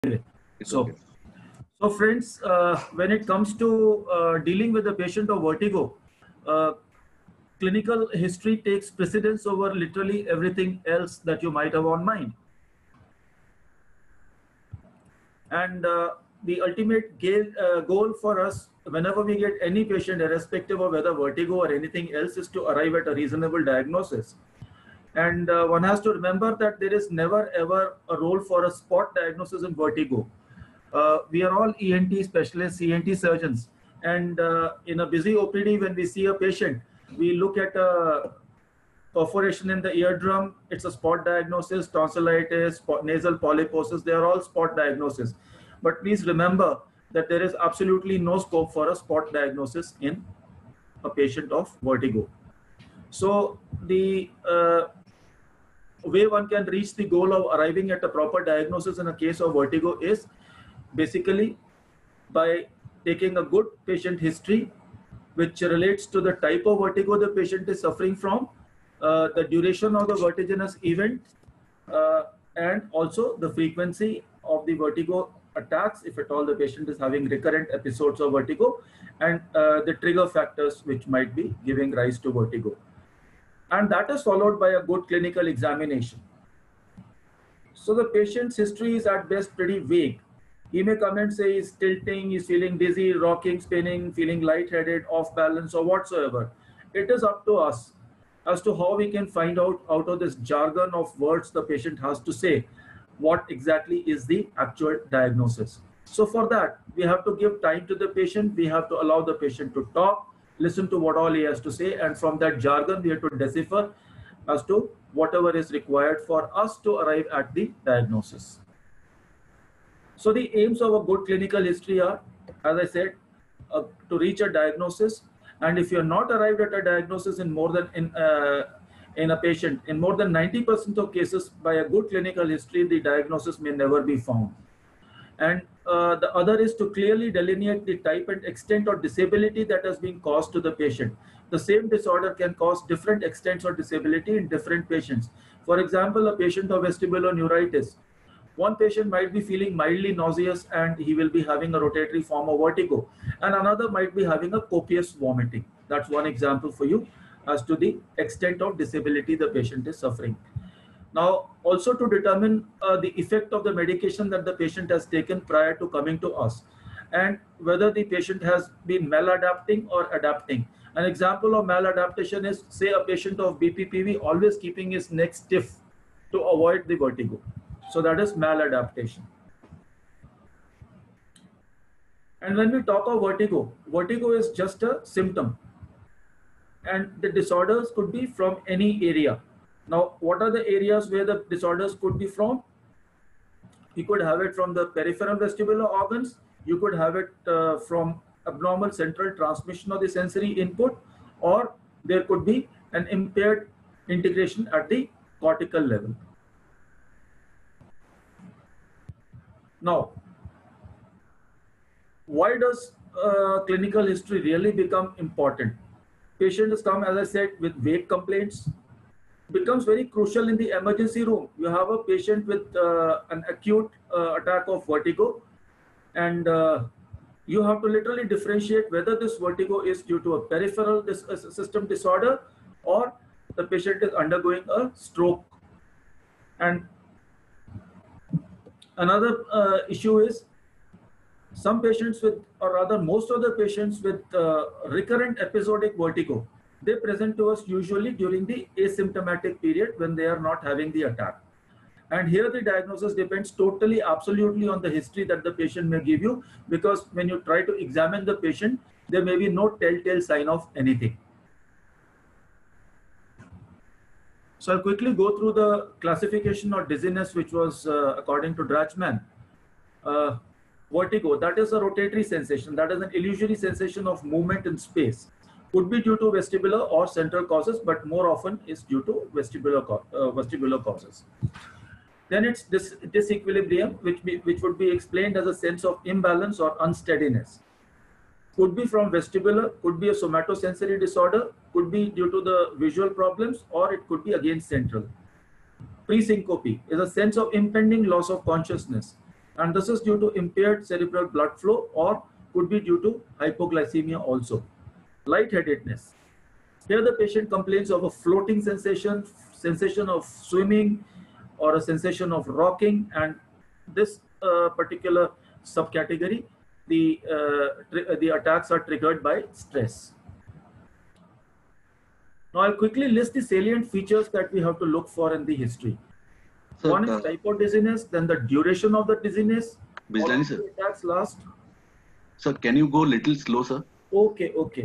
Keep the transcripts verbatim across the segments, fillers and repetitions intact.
It's So, okay. so friends, uh, when it comes to uh, dealing with a patient of vertigo, uh, clinical history takes precedence over literally everything else that you might have on mind. And uh, the ultimate goal, uh, goal for us, whenever we get any patient, irrespective of whether vertigo or anything else, is to arrive at a reasonable diagnosis. And uh, one has to remember that there is never ever a role for a spot diagnosis in vertigo. Uh, we are all E N T specialists, E N T surgeons. And uh, in a busy O P D, when we see a patient, we look at a perforation in the eardrum, it's a spot diagnosis, tonsillitis, nasal polyposis, they are all spot diagnosis. But please remember that there is absolutely no scope for a spot diagnosis in a patient of vertigo. So the uh, way one can reach the goal of arriving at a proper diagnosis in a case of vertigo is basically by taking a good patient history, which relates to the type of vertigo the patient is suffering from, uh, the duration of the vertiginous event, uh, and also the frequency of the vertigo attacks, if at all the patient is having recurrent episodes of vertigo, and uh, the trigger factors which might be giving rise to vertigo. And that is followed by a good clinical examination. So the patient's history is at best pretty vague. He may come and say he's tilting, he's feeling dizzy, rocking, spinning, feeling lightheaded, off balance, or whatsoever. It is up to us as to how we can find out out of this jargon of words the patient has to say what exactly is the actual diagnosis. So for that, we have to give time to the patient. We have to allow the patient to talk, listen to what all he has to say, and from that jargon, we have to decipher as to whatever is required for us to arrive at the diagnosis. So the aims of a good clinical history are, as I said, uh, to reach a diagnosis. And if you're not arrived at a diagnosis in more than in uh, in a patient, in more than ninety percent of cases, by a good clinical history, the diagnosis may never be found. And uh, the other is to clearly delineate the type and extent of disability that has been caused to the patient. The same disorder can cause different extents of disability in different patients. For example, a patient of vestibular neuritis, one patient might be feeling mildly nauseous and he will be having a rotatory form of vertigo, and another might be having a copious vomiting. That's one example for you as to the extent of disability the patient is suffering. Now, also to determine uh, the effect of the medication that the patient has taken prior to coming to us, and whether the patient has been maladapting or adapting. An example of maladaptation is, say, a patient of B P P V always keeping his neck stiff to avoid the vertigo. So that is maladaptation. And when we talk of vertigo, vertigo is just a symptom. And the disorders could be from any area. Now, what are the areas where the disorders could be from? You could have it from the peripheral vestibular organs. You could have it uh, from abnormal central transmission of the sensory input, or there could be an impaired integration at the cortical level. Now, why does uh, clinical history really become important? Patients come, as I said, with vague complaints. Becomes very crucial in the emergency room. You have a patient with uh, an acute uh, attack of vertigo, and uh, you have to literally differentiate whether this vertigo is due to a peripheral dis uh, system disorder or the patient is undergoing a stroke. And another uh, issue is some patients with, or rather most of the patients with uh, recurrent episodic vertigo, they present to us usually during the asymptomatic period when they are not having the attack. And here the diagnosis depends totally, absolutely on the history that the patient may give you, because when you try to examine the patient, there may be no telltale sign of anything. So I'll quickly go through the classification of dizziness, which was uh, according to Drachman. Uh, vertigo, that is a rotatory sensation, that is an illusory sensation of movement in space. Could be due to vestibular or central causes, but more often is due to vestibular, uh, vestibular causes. Then it's this disequilibrium, which, be, which would be explained as a sense of imbalance or unsteadiness. Could be from vestibular, could be a somatosensory disorder, could be due to the visual problems, or it could be again central. Presyncope is a sense of impending loss of consciousness. And this is due to impaired cerebral blood flow or could be due to hypoglycemia also. Lightheadedness. Here the patient complains of a floating sensation, sensation of swimming, or a sensation of rocking, and this uh, particular subcategory, the, uh, the attacks are triggered by stress. Now I'll quickly list the salient features that we have to look for in the history. Sir, One is uh, type of dizziness, then the duration of the dizziness, how long the attacks last. Sir, can you go a little slow, sir? Okay, okay.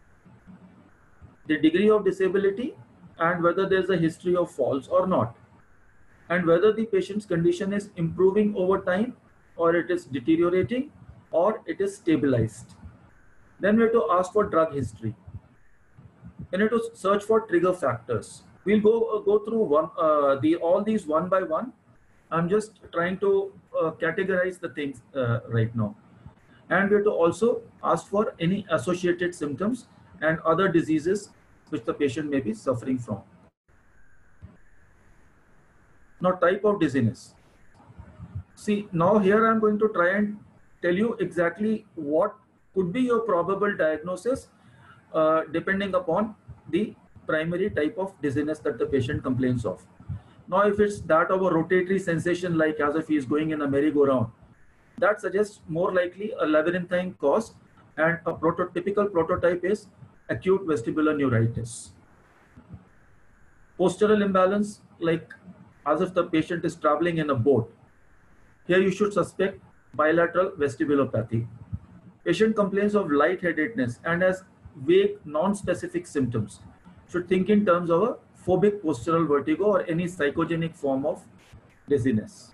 The degree of disability and whether there's a history of falls or not, and whether the patient's condition is improving over time or it is deteriorating or it is stabilized. Then we have to ask for drug history. We need to search for trigger factors. We'll go uh, go through one uh, the all these one by one. I'm just trying to uh, categorize the things uh, right now. And we have to also ask for any associated symptoms and other diseases which the patient may be suffering from. Now, type of dizziness. See, now here I'm going to try and tell you exactly what could be your probable diagnosis uh, depending upon the primary type of dizziness that the patient complains of. Now, if it's that of a rotatory sensation, like as if he is going in a merry-go-round, that suggests more likely a labyrinthine cause, and a prototypical prototype is acute vestibular neuritis. Postural imbalance, like as if the patient is traveling in a boat. Here you should suspect bilateral vestibulopathy. Patient complains of lightheadedness and has vague non-specific symptoms. Should think in terms of a phobic postural vertigo or any psychogenic form of dizziness.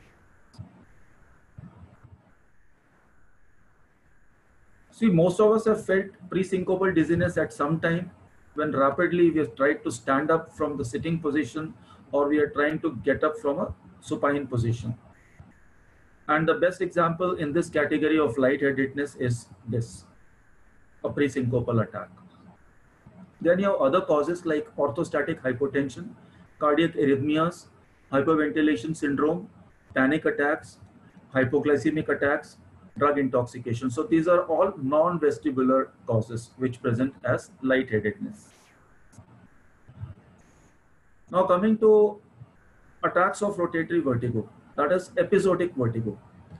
See, most of us have felt pre-syncopal dizziness at some time when rapidly we have tried to stand up from the sitting position or we are trying to get up from a supine position. And the best example in this category of lightheadedness is this, a pre-syncopal attack. Then you have other causes like orthostatic hypotension, cardiac arrhythmias, hyperventilation syndrome, panic attacks, hypoglycemic attacks, drug intoxication. So these are all non-vestibular causes which present as lightheadedness. Now coming to attacks of rotatory vertigo, that is episodic vertigo.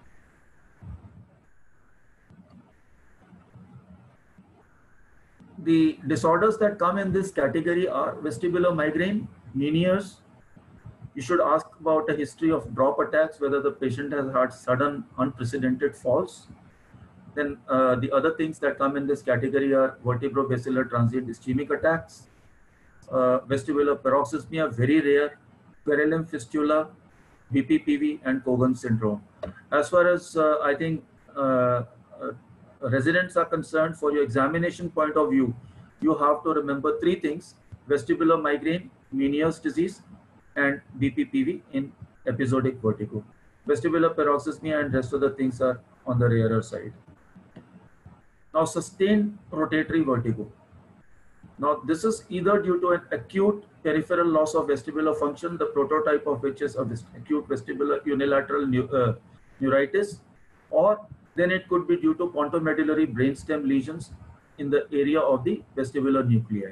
The disorders that come in this category are vestibular migraine, Meniere's. You should ask about a history of drop attacks, whether the patient has had sudden unprecedented falls. Then uh, the other things that come in this category are vertebrobasilar transient ischemic attacks, uh, vestibular paroxysmia, very rare, Verellem fistula, B P P V, and Cogan syndrome. As far as uh, I think uh, uh, residents are concerned, for your examination point of view, you have to remember three things: vestibular migraine, Meniere's disease, and B P P V in episodic vertigo. Vestibular paroxysmia and rest of the things are on the rarer side. Now, sustained rotatory vertigo. Now, this is either due to an acute peripheral loss of vestibular function, the prototype of which is a acute vestibular unilateral neu uh, neuritis, or then it could be due to pontomedullary brainstem lesions in the area of the vestibular nuclei.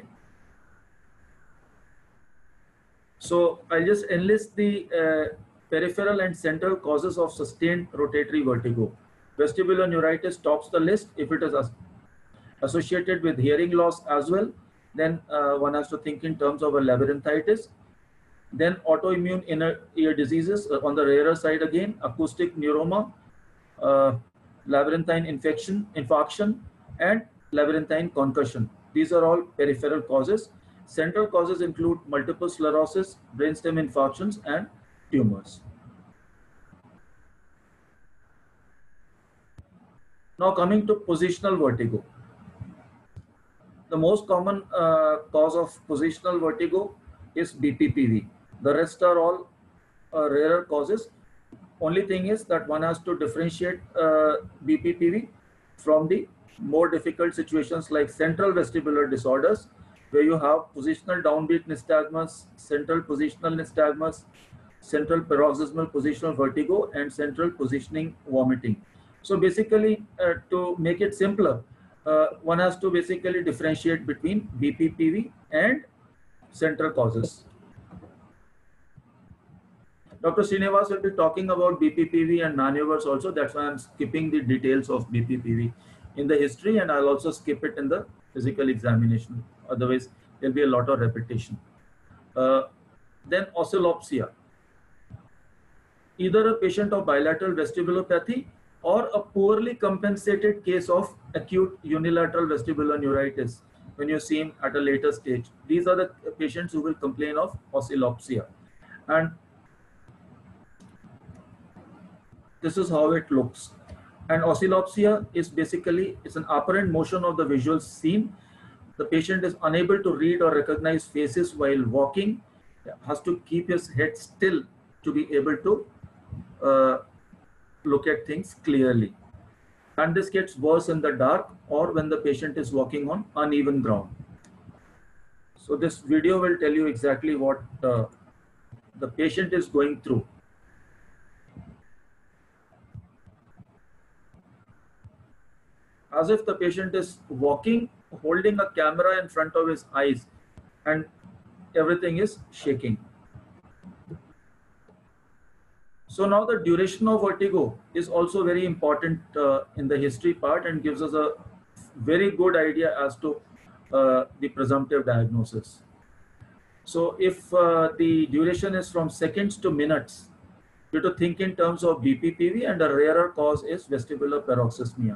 So I'll just enlist the uh, peripheral and central causes of sustained rotatory vertigo. Vestibular neuritis tops the list. If it is as associated with hearing loss as well, then uh, one has to think in terms of a labyrinthitis. Then autoimmune inner ear diseases uh, on the rarer side again, acoustic neuroma, uh, labyrinthine infection, infarction, and labyrinthine concussion. These are all peripheral causes. Central causes include multiple sclerosis, brainstem infarctions, and tumors. Now coming to positional vertigo. The most common uh, cause of positional vertigo is B P P V. The rest are all uh, rarer causes. Only thing is that one has to differentiate uh, B P P V from the more difficult situations like central vestibular disorders, where you have positional downbeat nystagmus, central positional nystagmus, central paroxysmal positional vertigo, and central positioning vomiting. So basically, uh, to make it simpler, uh, one has to basically differentiate between B P P V and central causes. Doctor Srinivas will be talking about B P P V and maneuvers also. That's why I'm skipping the details of B P P V in the history, and I'll also skip it in the physical examination. Otherwise, there'll be a lot of repetition. Uh, then oscillopsia. Either a patient of bilateral vestibulopathy or a poorly compensated case of acute unilateral vestibular neuritis when you see him at a later stage. These are the patients who will complain of oscillopsia. And this is how it looks. And oscillopsia is basically, it's an apparent motion of the visual scene. The patient is unable to read or recognize faces while walking, has to keep his head still to be able to uh, look at things clearly. And this gets worse in the dark or when the patient is walking on uneven ground. So this video will tell you exactly what uh, the patient is going through. As if the patient is walking, holding a camera in front of his eyes, and everything is shaking. So now the duration of vertigo is also very important uh, in the history part and gives us a very good idea as to uh, the presumptive diagnosis. So if uh, the duration is from seconds to minutes, you have to think in terms of B P P V, and a rarer cause is vestibular paroxysmia.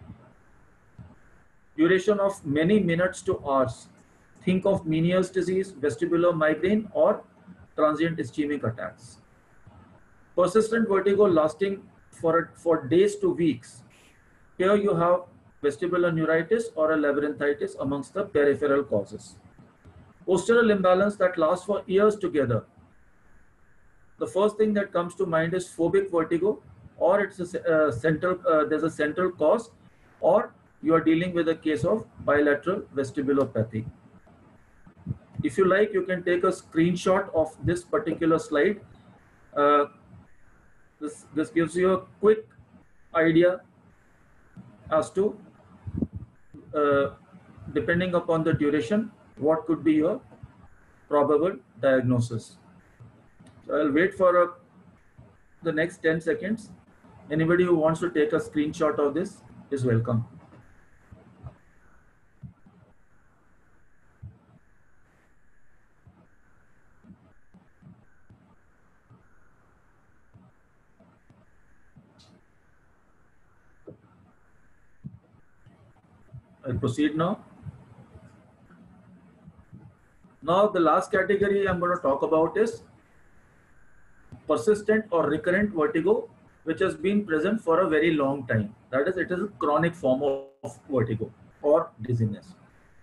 Duration of many minutes to hours. Think of Meniere's disease, vestibular migraine, or transient ischemic attacks. Persistent vertigo lasting for, for days to weeks. Here you have vestibular neuritis or a labyrinthitis amongst the peripheral causes. Postural imbalance that lasts for years together. The first thing that comes to mind is phobic vertigo, or it's a uh, central, uh, there's a central cause, or you are dealing with a case of bilateral vestibulopathy. If you like, you can take a screenshot of this particular slide. Uh, this, this gives you a quick idea as to, uh, depending upon the duration, what could be your probable diagnosis. So I'll wait for a, the next ten seconds. Anybody who wants to take a screenshot of this is welcome. I'll proceed now. Now the last category I'm going to talk about is persistent or recurrent vertigo, which has been present for a very long time. That is, it is a chronic form of vertigo or dizziness.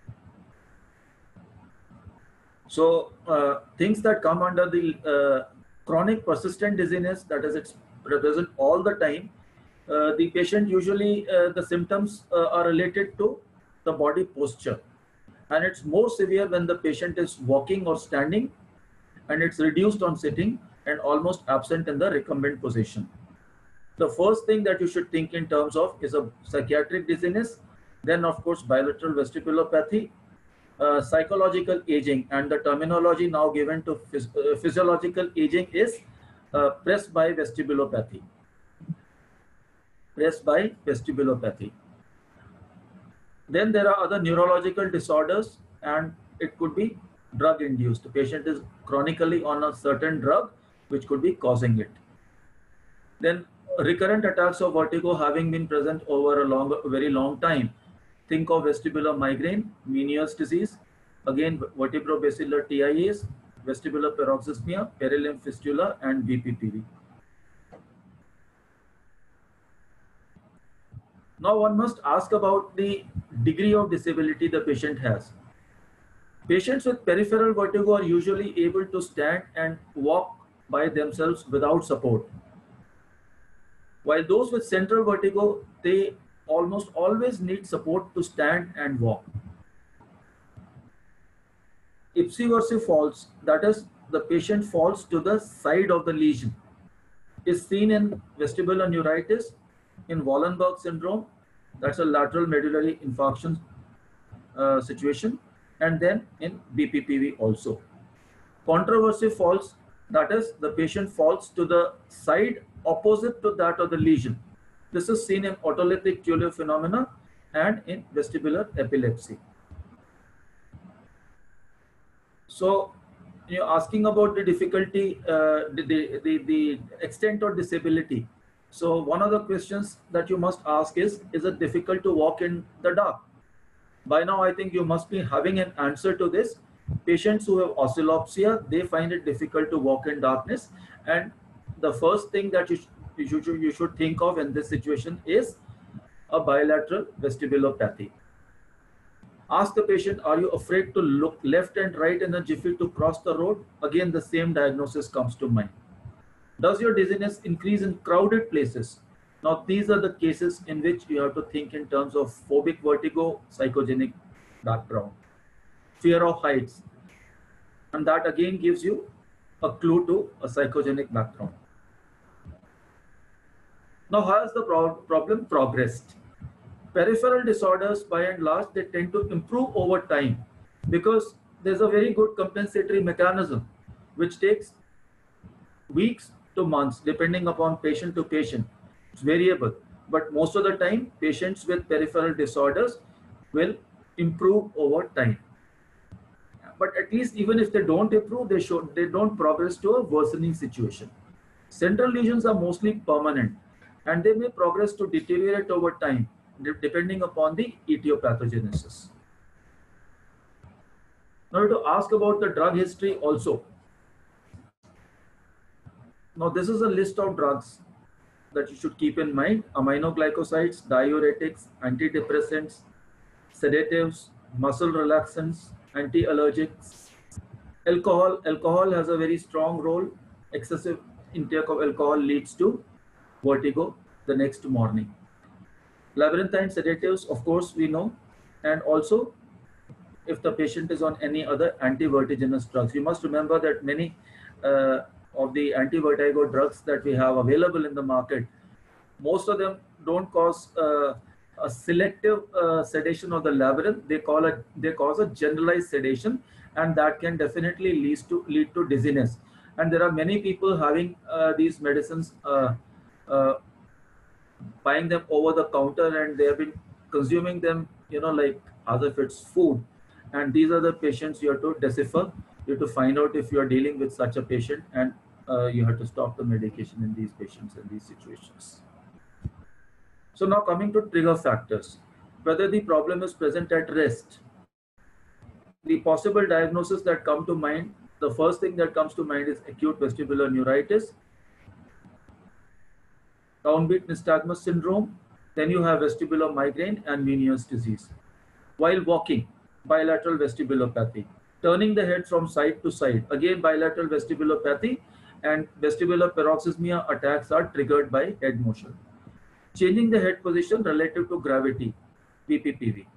So uh, things that come under the uh, chronic persistent dizziness, that is, it's present all the time. Uh, the patient usually, uh, the symptoms uh, are related to the body posture, and it's more severe when the patient is walking or standing, and it's reduced on sitting and almost absent in the recumbent position. The first thing that you should think in terms of is a psychiatric dizziness, then of course bilateral vestibulopathy, uh, psychological aging, and the terminology now given to phys uh, physiological aging is uh, Presby vestibulopathy. Presby vestibulopathy. Then there are other neurological disorders, and it could be drug induced. The patient is chronically on a certain drug which could be causing it. Then recurrent attacks of vertigo having been present over a long, very long time. Think of vestibular migraine, Meniere's disease, again vertebrobacillar T I As, vestibular paroxysmia, perilimb fistula, and B P P V. Now one must ask about the degree of disability the patient has. Patients with peripheral vertigo are usually able to stand and walk by themselves without support. While those with central vertigo, they almost always need support to stand and walk. Ipsiversive falls, that is, the patient falls to the side of the lesion is seen in vestibular neuritis, in Wallenberg syndrome, that's a lateral medullary infarction uh, situation, and then in B P P V also. Controversive falls, that is, the patient falls to the side opposite to that of the lesion. This is seen in autolytic Tullio phenomena and in vestibular epilepsy. So you're asking about the difficulty, uh, the, the, the, the extent of disability. So one of the questions that you must ask is, is it difficult to walk in the dark? By now, I think you must be having an answer to this. Patients who have oscillopsia, they find it difficult to walk in darkness. And the first thing that you, sh you, should, you should think of in this situation is a bilateral vestibulopathy. Ask the patient, are you afraid to look left and right in a jiffy to cross the road? Again, the same diagnosis comes to mind. Does your dizziness increase in crowded places? Now, these are the cases in which you have to think in terms of phobic vertigo, psychogenic background, fear of heights. And that again gives you a clue to a psychogenic background. Now, how has the pro problem progressed? Peripheral disorders, by and large, they tend to improve over time because there's a very good compensatory mechanism which takes weeks to months depending upon patient to patient. It's variable, but most of the time patients with peripheral disorders will improve over time. But at least even if they don't improve, they should they don't progress to a worsening situation. Central lesions are mostly permanent and they may progress to deteriorate over time depending upon the etiopathogenesis. Now to ask about the drug history also. Now this is a list of drugs that you should keep in mind: aminoglycosides, diuretics, antidepressants, sedatives, muscle relaxants, anti-allergics. Alcohol. Alcohol has a very strong role. Excessive intake of alcohol leads to vertigo the next morning. Labyrinthine sedatives, of course, we know. And also, if the patient is on any other anti-vertiginous drugs. You must remember that many uh, of the anti-vertigo drugs that we have available in the market, most of them don't cause uh, a selective uh, sedation of the labyrinth. They call it, they cause a generalized sedation, and that can definitely lead to lead to dizziness. And there are many people having uh, these medicines, uh, uh, buying them over the counter, and they have been consuming them, you know, like as if it's food. And these are the patients you have to decipher. You have to find out if you are dealing with such a patient, and uh, you have to stop the medication in these patients in these situations. So now coming to trigger factors, whether the problem is present at rest. The possible diagnosis that come to mind, the first thing that comes to mind is acute vestibular neuritis, downbeat nystagmus syndrome, then you have vestibular migraine and Meniere's disease. While walking, bilateral vestibulopathy. Turning the head from side to side, again bilateral vestibulopathy, and vestibular paroxysmia attacks are triggered by head motion. Changing the head position relative to gravity, B P P V.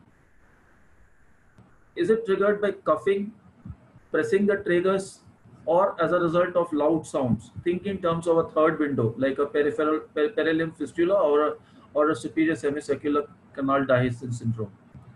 Is it triggered by coughing, pressing the tragus, or as a result of loud sounds? Think in terms of a third window, like a peripheral per perilimb fistula or a, or a superior semicircular canal dehiscence syndrome.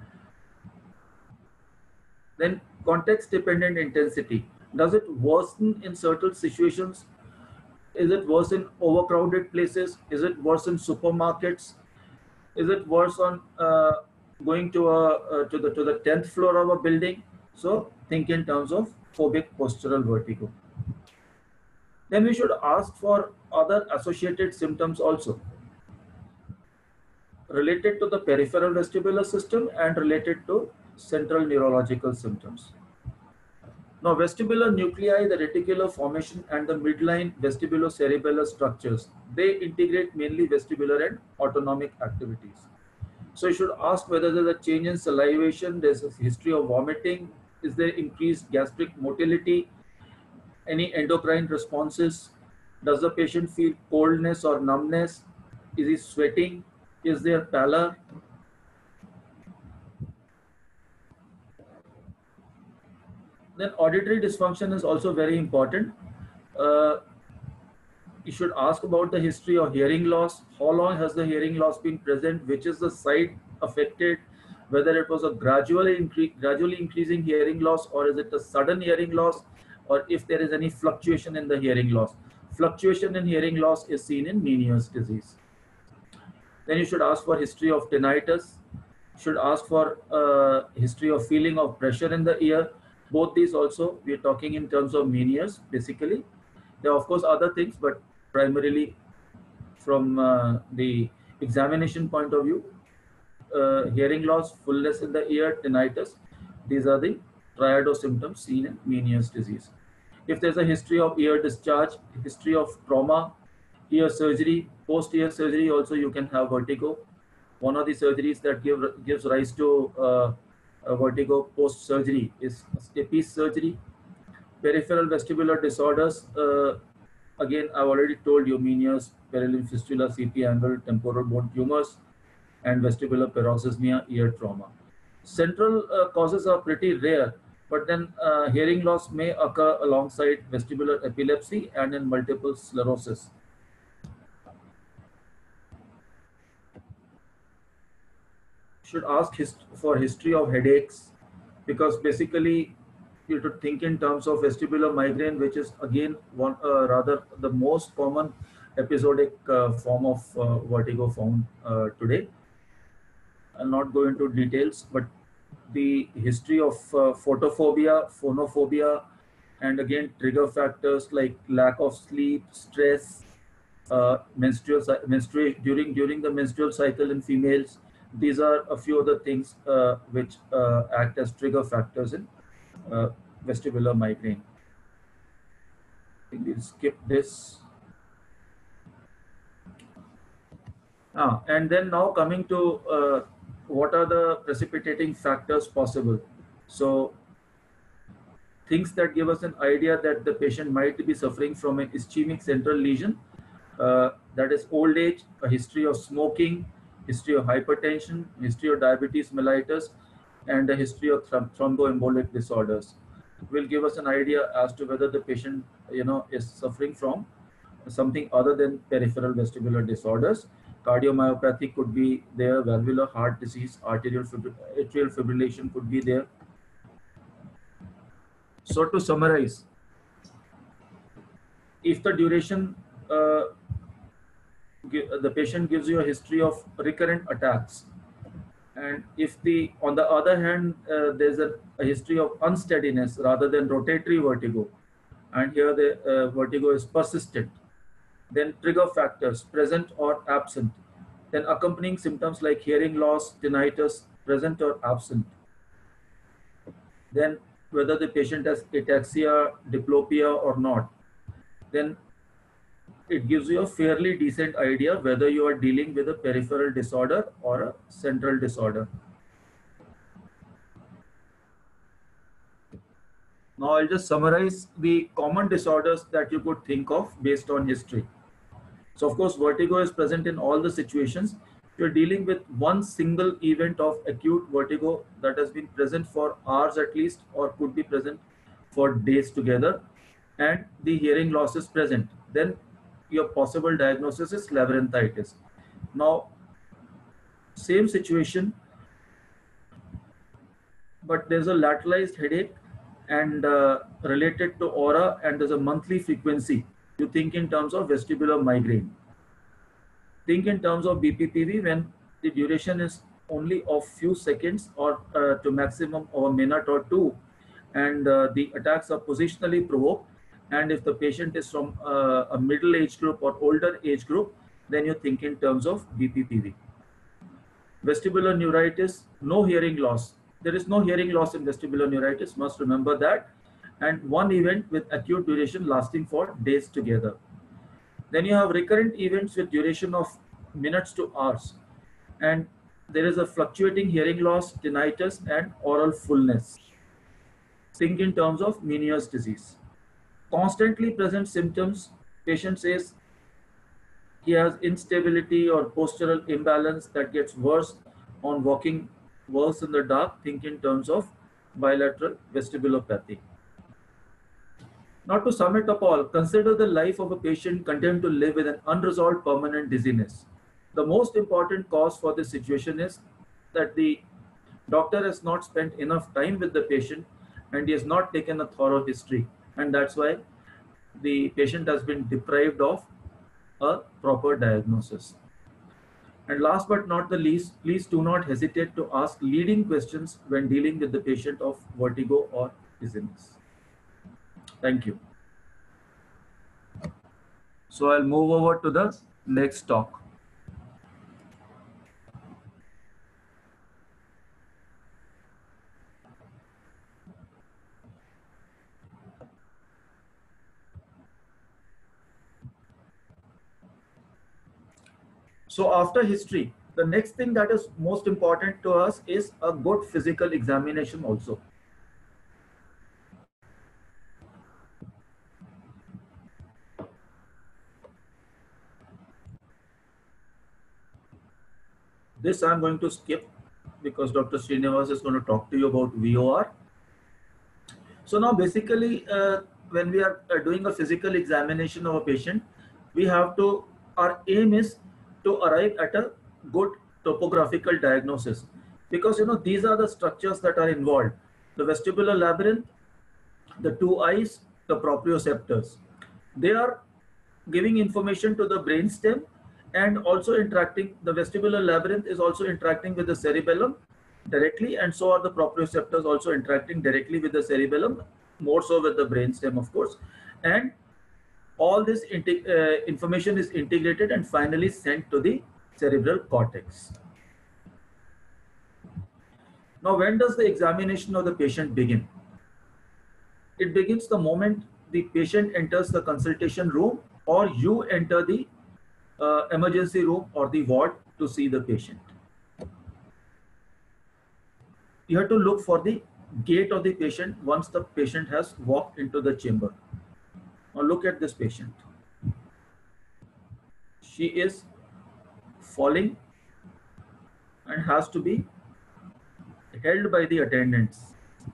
Then context-dependent intensity. Does it worsen in certain situations? Is it worse in overcrowded places? Is it worse in supermarkets? Is it worse on uh, going to a uh, to the to the tenth floor of a building? So think in terms of phobic postural vertigo. Then we should ask for other associated symptoms also, related to the peripheral vestibular system and related to central neurological symptoms. Now, vestibular nuclei, the reticular formation, and the midline vestibulocerebellar structures, they integrate mainly vestibular and autonomic activities. So you should ask whether there's a change in salivation, there's a history of vomiting, is there increased gastric motility, any endocrine responses, does the patient feel coldness or numbness, is he sweating, is there pallor? Then auditory dysfunction is also very important. Uh, you should ask about the history of hearing loss. How long has the hearing loss been present? Which is the site affected? Whether it was a gradually, incre gradually increasing hearing loss, or is it a sudden hearing loss, or if there is any fluctuation in the hearing loss. Fluctuation in hearing loss is seen in Meniere's disease. Then you should ask for history of tinnitus. Should ask for uh, history of feeling of pressure in the ear. Both these also we are talking in terms of Meniere's basically. There are of course other things, but primarily from uh, the examination point of view, uh, hearing loss, fullness in the ear, tinnitus, these are the triad of symptoms seen in Meniere's disease. If there's a history of ear discharge, history of trauma, ear surgery, post-ear surgery also you can have vertigo. One of the surgeries that give, gives rise to uh, vertigo post-surgery is Stepes surgery. Peripheral vestibular disorders, uh, again, I've already told you, Meniere's, perilymph fistula, C P angle, temporal bone tumors, and vestibular paroxysmia, ear trauma. Central uh, causes are pretty rare, but then uh, hearing loss may occur alongside vestibular epilepsy and in multiple sclerosis. Should ask hist for history of headaches, because basically you have to think in terms of vestibular migraine, which is again one uh, rather the most common episodic uh, form of uh, vertigo found uh, today. I'll not go into details, but the history of uh, photophobia, phonophobia, and again trigger factors like lack of sleep, stress, uh, menstrual menstruation during during the menstrual cycle in females. These are a few other things uh, which uh, act as trigger factors in uh, vestibular migraine. I think we'll skip this. Ah, and then now coming to uh, what are the precipitating factors possible. So things that give us an idea that the patient might be suffering from an ischemic central lesion, uh, that is old age, a history of smoking, history of hypertension, history of diabetes mellitus, and a history of thromboembolic disorders will give us an idea as to whether the patient, you know, is suffering from something other than peripheral vestibular disorders. Cardiomyopathy could be there, valvular heart disease, arterial fibr atrial fibrillation could be there. So to summarize, if the duration, uh, the patient gives you a history of recurrent attacks, and if the, on the other hand, uh, there's a, a history of unsteadiness rather than rotatory vertigo, and here the uh, vertigo is persistent, then trigger factors present or absent, then accompanying symptoms like hearing loss, tinnitus, present or absent, then whether the patient has ataxia, diplopia or not, then it gives you a fairly decent idea whether you are dealing with a peripheral disorder or a central disorder. Now I'll just summarize the common disorders that you could think of based on history. So of course, vertigo is present in all the situations. You're dealing with one single event of acute vertigo that has been present for hours at least, or could be present for days together, and the hearing loss is present. Then your possible diagnosis is labyrinthitis. Now, same situation, but there's a lateralized headache and uh, related to aura, and there's a monthly frequency. You think in terms of vestibular migraine. Think in terms of B P P V when the duration is only of few seconds or uh, to maximum of a minute or two, and uh, the attacks are positionally provoked. And if the patient is from uh, a middle age group or older age group, then you think in terms of B P P V. Vestibular neuritis, no hearing loss. There is no hearing loss in vestibular neuritis, must remember that. And one event with acute duration lasting for days together. Then you have recurrent events with duration of minutes to hours. And there is a fluctuating hearing loss, tinnitus, and oral fullness. Think in terms of Meniere's disease. Constantly present symptoms, patient says he has instability or postural imbalance that gets worse on walking, worse in the dark. Think in terms of bilateral vestibulopathy. Now, to sum it up all, consider the life of a patient condemned to live with an unresolved permanent dizziness. The most important cause for this situation is that the doctor has not spent enough time with the patient and he has not taken a thorough history. And that's why the patient has been deprived of a proper diagnosis. And last but not the least, please do not hesitate to ask leading questions when dealing with the patient of vertigo or dizziness. Thank you. So I'll move over to the next talk. So after history, the next thing that is most important to us is a good physical examination also. This I'm going to skip because Doctor Srinivas is going to talk to you about V O R. So now basically uh, when we are uh, doing a physical examination of a patient, we have to, our aim is to arrive at a good topographical diagnosis, because you know these are the structures that are involved: the vestibular labyrinth, the two eyes, the proprioceptors. They are giving information to the brainstem and also interacting. The vestibular labyrinth is also interacting with the cerebellum directly, and so are the proprioceptors also interacting directly with the cerebellum, more so with the brainstem, of course. And all this uh, information is integrated and finally sent to the cerebral cortex. Now, when does the examination of the patient begin? It begins the moment the patient enters the consultation room or you enter the uh, emergency room or the ward to see the patient. You have to look for the gait of the patient once the patient has walked into the chamber. Now look at this patient. She is falling and has to be held by the attendants.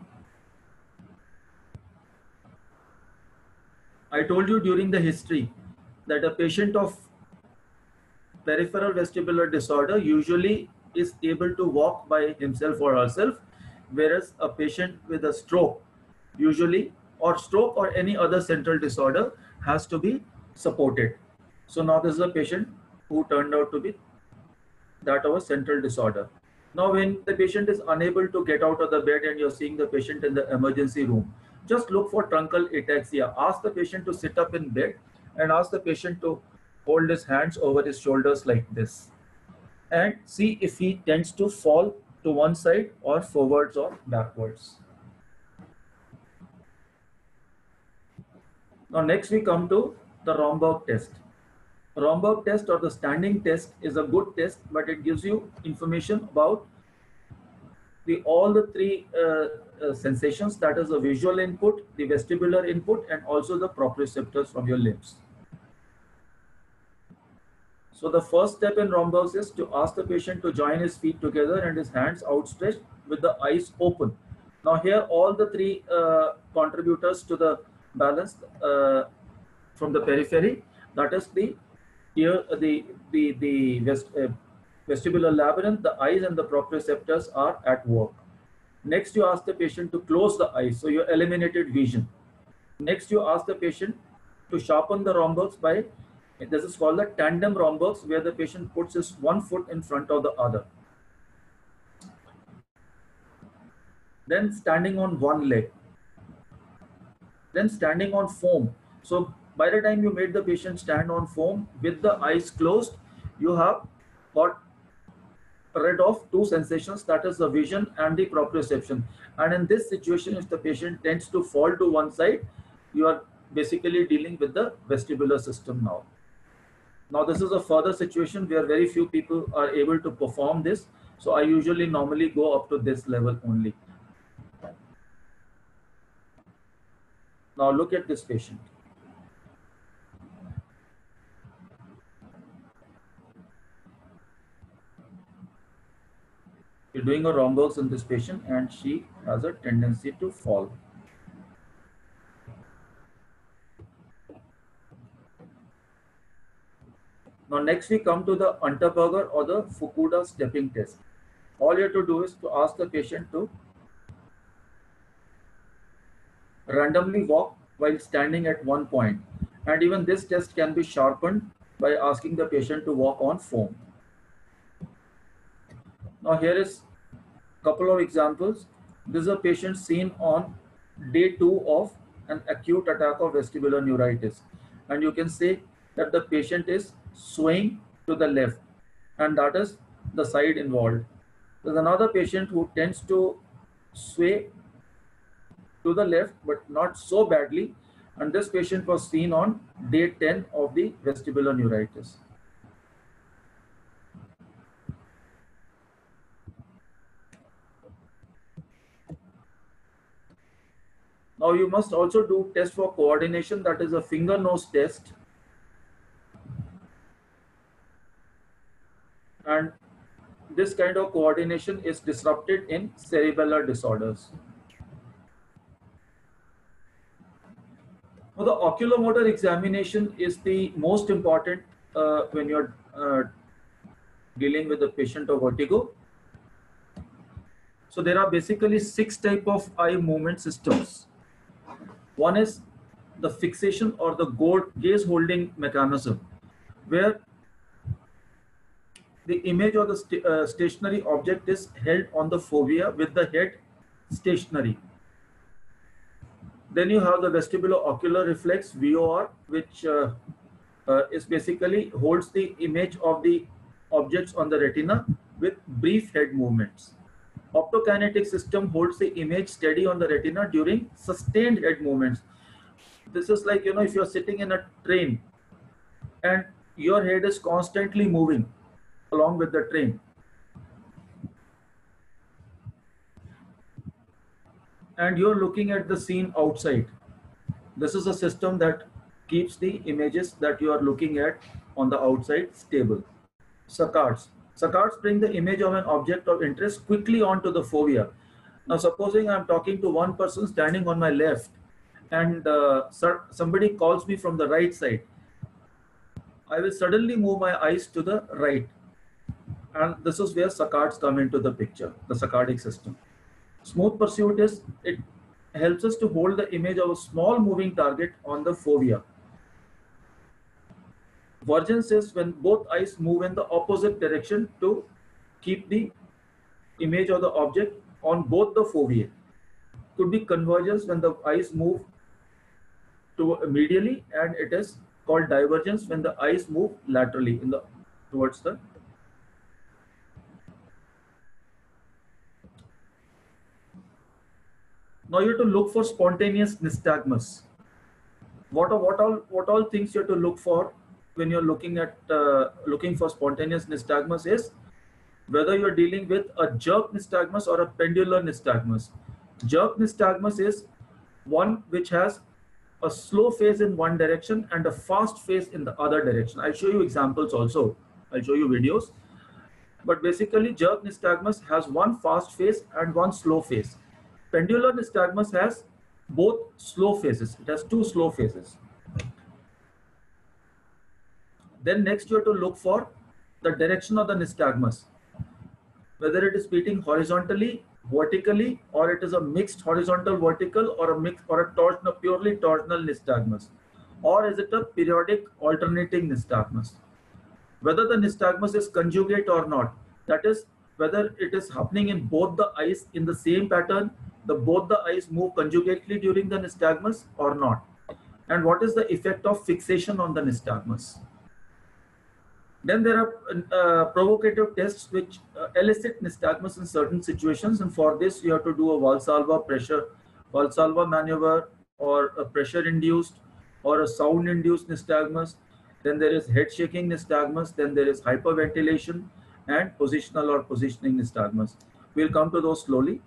I told you during the history that a patient of peripheral vestibular disorder usually is able to walk by himself or herself, whereas a patient with a stroke usually, or stroke or any other central disorder, has to be supported. So now this is a patient who turned out to be that of a central disorder. Now when the patient is unable to get out of the bed and you're seeing the patient in the emergency room, just look for truncal ataxia. Ask the patient to sit up in bed and ask the patient to hold his hands over his shoulders like this, and see if he tends to fall to one side or forwards or backwards. Now next we come to the Romberg test. Romberg test or the standing test is a good test, but it gives you information about the all the three uh, uh, sensations, that is the visual input, the vestibular input, and also the proprioceptors from your limbs. So the first step in Romberg's is to ask the patient to join his feet together and his hands outstretched with the eyes open. Now here all the three uh, contributors to the balance uh, from the periphery, that is the ear, the the the vest, uh, vestibular labyrinth, the eyes, and the proprioceptors are at work. Next, you ask the patient to close the eyes, so you eliminated vision. Next, you ask the patient to sharpen the Rombergs by, this is called the tandem Rombergs, where the patient puts his one foot in front of the other. Then standing on one leg. Then standing on foam. So by the time you made the patient stand on foam with the eyes closed, you have got rid of two sensations, that is the vision and the proprioception. And in this situation, if the patient tends to fall to one side, you are basically dealing with the vestibular system now. Now this is a further situation where very few people are able to perform this. So I usually normally go up to this level only. Now look at this patient. You're doing a Rombergs in this patient and she has a tendency to fall. next we come to the Unterberger or the Fukuda stepping test. All you have to do is to ask the patient to randomly walk while standing at one point. And even this test can be sharpened by asking the patient to walk on foam. Now here is a couple of examples. This is a patient seen on day two of an acute attack of vestibular neuritis. And you can say that the patient is swaying to the left, and that is the side involved. There's another patient who tends to sway to the left, but not so badly. And this patient was seen on day ten of the vestibular neuritis. Now you must also do test for coordination, that is a finger nose test. And this kind of coordination is disrupted in cerebellar disorders. Now, the oculomotor examination is the most important uh, when you're uh, dealing with a patient of vertigo. So there are basically six types of eye movement systems. One is the fixation or the gaze holding mechanism, where the image or the st uh, stationary object is held on the fovea with the head stationary. Then you have the vestibulo-ocular reflex, V O R, which uh, uh, is basically holds the image of the objects on the retina with brief head movements. Optokinetic system holds the image steady on the retina during sustained head movements. This is like, you know, if you're sitting in a train and your head is constantly moving along with the train. And you're looking at the scene outside. This is a system that keeps the images that you are looking at on the outside stable. Saccades. Saccades bring the image of an object of interest quickly onto the fovea. Now, supposing I'm talking to one person standing on my left, and uh, somebody calls me from the right side, I will suddenly move my eyes to the right. And this is where saccades come into the picture, the saccadic system. Smooth pursuit is, it helps us to hold the image of a small moving target on the fovea. Vergence is when both eyes move in the opposite direction to keep the image of the object on both the fovea. Could be convergence when the eyes move to medially, and it is called divergence when the eyes move laterally in the towards the. Now you have to look for spontaneous nystagmus. What are what all what all things you have to look for when you're looking at uh, looking for spontaneous nystagmus is whether you're dealing with a jerk nystagmus or a pendular nystagmus. Jerk nystagmus is one which has a slow phase in one direction and a fast phase in the other direction. I'll show you examples also. I'll show you videos. But basically, jerk nystagmus has one fast phase and one slow phase. Pendular nystagmus has both slow phases. It has two slow phases. Then next you have to look for the direction of the nystagmus, whether it is beating horizontally, vertically, or it is a mixed horizontal vertical or a mix or a torsional, purely torsional nystagmus, or is it a periodic alternating nystagmus? Whether the nystagmus is conjugate or not, that is whether it is happening in both the eyes in the same pattern, the both the eyes move conjugately during the nystagmus or not, and what is the effect of fixation on the nystagmus. Then there are uh, provocative tests which uh, elicit nystagmus in certain situations, and for this you have to do a Valsalva pressure, Valsalva maneuver, or a pressure induced or a sound induced nystagmus. Then there is head shaking nystagmus, then there is hyperventilation and positional or positioning nystagmus. We'll come to those slowly.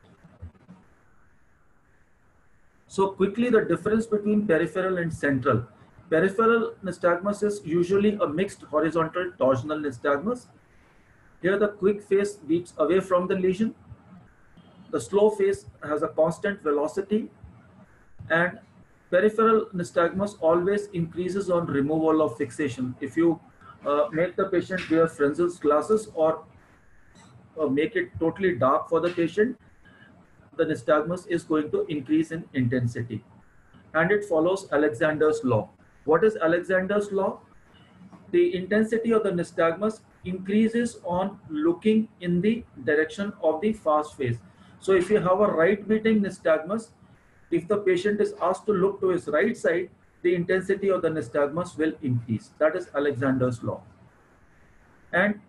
So quickly, the difference between peripheral and central. Peripheral nystagmus is usually a mixed horizontal torsional nystagmus. Here the quick phase beats away from the lesion. The slow phase has a constant velocity, and peripheral nystagmus always increases on removal of fixation. If you uh, make the patient wear Frenzel's glasses or uh, make it totally dark for the patient, the nystagmus is going to increase in intensity. And it follows Alexander's law. What is Alexander's law? The intensity of the nystagmus increases on looking in the direction of the fast phase. So if you have a right beating nystagmus, if the patient is asked to look to his right side, the intensity of the nystagmus will increase. That is Alexander's law. And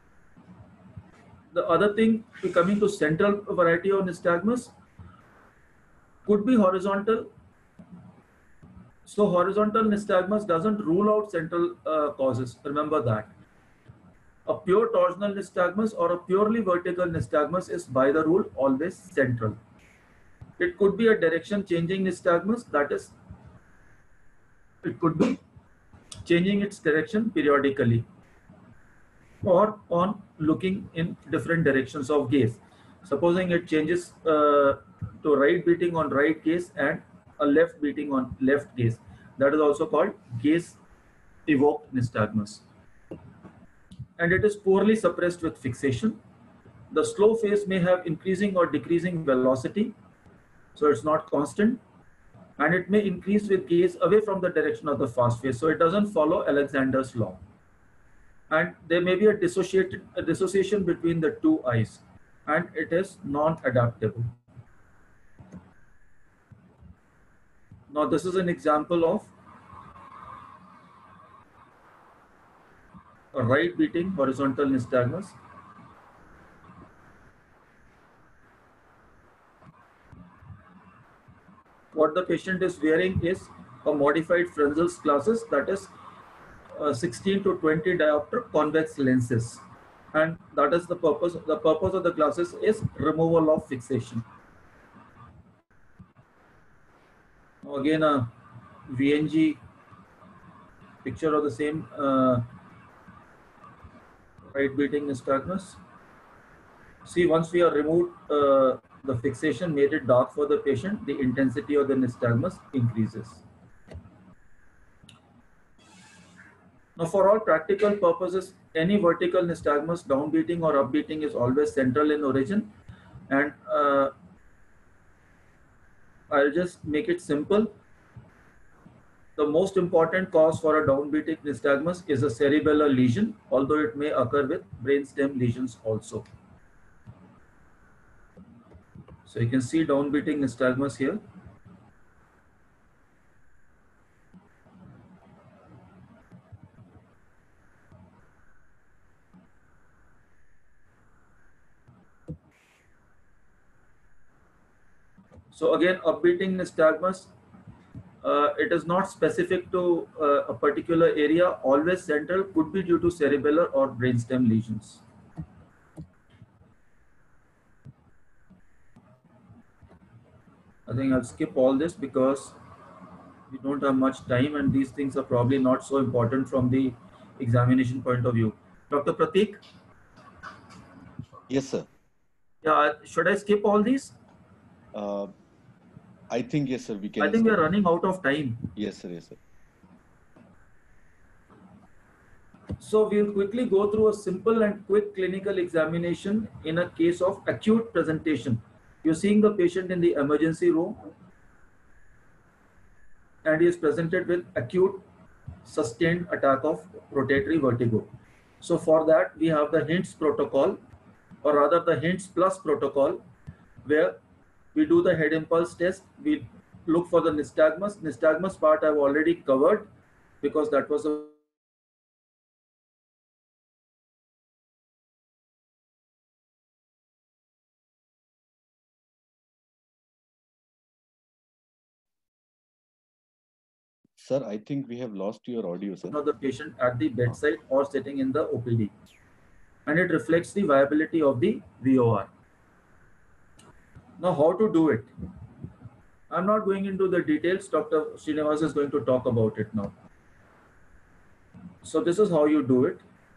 the other thing, coming to central variety of nystagmus, could be horizontal. So horizontal nystagmus doesn't rule out central uh, causes. Remember that. A pure torsional nystagmus or a purely vertical nystagmus is by the rule always central. It could be a direction changing nystagmus, that is, it could be changing its direction periodically or on looking in different directions of gaze. Supposing it changes uh, to right beating on right gaze and a left beating on left gaze. That is also called gaze evoked nystagmus. And it is poorly suppressed with fixation. The slow phase may have increasing or decreasing velocity, so it's not constant. And it may increase with gaze away from the direction of the fast phase, so it doesn't follow Alexander's law. And there may be a, dissociated, a dissociation between the two eyes, and it is non-adaptable. Now this is an example of a right beating horizontal nystagmus. What the patient is wearing is a modified Frenzel's glasses, that is uh, sixteen to twenty diopter convex lenses, and that is the purpose. The purpose of the glasses is removal of fixation. Now again, a V N G picture of the same uh, right beating nystagmus. See, once we have removed uh, the fixation, made it dark for the patient, the intensity of the nystagmus increases. Now, for all practical purposes, any vertical nystagmus, downbeating or upbeating, is always central in origin. And uh, I'll just make it simple. The most important cause for a downbeating nystagmus is a cerebellar lesion, although it may occur with brainstem lesions also. So you can see downbeating nystagmus here. So again, upbeating nystagmus, uh, it is not specific to uh, a particular area, always central, could be due to cerebellar or brainstem lesions. I think I'll skip all this because we don't have much time and these things are probably not so important from the examination point of view. Doctor Pratik? Yes, sir. Yeah, should I skip all these? Uh, I think yes, sir. We can. I think we are running out of time. Yes, sir. Yes, sir. So we'll quickly go through a simple and quick clinical examination in a case of acute presentation. You're seeing the patient in the emergency room and he is presented with acute sustained attack of rotatory vertigo. So for that, we have the HINTS protocol, or rather the HINTS plus protocol, where we do the head impulse test. We look for the nystagmus. Nystagmus part I've already covered because that was a Sir, I think we have lost your audio, sir. of the patient at the bedside or sitting in the O P D. And it reflects the viability of the V O R. Now, how to do it? I'm not going into the details. Doctor Srinivas is going to talk about it now. So this is how you do it.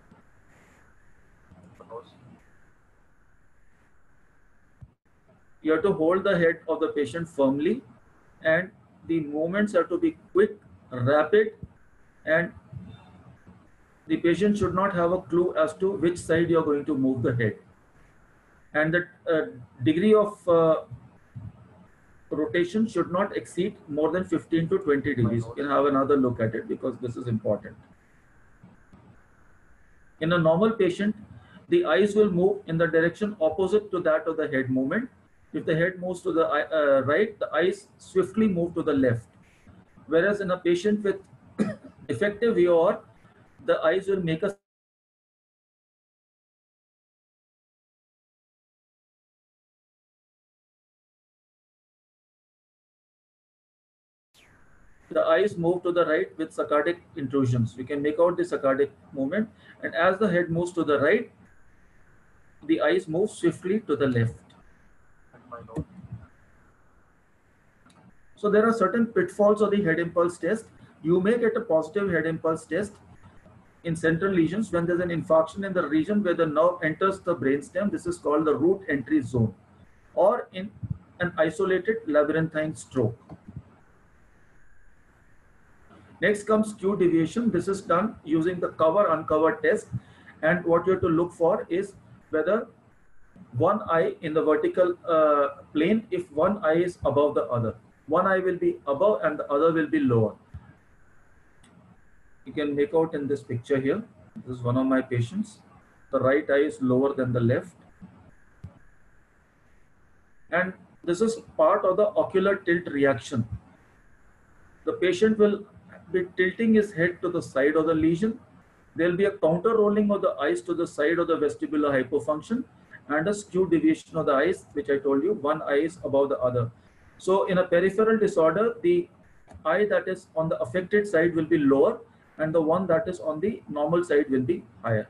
You have to hold the head of the patient firmly, and the movements have to be quick, rapid, and the patient should not have a clue as to which side you are going to move the head. And the uh, degree of uh, rotation should not exceed more than fifteen to twenty degrees. You can have another look at it because this is important. In a normal patient, the eyes will move in the direction opposite to that of the head movement. If the head moves to the uh, right, the eyes swiftly move to the left. Whereas in a patient with effective V O R, the eyes will make a the eyes move to the right with saccadic intrusions. We can make out the saccadic movement, and as the head moves to the right, the eyes move swiftly to the left. So there are certain pitfalls of the head impulse test. You may get a positive head impulse test in central lesions when there's an infarction in the region where the nerve enters the brainstem. This is called the root entry zone, or in an isolated labyrinthine stroke. Next comes Q deviation. This is done using the cover uncover test, and what you have to look for is whether one eye in the vertical uh, plane, if one eye is above the other. One eye will be above and the other will be lower. You can make out in this picture here. This is one of my patients. The right eye is lower than the left. And this is part of the ocular tilt reaction. The patient will be tilting his head to the side of the lesion. There will be a counter rolling of the eyes to the side of the vestibular hypofunction and a skew deviation of the eyes, which I told you, one eye is above the other. So in a peripheral disorder, the eye that is on the affected side will be lower and the one that is on the normal side will be higher.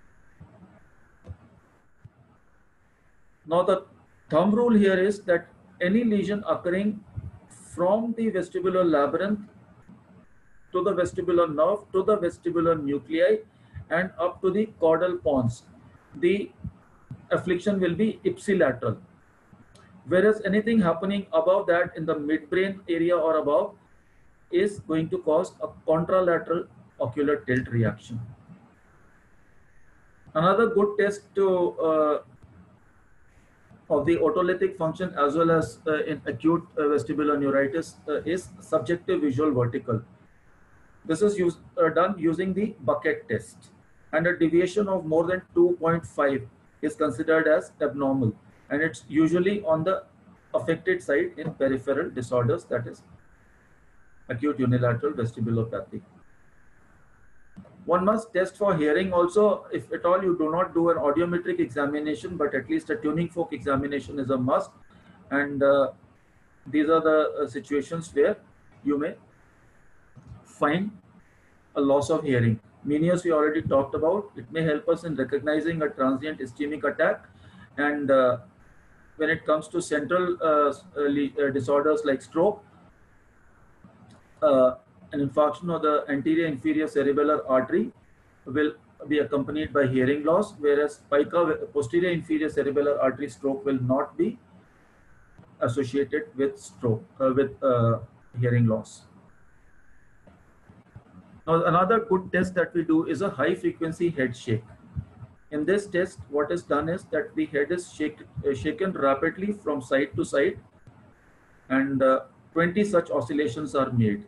Now the thumb rule here is that any lesion occurring from the vestibular labyrinth to the vestibular nerve to the vestibular nuclei and up to the caudal pons, the affliction will be ipsilateral. Whereas anything happening above that in the midbrain area or above is going to cause a contralateral ocular tilt reaction. Another good test to uh, of the otolithic function as well as uh, in acute uh, vestibular neuritis uh, is subjective visual vertical. This is used, uh, done using the bucket test, and a deviation of more than two point five is considered as abnormal, and it's usually on the affected side in peripheral disorders, that is acute unilateral vestibulopathy. One must test for hearing also. If at all you do not do an audiometric examination, but at least a tuning fork examination is a must. And uh, these are the uh, situations where you may find a loss of hearing. Meniere's we already talked about. It may help us in recognizing a transient ischemic attack. And uh, when it comes to central uh, uh, disorders like stroke, uh, an infarction of the anterior inferior cerebellar artery will be accompanied by hearing loss, whereas pica posterior inferior cerebellar artery stroke will not be associated with stroke uh, with uh, hearing loss. Now, another good test that we do is a high frequency head shake. In this test, what is done is that the head is shake, uh, shaken rapidly from side to side, and uh, twenty such oscillations are made.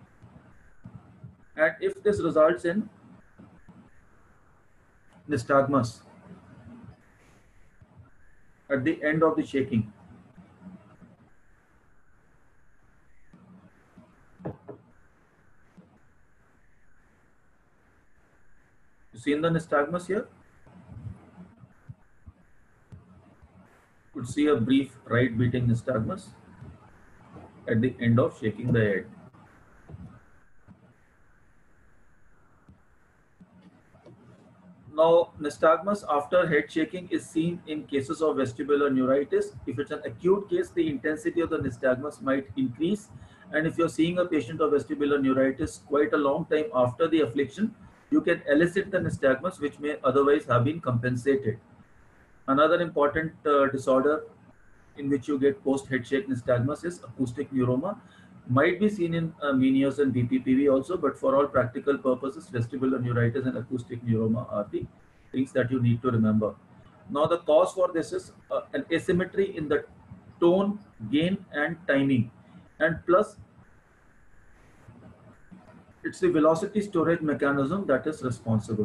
And if this results in nystagmus at the end of the shaking, you see in the nystagmus here, you could see a brief right beating nystagmus at the end of shaking the head. Now, nystagmus after head shaking is seen in cases of vestibular neuritis. If it's an acute case, the intensity of the nystagmus might increase. And if you're seeing a patient of vestibular neuritis quite a long time after the affliction, you can elicit the nystagmus, which may otherwise have been compensated. Another important uh, disorder in which you get post head shake nystagmus is acoustic neuroma. Might be seen in uh, Meniere's and B P P V also, but for all practical purposes, vestibular neuritis and acoustic neuroma are the things that you need to remember. Now, the cause for this is uh, an asymmetry in the tone, gain, and timing, and plus it's the velocity storage mechanism that is responsible.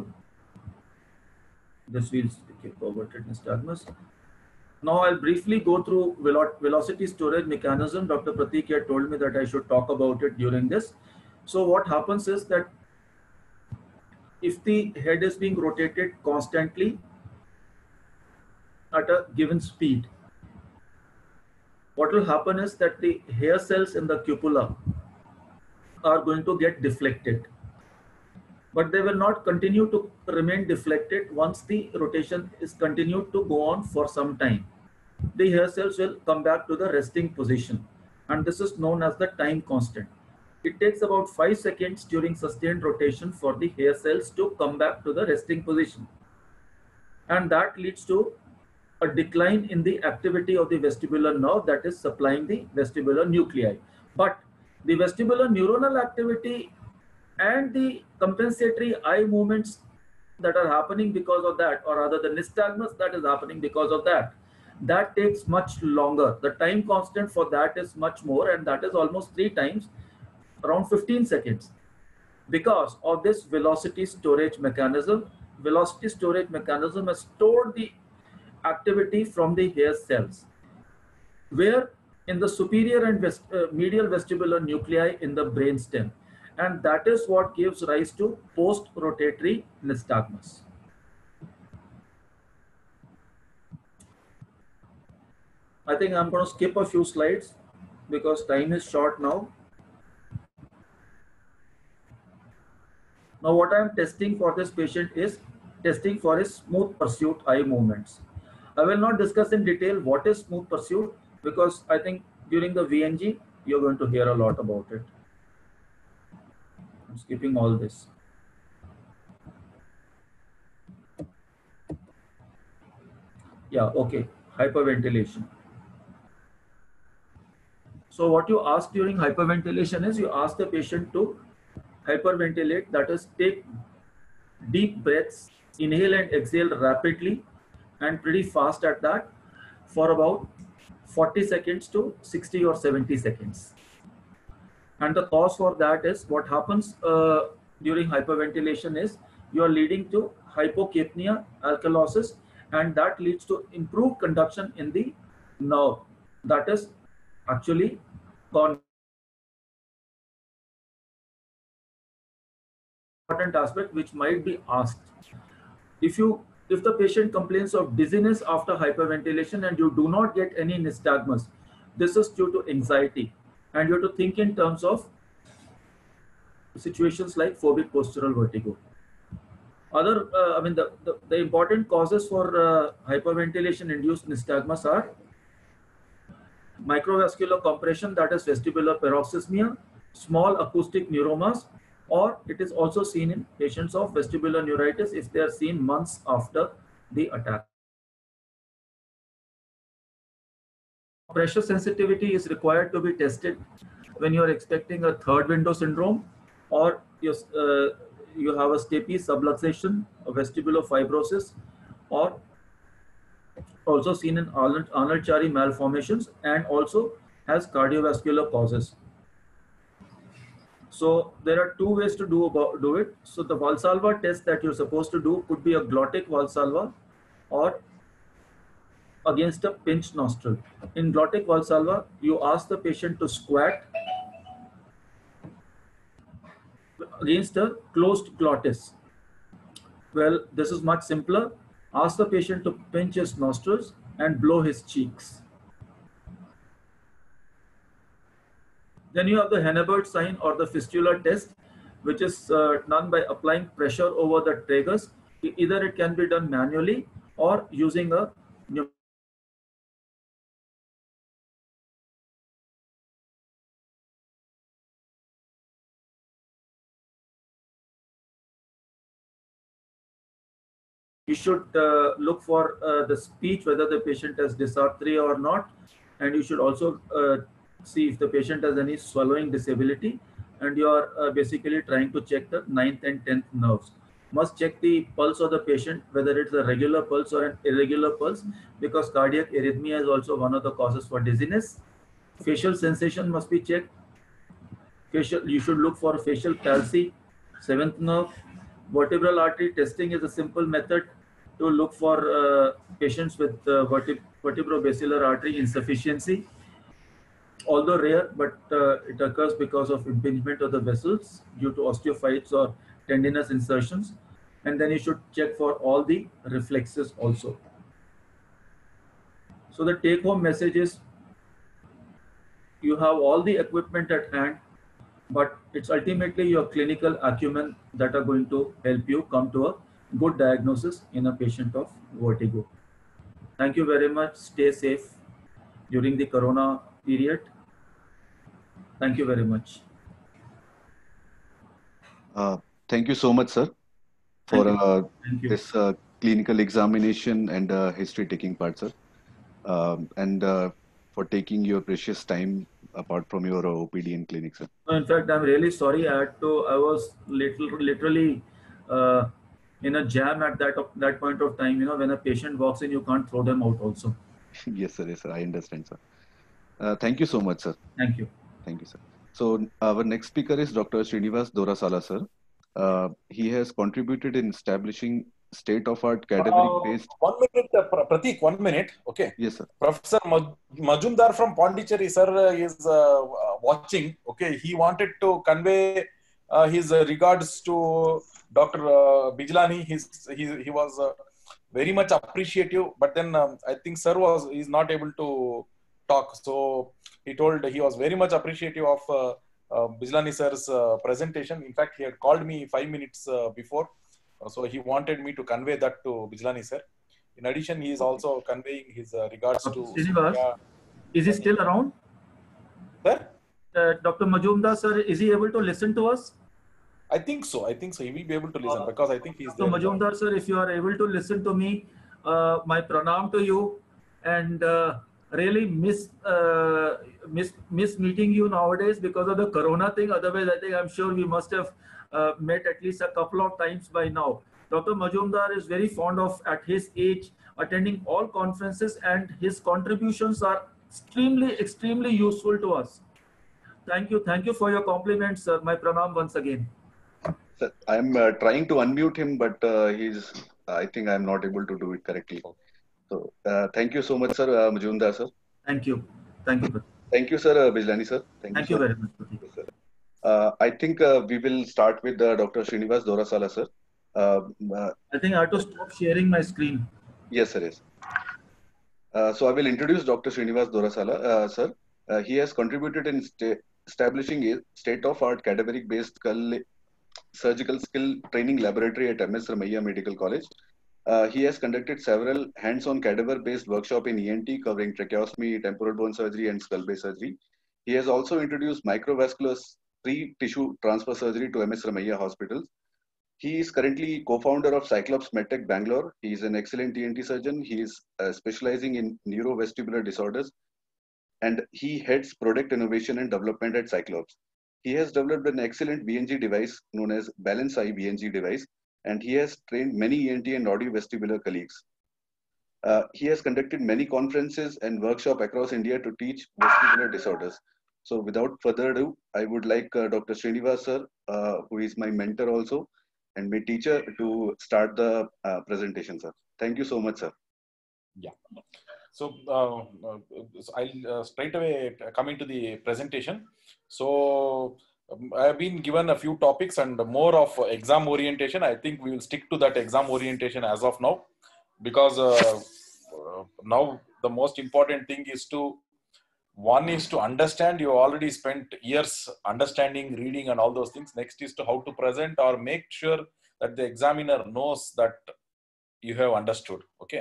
This will skip perverted nystagmus. Now I'll briefly go through velo velocity storage mechanism. Doctor Pratik had told me that I should talk about it during this. So what happens is that if the head is being rotated constantly at a given speed, what will happen is that the hair cells in the cupula are going to get deflected. But they will not continue to remain deflected once the rotation is continued to go on for some time. The hair cells will come back to the resting position, and this is known as the time constant. It takes about five seconds during sustained rotation for the hair cells to come back to the resting position, and that leads to a decline in the activity of the vestibular nerve that is supplying the vestibular nuclei. But the vestibular neuronal activity and the compensatory eye movements that are happening because of that, or rather the nystagmus that is happening because of that, that takes much longer. The time constant for that is much more, and that is almost three times, around fifteen seconds. Because of this velocity storage mechanism, velocity storage mechanism has stored the activity from the hair cells, where in the superior and vest, uh, medial vestibular nuclei in the brainstem. And that is what gives rise to post-rotatory nystagmus. I think I'm going to skip a few slides because time is short now. Now what I'm testing for this patient is testing for his smooth pursuit eye movements. I will not discuss in detail what is smooth pursuit because I think during the V N G you're going to hear a lot about it. I'm skipping all this. Yeah, okay. Hyperventilation. So what you ask during hyperventilation is you ask the patient to hyperventilate, that is take deep breaths, inhale and exhale rapidly and pretty fast at that for about forty seconds to sixty or seventy seconds. And the cause for that is what happens uh, during hyperventilation is you are leading to hypocapnia, alkalosis, and that leads to improved conduction in the nerve. That is actually important aspect which might be asked. If you if the patient complains of dizziness after hyperventilation and you do not get any nystagmus, this is due to anxiety, and you have to think in terms of situations like phobic postural vertigo. Other, uh, I mean, the, the, the important causes for uh, hyperventilation induced nystagmus are microvascular compression, that is vestibular paroxysmia, small acoustic neuromas, or it is also seen in patients of vestibular neuritis if they are seen months after the attack. Pressure sensitivity is required to be tested when you are expecting a third window syndrome, or you, uh, you have a stapes subluxation, a vestibular fibrosis, or also seen in Arnold-Chiari malformations, and also has cardiovascular causes. So there are two ways to do about do it. So the Valsalva test that you're supposed to do could be a glottic Valsalva or against a pinched nostril. In glottic Valsalva, you ask the patient to squat against a closed glottis. Well, this is much simpler. Ask the patient to pinch his nostrils and blow his cheeks. Then you have the Henneberg sign or the fistula test, which is uh, done by applying pressure over the tragus. Either it can be done manually or using a you should uh, look for uh, the speech, whether the patient has dysarthria or not, and you should also uh, see if the patient has any swallowing disability, and you are uh, basically trying to check the ninth and tenth nerves. Must check the pulse of the patient, whether it's a regular pulse or an irregular pulse, because cardiac arrhythmia is also one of the causes for dizziness. Facial sensation must be checked. Facial, you should look for facial palsy, seventh nerve. Vertebral artery testing is a simple method to look for uh, patients with uh, verteb vertebrobasilar artery insufficiency. Although rare, but uh, it occurs because of impingement of the vessels due to osteophytes or tendinous insertions. And then you should check for all the reflexes also. So the take-home message is you have all the equipment at hand, but it's ultimately your clinical acumen that are going to help you come to a good diagnosis in a patient of vertigo. Thank you very much. Stay safe during the corona period. Thank you very much. Uh, thank you so much, sir, Thank for you. uh, Thank you. this uh, clinical examination and uh, history taking part, sir, um, and uh, for taking your precious time apart from your uh, O P D and clinic, sir. No, in fact, I'm really sorry. I had to. I was little, literally uh, in a jam at that that point of time. You know, when a patient walks in, you can't throw them out. Also. Yes, sir. Yes, sir. I understand, sir. Uh, thank you so much, sir. Thank you. Thank you, sir. So our next speaker is Doctor Srinivas Dorasala, sir. Uh, he has contributed in establishing state-of-art Uh, cadaveric-based. one minute, uh, Pra- Pratik, one minute. Okay. Yes, sir. Professor Maj- Majumdar from Pondicherry, sir, uh, is uh, uh, watching. Okay. He wanted to convey uh, his uh, regards to Doctor Uh, Bijlani. He's, he, he was uh, very much appreciative, but then um, I think sir was is not able to talk. So he told he was very much appreciative of uh, uh, Bijlani sir's uh, presentation. In fact, he had called me five minutes uh, before. Uh, So he wanted me to convey that to Bijlani sir. In addition, he is Okay. also conveying his uh, regards Doctor to Srinivas, Surya. is he still around? Sir? Uh, Doctor Majumdar, sir, is he able to listen to us? I think so. I think so. He will be able to listen Uh, because I think he is Doctor there. in the- Majumdar, sir, if you are able to listen to me, uh, my pranam to you, and uh, really miss, uh, miss miss meeting you nowadays because of the corona thing. Otherwise, I think I'm sure we must have uh, met at least a couple of times by now. Doctor Majumdar is very fond of, at his age, attending all conferences, and his contributions are extremely, extremely useful to us. Thank you. Thank you for your compliments, sir. My pranam once again. Sir, I'm uh, trying to unmute him, but uh, he's. I think I'm not able to do it correctly. So uh, thank you so much, sir, uh, Majumdar, sir. Thank you. Thank you, Pratik. Thank you, sir, uh, Bijlani, sir. Thank, Thank you, you sir. very much, Pratik. Yes, sir. Uh, I think uh, we will start with uh, Doctor Srinivas Dorasala, sir. Uh, uh, I think I have to stop sharing my screen. yes, sir. Yes. Uh, so I will introduce Doctor Srinivas Dorasala, uh, sir. Uh, he has contributed in sta establishing a state-of-art cadaveric-based skull surgical skill training laboratory at M S Ramaiah Medical College. Uh, he has conducted several hands-on cadaver-based workshop in E N T covering tracheostomy, temporal bone surgery, and skull-base surgery. He has also introduced microvascular pre-tissue transfer surgery to M S Ramaiah hospitals. He is currently co-founder of Cyclops MedTech Bangalore. He is an excellent E N T surgeon. He is uh, specializing in neurovestibular disorders, and he heads product innovation and development at Cyclops. He has developed an excellent B N G device known as Balance Eye B N G device, and he has trained many E N T and audiovestibular colleagues. Uh, he has conducted many conferences and workshops across India to teach vestibular disorders. So without further ado, I would like uh, Doctor Srinivas sir, uh, who is my mentor also and my teacher, to start the uh, presentation, sir. Thank you so much, sir. Yeah. So, uh, uh, so I'll uh, straight away come into the presentation. So um, I have been given a few topics and more of exam orientation. I think we will stick to that exam orientation as of now, because uh, uh, now the most important thing is to, one is to understand. You already spent years understanding, reading and all those things. Next is to how to present or make sure that the examiner knows that you have understood. Okay.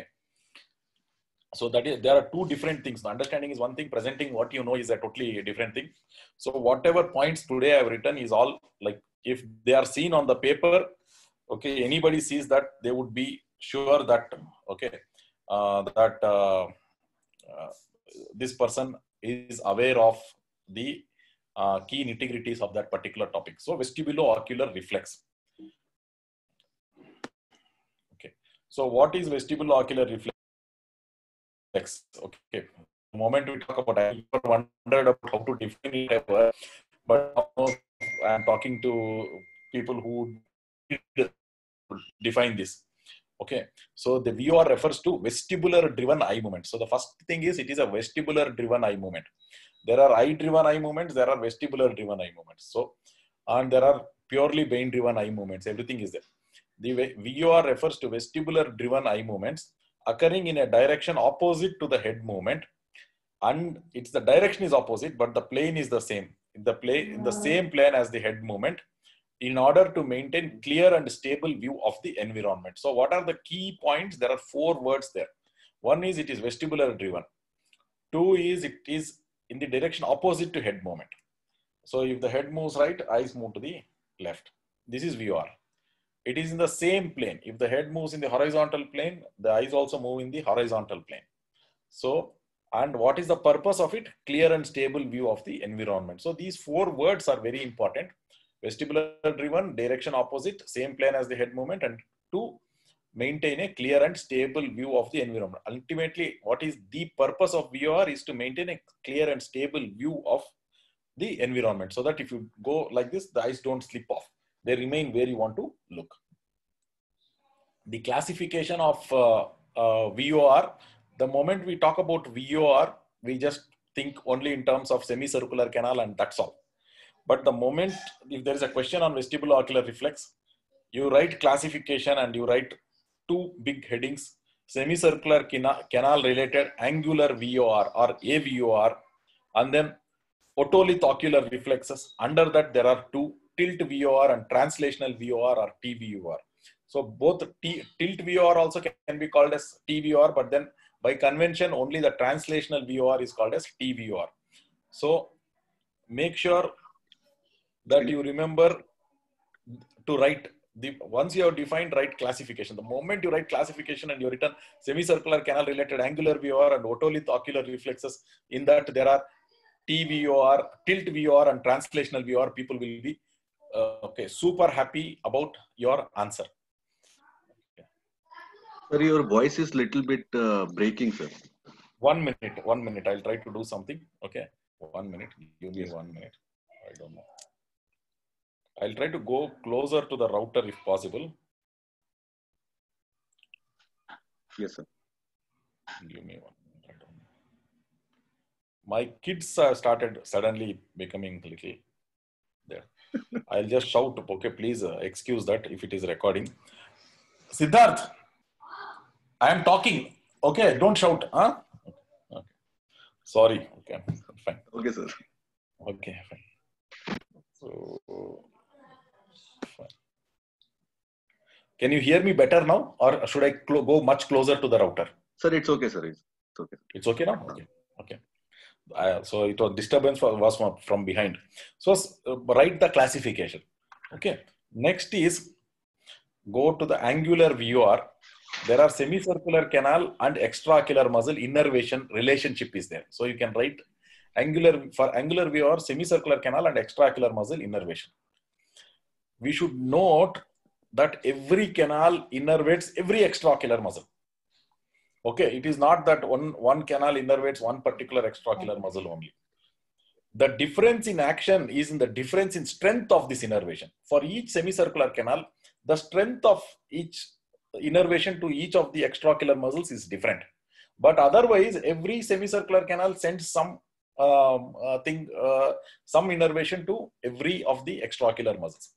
So that is, there are two different things. The understanding is one thing, presenting what you know is a totally different thing. So whatever points today I've written is all, like, if they are seen on the paper, okay, anybody sees that, they would be sure that, okay, uh, that uh, uh, this person is aware of the uh, key nitty-gritties of that particular topic. So vestibulo-ocular reflex. Okay. So what is vestibulo-ocular reflex? Okay. The moment we talk about, I wondered about how to define it ever, but now I'm talking to people who define this. Okay, so the V O R refers to vestibular driven eye movement. So the first thing is it is a vestibular driven eye movement. There are eye driven eye movements, there are vestibular driven eye movements. So, and there are purely vein driven eye movements. Everything is there. The V O R refers to vestibular driven eye movements occurring in a direction opposite to the head movement, and it's the direction is opposite, but the plane is the same. In the plane, in the same plane as the head movement, in order to maintain clear and stable view of the environment. So what are the key points? There are four words there. One is it is vestibular driven. Two is it is in the direction opposite to head movement. So if the head moves right, eyes move to the left. This is V O R. It is in the same plane. If the head moves in the horizontal plane, the eyes also move in the horizontal plane. So, and what is the purpose of it? Clear and stable view of the environment. So these four words are very important. Vestibular driven, direction opposite, same plane as the head movement, and to maintain a clear and stable view of the environment. Ultimately, what is the purpose of V O R is to maintain a clear and stable view of the environment, so that if you go like this, the eyes don't slip off. They remain where you want to look. The classification of uh, uh, V O R, the moment we talk about V O R, we just think only in terms of semicircular canal and that's all. But the moment, if there is a question on vestibulo-ocular reflex, you write classification and you write two big headings, semicircular canal related angular V O R or A V O R, and then otolith ocular reflexes. Under that, there are two, tilt V O R and translational V O R or T V O R. So both T, tilt V O R also can be called as T V O R, but then by convention, only the translational V O R is called as T V O R. So make sure that you remember to write the, once you have defined, write classification. The moment you write classification and you written semicircular canal related angular V O R and otolith ocular reflexes, in that there are T V O R, tilt V O R and translational V O R, people will be uh, okay, super happy about your answer. Okay. Sir, your voice is little bit uh, breaking, sir. One minute, one minute. I'll try to do something. Okay, one minute. Give me one minute. I don't know. I'll try to go closer to the router if possible. Yes, sir. Give me one minute. I don't know. My kids have started suddenly becoming little there. I'll just shout, okay, please uh, excuse that if it is recording. Siddharth, I am talking. Okay, don't shout. Huh? Okay. Sorry. Okay, fine. Okay, sir. Okay, fine. So, fine. Can you hear me better now, or should I go much closer to the router? Sir, it's okay, sir. It's okay. It's okay now? Okay. Okay. Uh, so it was disturbance was from, from behind. So uh, write the classification. Okay. Next is go to the angular V O R. There are semicircular canal and extraocular muscle innervation relationship is there. So you can write angular for angular V O R, semicircular canal and extraocular muscle innervation. We should note that every canal innervates every extraocular muscle. Okay, it is not that one, one canal innervates one particular extraocular muscle only. The difference in action is in the difference in strength of this innervation. For each semicircular canal, the strength of each innervation to each of the extraocular muscles is different. But otherwise, every semicircular canal sends some um, uh, thing, uh, some innervation to every of the extraocular muscles.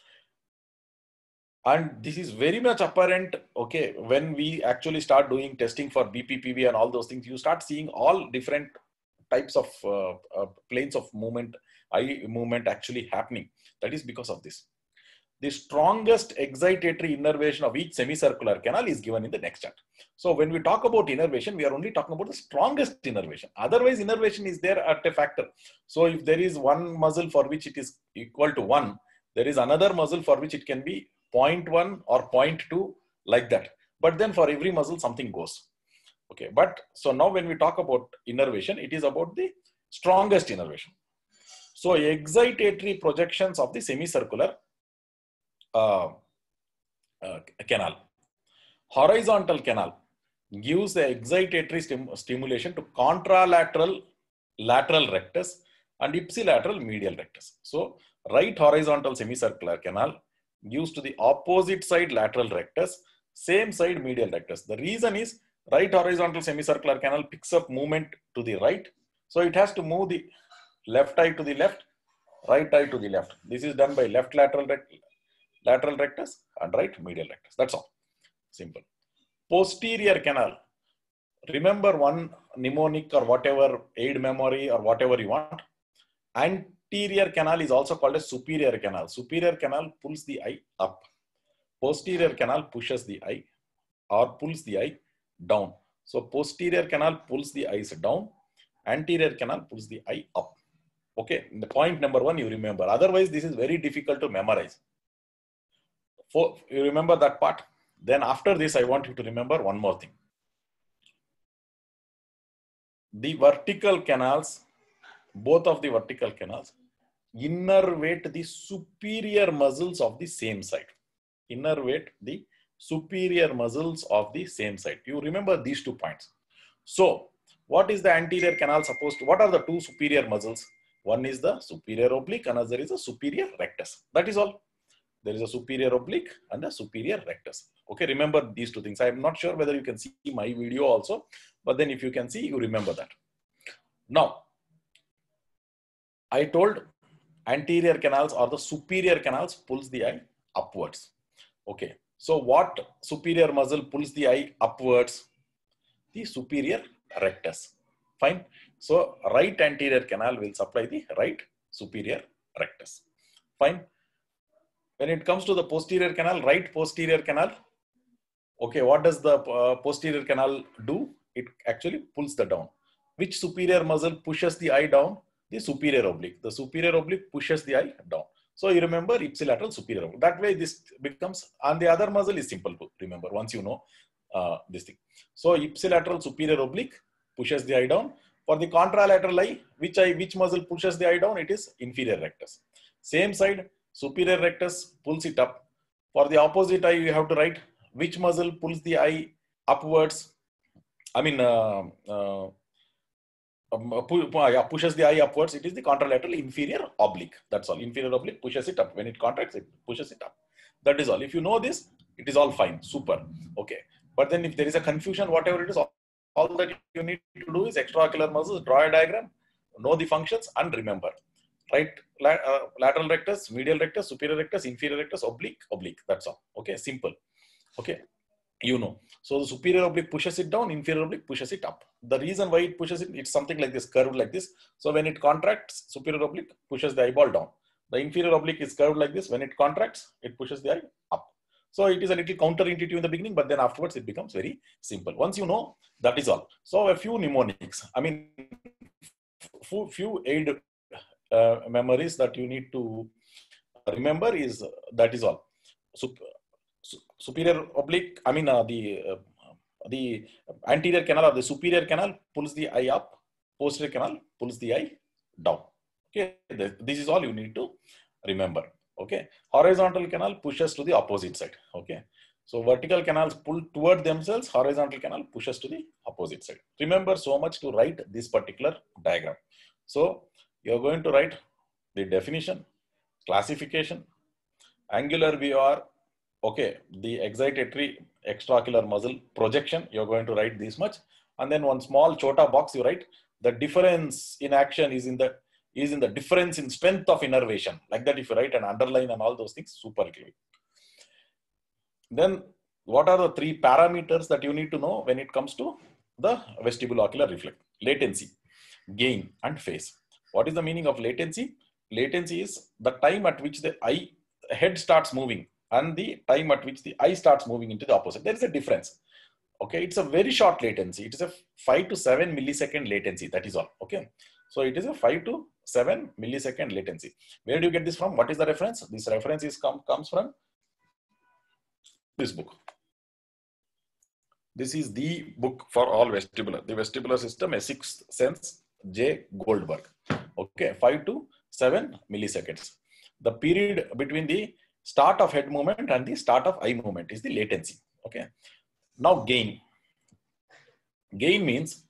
And this is very much apparent, okay, when we actually start doing testing for B P P V and all those things, you start seeing all different types of uh, uh, planes of movement, eye movement actually happening. That is because of this. The strongest excitatory innervation of each semicircular canal is given in the next chart. So when we talk about innervation, we are only talking about the strongest innervation. Otherwise, innervation is there at a factor. So if there is one muscle for which it is equal to one, there is another muscle for which it can be zero point one or zero point two, like that. But then for every muscle, something goes. Okay, but so now when we talk about innervation, it is about the strongest innervation. So excitatory projections of the semicircular uh, uh, canal. Horizontal canal gives the excitatory stim stimulation to contralateral lateral rectus and ipsilateral medial rectus. So right horizontal semicircular canal gives to the opposite side lateral rectus, same side medial rectus. The reason is right horizontal semicircular canal picks up movement to the right. So it has to move the left eye to the left, right eye to the left. This is done by left lateral rectus, lateral rectus and right medial rectus. That's all. Simple. Posterior canal. Remember one mnemonic or whatever, aid memory or whatever you want. Anterior canal is also called a superior canal. Superior canal pulls the eye up. Posterior canal pushes the eye or pulls the eye down. So posterior canal pulls the eyes down. Anterior canal pulls the eye up. Okay, the point number one you remember. Otherwise, this is very difficult to memorize. For, you remember that part? Then after this, I want you to remember one more thing. The vertical canals, both of the vertical canals, innervate the superior muscles of the same side. Innervate the superior muscles of the same side. You remember these two points. So, what is the anterior canal supposed to, what are the two superior muscles? One is the superior oblique, another is the superior rectus. That is all. There is a superior oblique and a superior rectus. Okay, remember these two things. I am not sure whether you can see my video also, but then if you can see, you remember that. Now, I told anterior canals or the superior canals pulls the eye upwards. Okay, so what superior muscle pulls the eye upwards? The superior rectus. Fine. So right anterior canal will supply the right superior rectus. Fine. When it comes to the posterior canal, right posterior canal, okay, what does the uh, posterior canal do? It actually pulls the down. Which superior muscle pushes the eye down? The superior oblique. The superior oblique pushes the eye down. So you remember ipsilateral superior oblique. That way this becomes, and the other muscle is simple to remember once you know uh, this thing. So ipsilateral superior oblique pushes the eye down. For the contralateral eye, which eye, which muscle pushes the eye down? It is inferior rectus. Same side, superior rectus pulls it up. For the opposite eye, you have to write which muscle pulls the eye upwards. I mean, uh, uh, uh, pushes the eye upwards. It is the contralateral inferior oblique. That's all. Inferior oblique pushes it up. When it contracts, it pushes it up. That is all. If you know this, it is all fine. Super. Okay. But then if there is a confusion, whatever it is, all, all that you need to do is extraocular muscles, draw a diagram, know the functions, and remember. Right, uh, lateral rectus, medial rectus, superior rectus, inferior rectus, oblique, oblique. That's all. Okay, simple. Okay, you know. So the superior oblique pushes it down, inferior oblique pushes it up. The reason why it pushes it, it's something like this, curved like this. So when it contracts, superior oblique pushes the eyeball down. The inferior oblique is curved like this. When it contracts, it pushes the eye up. So it is a little counterintuitive in the beginning, but then afterwards it becomes very simple. Once you know, that is all. So a few mnemonics. I mean, few, few aid uh, memories that you need to remember is uh, that is all. Sup superior oblique. I mean, uh, the uh, the anterior canal or the superior canal pulls the eye up. Posterior canal pulls the eye down. Okay, this is all you need to remember. Okay, horizontal canal pushes to the opposite side. Okay, so vertical canals pull toward themselves, horizontal canal pushes to the opposite side. Remember so much to write this particular diagram. So you're going to write the definition, classification, angular V O R, okay, the excitatory extraocular muscle projection, you're going to write this much. And then one small chota box you write, the difference in action is in the is in the difference in strength of innervation. Like that, if you write and underline and all those things, super clear. Then what are the three parameters that you need to know when it comes to the vestibulo-ocular reflex? Latency, gain, and phase. What is the meaning of latency? Latency is the time at which the eye head starts moving and the time at which the eye starts moving into the opposite. There is a difference. Okay, it's a very short latency. It is a five to seven millisecond latency. That is all. Okay, so it is a five to seven millisecond latency. Where do you get this from? What is the reference? This reference is come comes from this book. This is the book for all vestibular. The vestibular system, a sixth sense, J. Goldberg. Okay, five to seven milliseconds. The period between the start of head movement and the start of eye movement is the latency. Okay. Now gain. Gain means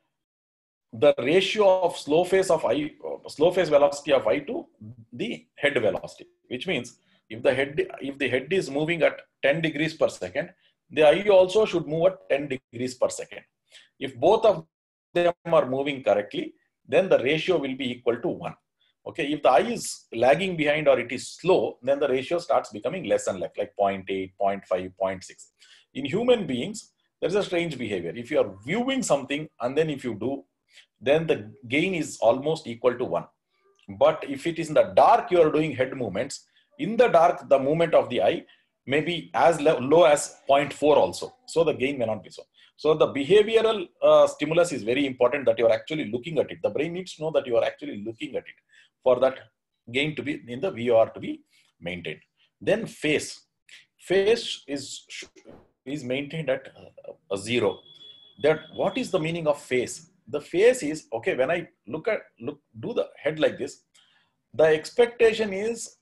the ratio of slow phase of eye, slow phase velocity of eye to the head velocity, which means if the head, if the head is moving at ten degrees per second, the eye also should move at ten degrees per second. If both of them are moving correctly, then the ratio will be equal to one. Okay, if the eye is lagging behind or it is slow, then the ratio starts becoming less and less, like zero point eight, zero point five, zero point six. In human beings, there's a strange behavior. If you are viewing something and then if you do, then the gain is almost equal to one. But if it is in the dark, you are doing head movements. In the dark, the movement of the eye may be as low as zero point four also. So the gain may not be so. So the behavioral uh, stimulus is very important, that you are actually looking at it. The brain needs to know that you are actually looking at it for that gain to be in the V O R to be maintained. Then phase. Phase is, is maintained at a zero. That what is the meaning of phase? The phase is, okay, when I look at, look, do the head like this, the expectation is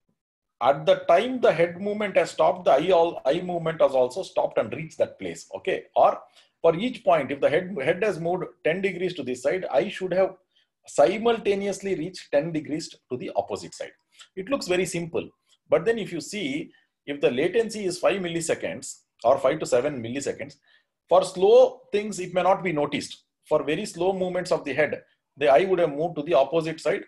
at the time the head movement has stopped, the eye, all, eye movement has also stopped and reached that place. Okay. Or for each point, if the head, head has moved ten degrees to this side, I should have simultaneously reached ten degrees to the opposite side. It looks very simple. But then if you see, if the latency is five milliseconds or five to seven milliseconds, for slow things, it may not be noticed. For very slow movements of the head, the eye would have moved to the opposite side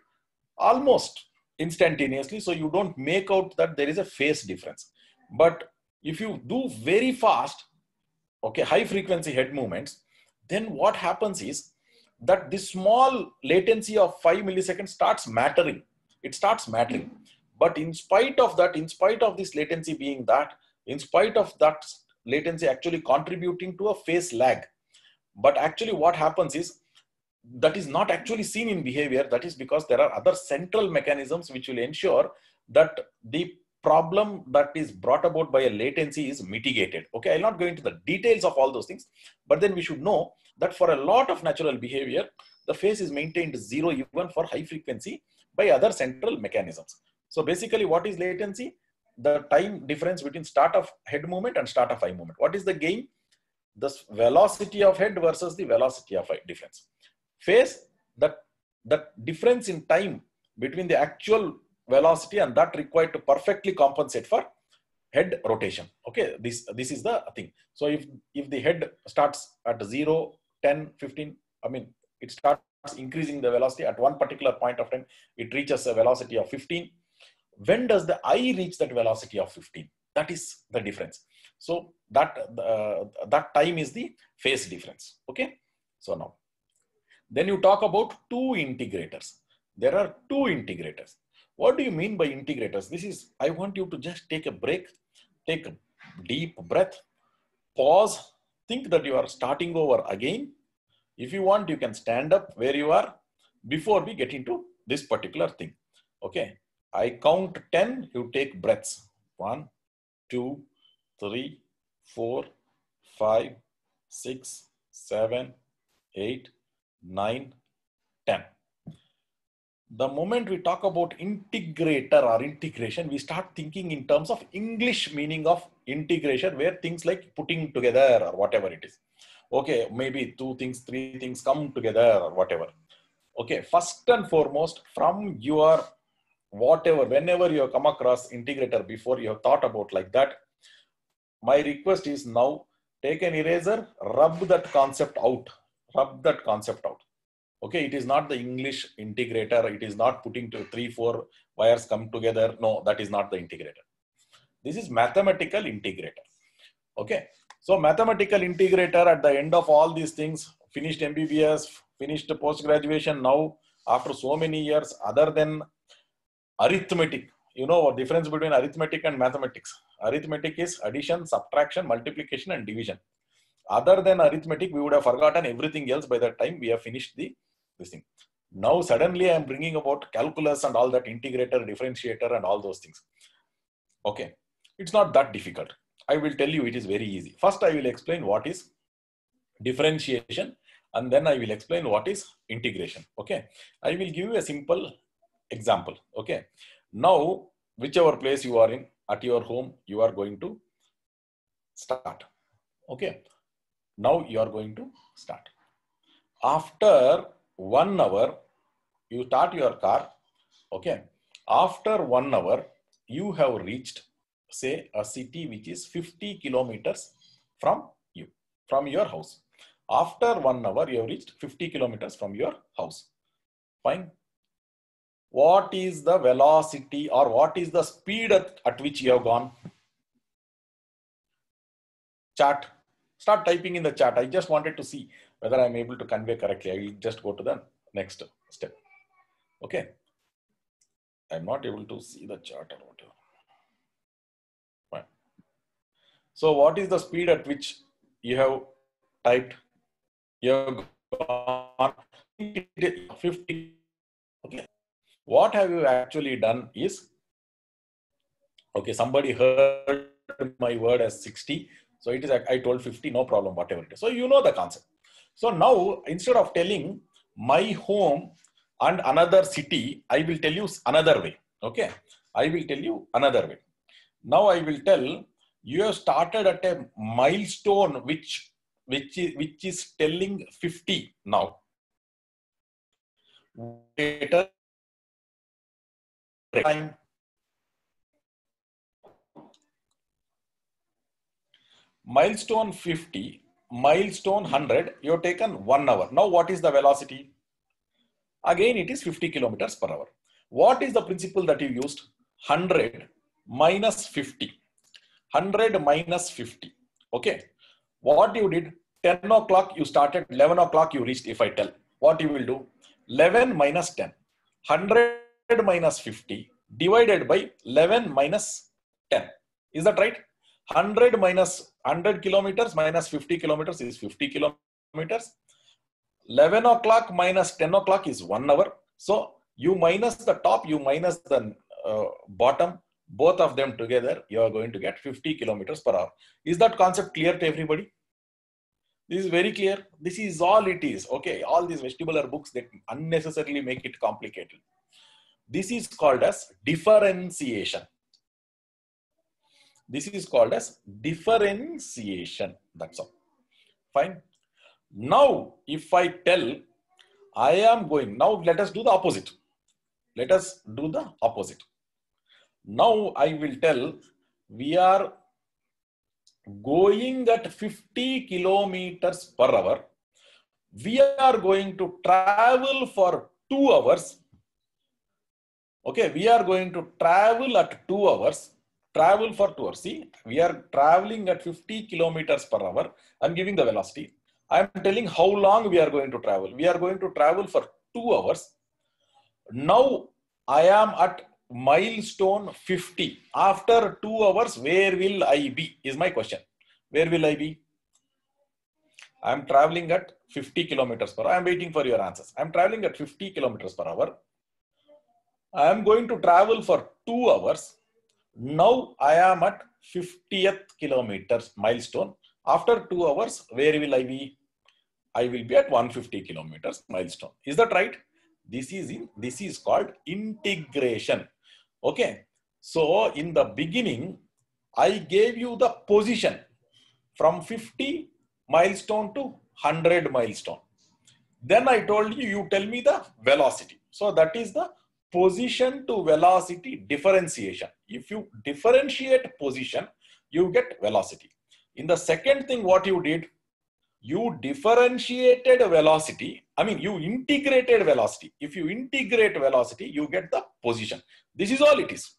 almost instantaneously. So you don't make out that there is a phase difference. But if you do very fast, okay, high frequency head movements, then what happens is that this small latency of five milliseconds starts mattering. It starts mattering. But in spite of that, in spite of this latency being that, in spite of that latency actually contributing to a phase lag, but actually what happens is that is not actually seen in behavior. That is because there are other central mechanisms which will ensure that the problem that is brought about by a latency is mitigated. Okay, I'll not go into the details of all those things, but then we should know that for a lot of natural behavior, the phase is maintained zero even for high frequency by other central mechanisms. So basically what is latency? The time difference between start of head movement and start of eye movement. What is the gain? The velocity of head versus the velocity of eye difference. Phase, that, that difference in time between the actual velocity and that required to perfectly compensate for head rotation. Okay, this, this is the thing. So if, if the head starts at zero, ten, fifteen, I mean, it starts increasing the velocity at one particular point of time, it reaches a velocity of fifteen. When does the eye reach that velocity of fifteen? That is the difference. So that, uh, that time is the phase difference. Okay. So now, then you talk about two integrators. There are two integrators. What do you mean by integrators? This is, I want you to just take a break, take a deep breath, pause, think that you are starting over again. If you want, you can stand up where you are before we get into this particular thing. Okay. I count ten, you take breaths. One, two, three, four, five, six, seven, eight, nine, ten. The moment we talk about integrator or integration, we start thinking in terms of English meaning of integration, where things like putting together or whatever it is. Okay, maybe two things, three things come together or whatever. Okay, first and foremost, from your whatever, whenever you have come across integrator before, you have thought about like that, my request is now take an eraser, rub that concept out, rub that concept out. Okay, it is not the English integrator. It is not putting to three, four wires come together. No, that is not the integrator. This is mathematical integrator. Okay, so mathematical integrator at the end of all these things, finished M B B S, finished post-graduation. Now, after so many years, other than arithmetic, you know what difference between arithmetic and mathematics? Arithmetic is addition, subtraction, multiplication, and division. Other than arithmetic, we would have forgotten everything else by the time we have finished the this thing. Now suddenly I am bringing about calculus and all that, integrator, differentiator, and all those things. Okay, it's not that difficult. I will tell you it is very easy. First, I will explain what is differentiation, and then I will explain what is integration. Okay, I will give you a simple example. Okay. Now, whichever place you are in, at your home, you are going to start. Okay. Now you are going to start. After one hour, you start your car. Okay. After one hour, you have reached, say, a city which is fifty kilometers from you, from your house. After one hour, you have reached fifty kilometers from your house. Fine. What is the velocity or what is the speed at, at which you have gone? Chat. Start typing in the chat. I just wanted to see whether I'm able to convey correctly. I will just go to the next step. Okay. I'm not able to see the chart or whatever. Fine. So what is the speed at which you have typed? You have gone fifty. Okay. What have you actually done is, okay, somebody heard my word as sixty. So it is, I told fifty, no problem, whatever it is. So you know the concept. So now, instead of telling my home and another city, I will tell you another way. Okay. I will tell you another way. Now I will tell you have started at a milestone which, which, is, which is telling fifty now. Later, time. Milestone fifty, milestone one hundred, you have taken one hour. Now what is the velocity? Again, it is fifty kilometers per hour. What is the principle that you used? one hundred minus fifty. one hundred minus fifty. Okay. What you did? ten o'clock you started, eleven o'clock you reached, if I tell. What you will do? eleven minus ten. one hundred minus fifty divided by eleven minus ten. Is that right? one hundred minus one hundred kilometers minus fifty kilometers is fifty kilometers. eleven o'clock minus ten o'clock is one hour. So you minus the top, you minus the uh, bottom, both of them together, you are going to get fifty kilometers per hour. Is that concept clear to everybody? This is very clear. This is all it is. Okay. All these vestibular books that unnecessarily make it complicated. This is called as differentiation. This is called as differentiation. That's all. Fine. Now, if I tell I am going, now let us do the opposite. Let us do the opposite. Now I will tell we are going at fifty kilometers per hour. We are going to travel for two hours. Okay, we are going to travel at two hours. Travel for two hours. See, we are traveling at fifty kilometers per hour. I'm giving the velocity. I'm telling how long we are going to travel. We are going to travel for two hours. Now I am at milestone fifty. After two hours, where will I be? Is my question. Where will I be? I'm traveling at fifty kilometers per hour. I'm waiting for your answers. I'm traveling at fifty kilometers per hour. I'm going to travel for two hours. Now I am at fiftieth kilometers milestone. After two hours, where will I be? I will be at one hundred fifty kilometers milestone. Is that right? This is in, this is called integration. Okay. So in the beginning, I gave you the position from fifty milestone to one hundred milestone. Then I told you, you tell me the velocity. So that is the position to velocity differentiation. If you differentiate position, you get velocity. In the second thing, what you did, you differentiated velocity. I mean, you integrated velocity. If you integrate velocity, you get the position. This is all it is.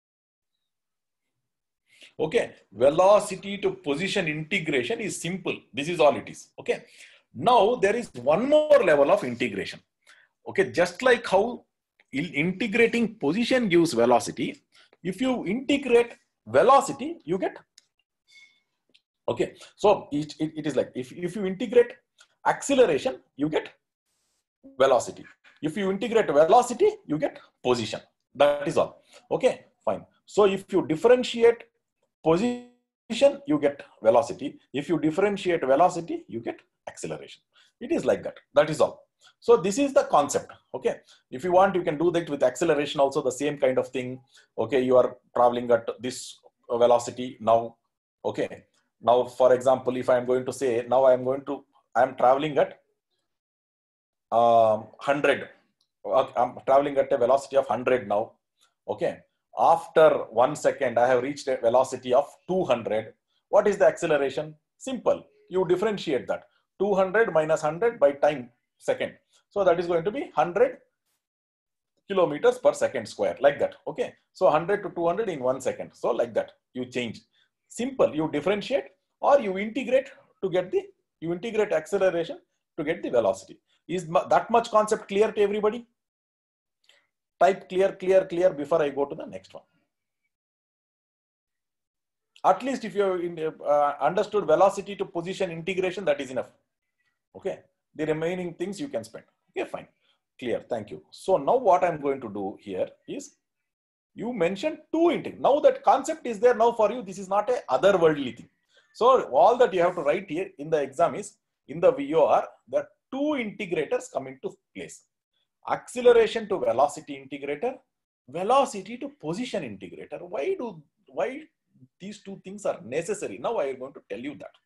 Okay. Velocity to position integration is simple. This is all it is. Okay. Now there is one more level of integration. Okay. Just like how integrating position gives velocity, if you integrate velocity, you get. Okay, so it, it, it is like if, if you integrate acceleration, you get velocity. If you integrate velocity, you get position. That is all. Okay, fine. So if you differentiate position, you get velocity. If you differentiate velocity, you get acceleration. It is like that. That is all. So this is the concept. Okay. If you want, you can do that with acceleration also, the same kind of thing. Okay. You are traveling at this velocity now. Okay. Now, for example, if I'm going to say, now I'm going to, I'm traveling at um, one hundred. I'm traveling at a velocity of one hundred now. Okay. After one second, I have reached a velocity of two hundred. What is the acceleration? Simple. You differentiate that. two hundred minus one hundred by time second. So that is going to be one hundred kilometers per second square, like that. Okay. So one hundred to two hundred in one second. So like that, you change. Simple. You differentiate or you integrate to get the, you integrate acceleration to get the velocity. Is that much concept clear to everybody? Type clear, clear, clear before I go to the next one. At least if you uh, understood velocity to position integration, that is enough. Okay. The remaining things you can spend. Okay, fine. Clear. Thank you. So now what I'm going to do here is, you mentioned two integrators. Now that concept is there now for you. This is not a otherworldly thing. So all that you have to write here in the exam is, in the V O R, the two integrators come into place. Acceleration to velocity integrator, velocity to position integrator. Why do, why these two things are necessary? Now I am going to tell you that.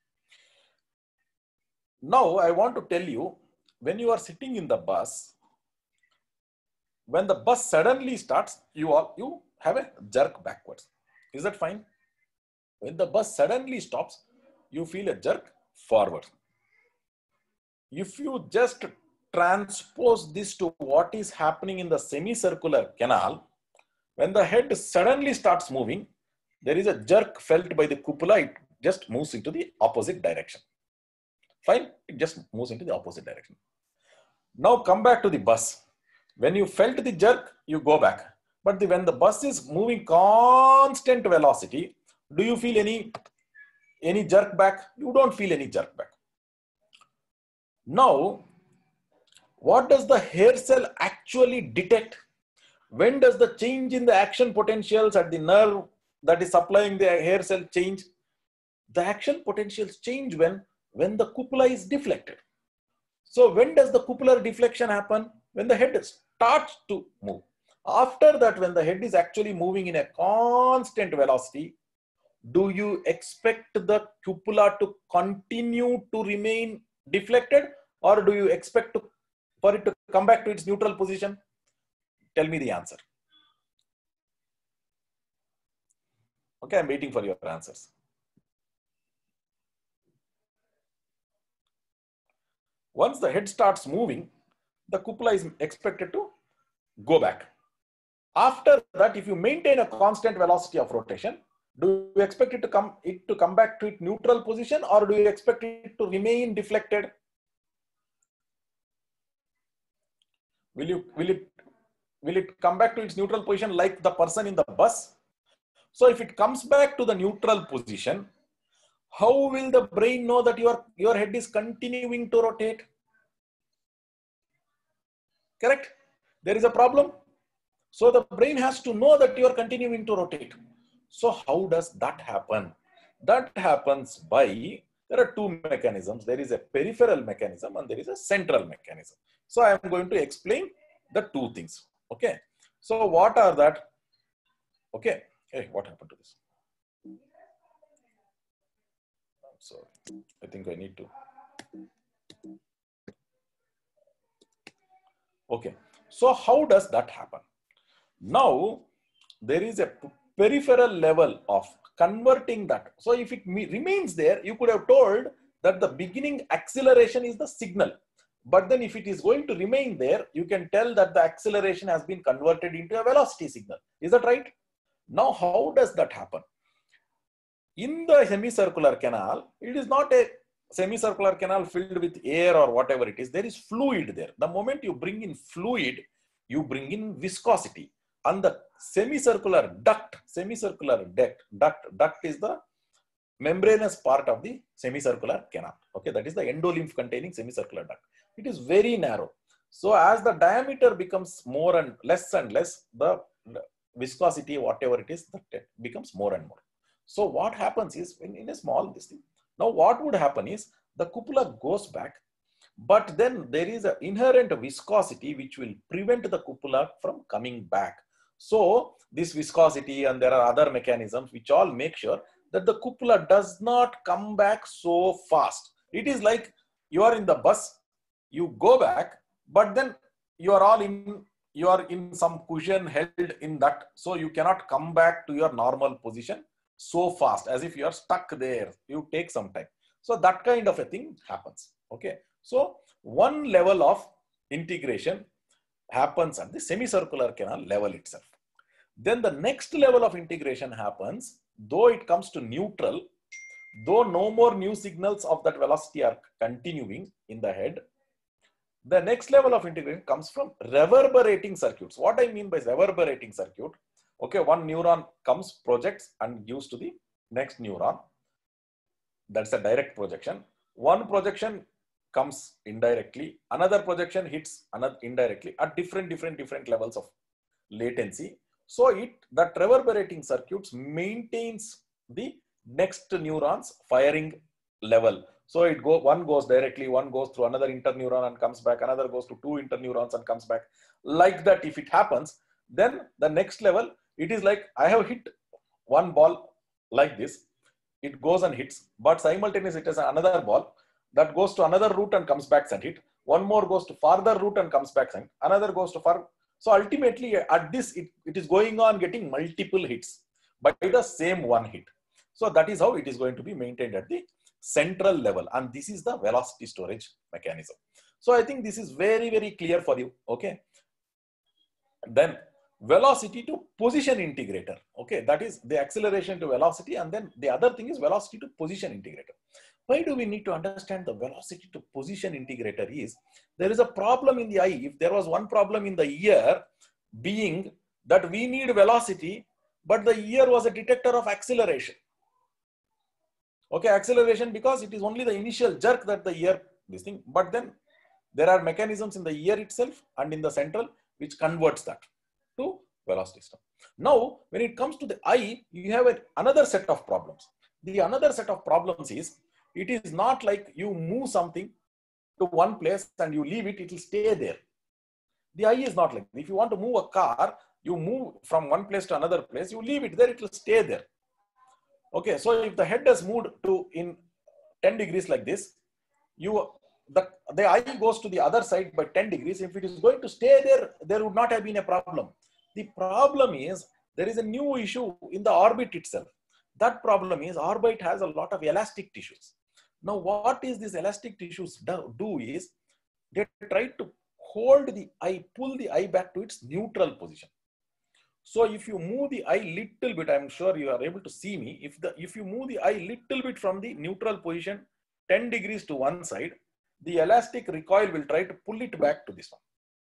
Now I want to tell you, when you are sitting in the bus, when the bus suddenly starts, you all, you have a jerk backwards. Is that fine? When the bus suddenly stops, you feel a jerk forward. If you just transpose this to what is happening in the semicircular canal, when the head suddenly starts moving, there is a jerk felt by the cupola. It just moves into the opposite direction. Fine. It just moves into the opposite direction. Now come back to the bus. When you felt the jerk, you go back. But the, when the bus is moving constant velocity, do you feel any, any jerk back? You don't feel any jerk back. Now, what does the hair cell actually detect? When does the change in the action potentials at the nerve that is supplying the hair cell change? The action potentials change when, when the cupola is deflected. So when does the cupolar deflection happen? When the head starts to move. After that, when the head is actually moving in a constant velocity, do you expect the cupola to continue to remain deflected, or do you expect to, for it to come back to its neutral position? Tell me the answer. Okay, I'm waiting for your answers. Once the head starts moving, the cupola is expected to go back. After that, if you maintain a constant velocity of rotation, do you expect it to come, it to come back to its neutral position, or do you expect it to remain deflected? Will you, will it, will it come back to its neutral position like the person in the bus? So if it comes back to the neutral position, how will the brain know that your, your head is continuing to rotate? Correct? There is a problem. So the brain has to know that you are continuing to rotate. So how does that happen? That happens by, there are two mechanisms. There is a peripheral mechanism and there is a central mechanism. So I am going to explain the two things. Okay. So what are that? Okay. Hey, what happened to this? I'm sorry. I think I need to. Okay. So how does that happen? Now there is a peripheral level of converting that. So if it remains there, you could have told that the beginning acceleration is the signal. But then if it is going to remain there, you can tell that the acceleration has been converted into a velocity signal. Is that right? Now, how does that happen? In the semicircular canal, it is not a semicircular canal filled with air or whatever it is. There is fluid there. The moment you bring in fluid, you bring in viscosity. And the semicircular duct, semicircular duct, duct, duct is the membranous part of the semicircular canal. Okay, that is the endolymph containing semicircular duct. It is very narrow. So as the diameter becomes more and less and less, the viscosity, whatever it is, that becomes more and more. So what happens is, in, in a small this thing, now what would happen is the cupola goes back. But then there is an inherent viscosity which will prevent the cupola from coming back. So this viscosity, and there are other mechanisms which all make sure that the cupola does not come back so fast. It is like you are in the bus, you go back, but then you are all in, you are in some cushion held in that, so you cannot come back to your normal position so fast, as if you are stuck there. You take some time. So that kind of a thing happens. Okay. So one level of integration happens at the semicircular canal level itself. Then the next level of integration happens, though it comes to neutral, though no more new signals of that velocity are continuing in the head, the next level of integration comes from reverberating circuits. What I mean by reverberating circuit, okay, one neuron comes, projects and gives to the next neuron. That's a direct projection. One projection comes indirectly, another projection hits another indirectly at different, different, different levels of latency. So it, that reverberating circuits maintains the next neurons firing level. So it go, one goes directly, one goes through another interneuron and comes back, another goes to two interneurons and comes back. Like that, if it happens, then the next level, it is like I have hit one ball like this, it goes and hits, but simultaneously it has another ball that goes to another route and comes back and hit. One more goes to farther route and comes back and another goes to far. So ultimately at this, it, it is going on getting multiple hits by the same one hit. So that is how it is going to be maintained at the central level. And this is the velocity storage mechanism. So I think this is very, very clear for you. Okay. Then velocity to position integrator. Okay. That is the acceleration to velocity. And then the other thing is velocity to position integrator. Why do we need to understand the velocity to position integrator is there is a problem in the eye. If there was one problem in the ear being that we need velocity, but the ear was a detector of acceleration. Okay, acceleration because it is only the initial jerk that the ear, this thing, but then there are mechanisms in the ear itself and in the central which converts that to velocity system. Now, when it comes to the eye, you have a, another set of problems. The another set of problems is, it is not like you move something to one place and you leave it, it will stay there. The eye is not like that. If you want to move a car, you move from one place to another place, you leave it there, it will stay there. Okay, so if the head has moved to in ten degrees like this, you the, the eye goes to the other side by ten degrees. If it is going to stay there, there would not have been a problem. The problem is there is a new issue in the orbit itself. That problem is orbit has a lot of elastic tissues. Now, what is this elastic tissues do, do is they try to hold the eye, pull the eye back to its neutral position. So if you move the eye little bit, I'm sure you are able to see me. If the if you move the eye little bit from the neutral position, ten degrees to one side, the elastic recoil will try to pull it back to this one.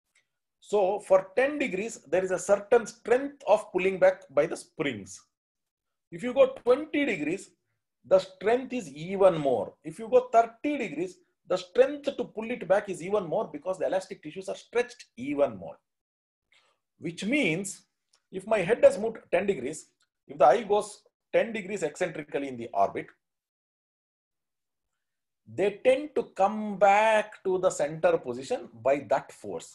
So for ten degrees, there is a certain strength of pulling back by the springs. If you go twenty degrees, the strength is even more. If you go thirty degrees, the strength to pull it back is even more because the elastic tissues are stretched even more. Which means, if my head has moved ten degrees, if the eye goes ten degrees eccentrically in the orbit, they tend to come back to the center position by that force.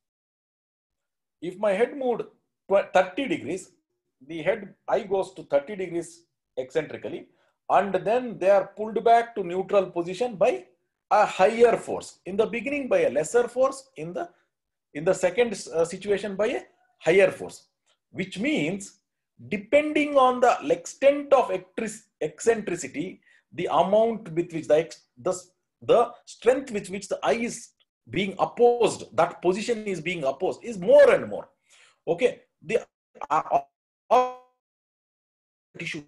If my head moved thirty degrees, the head eye goes to thirty degrees eccentrically, and then they are pulled back to neutral position by a higher force. In the beginning by a lesser force, in the, in the second uh, situation by a higher force. Which means, depending on the extent of eccentricity, the amount with which the, the, the strength with which the eye is being opposed, that position is being opposed, is more and more. Okay, the uh, uh, tissue.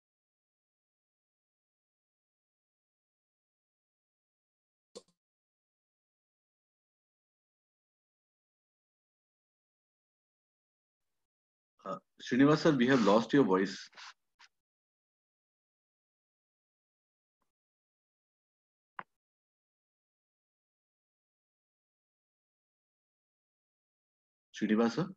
Uh, Srinivas sir, we have lost your voice. Srinivas sir?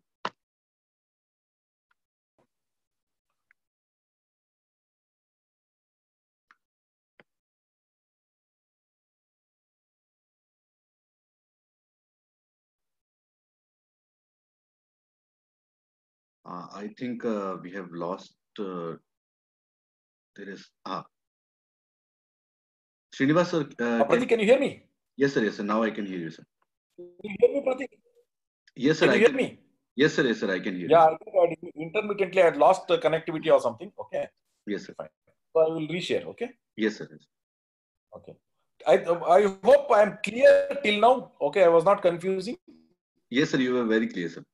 Uh, I think uh, we have lost. Uh, there is. Ah, Srinivas, sir. Uh, Uh, can Pratik, can you hear me? yes, sir. Yes, sir. Now I can hear you, sir. Can you hear me, Pratik? Yes, sir. Can I you hear can. me? Yes, sir. Yes, sir. I can hear you, Yeah, sir. I think I did- intermittently I had lost uh, connectivity or something. Okay, Yes, sir. fine. So I will reshare. Okay. Yes, sir. Yes. Okay. I I hope I am clear till now. Okay, I was not confusing. Yes, sir. You were very clear, sir.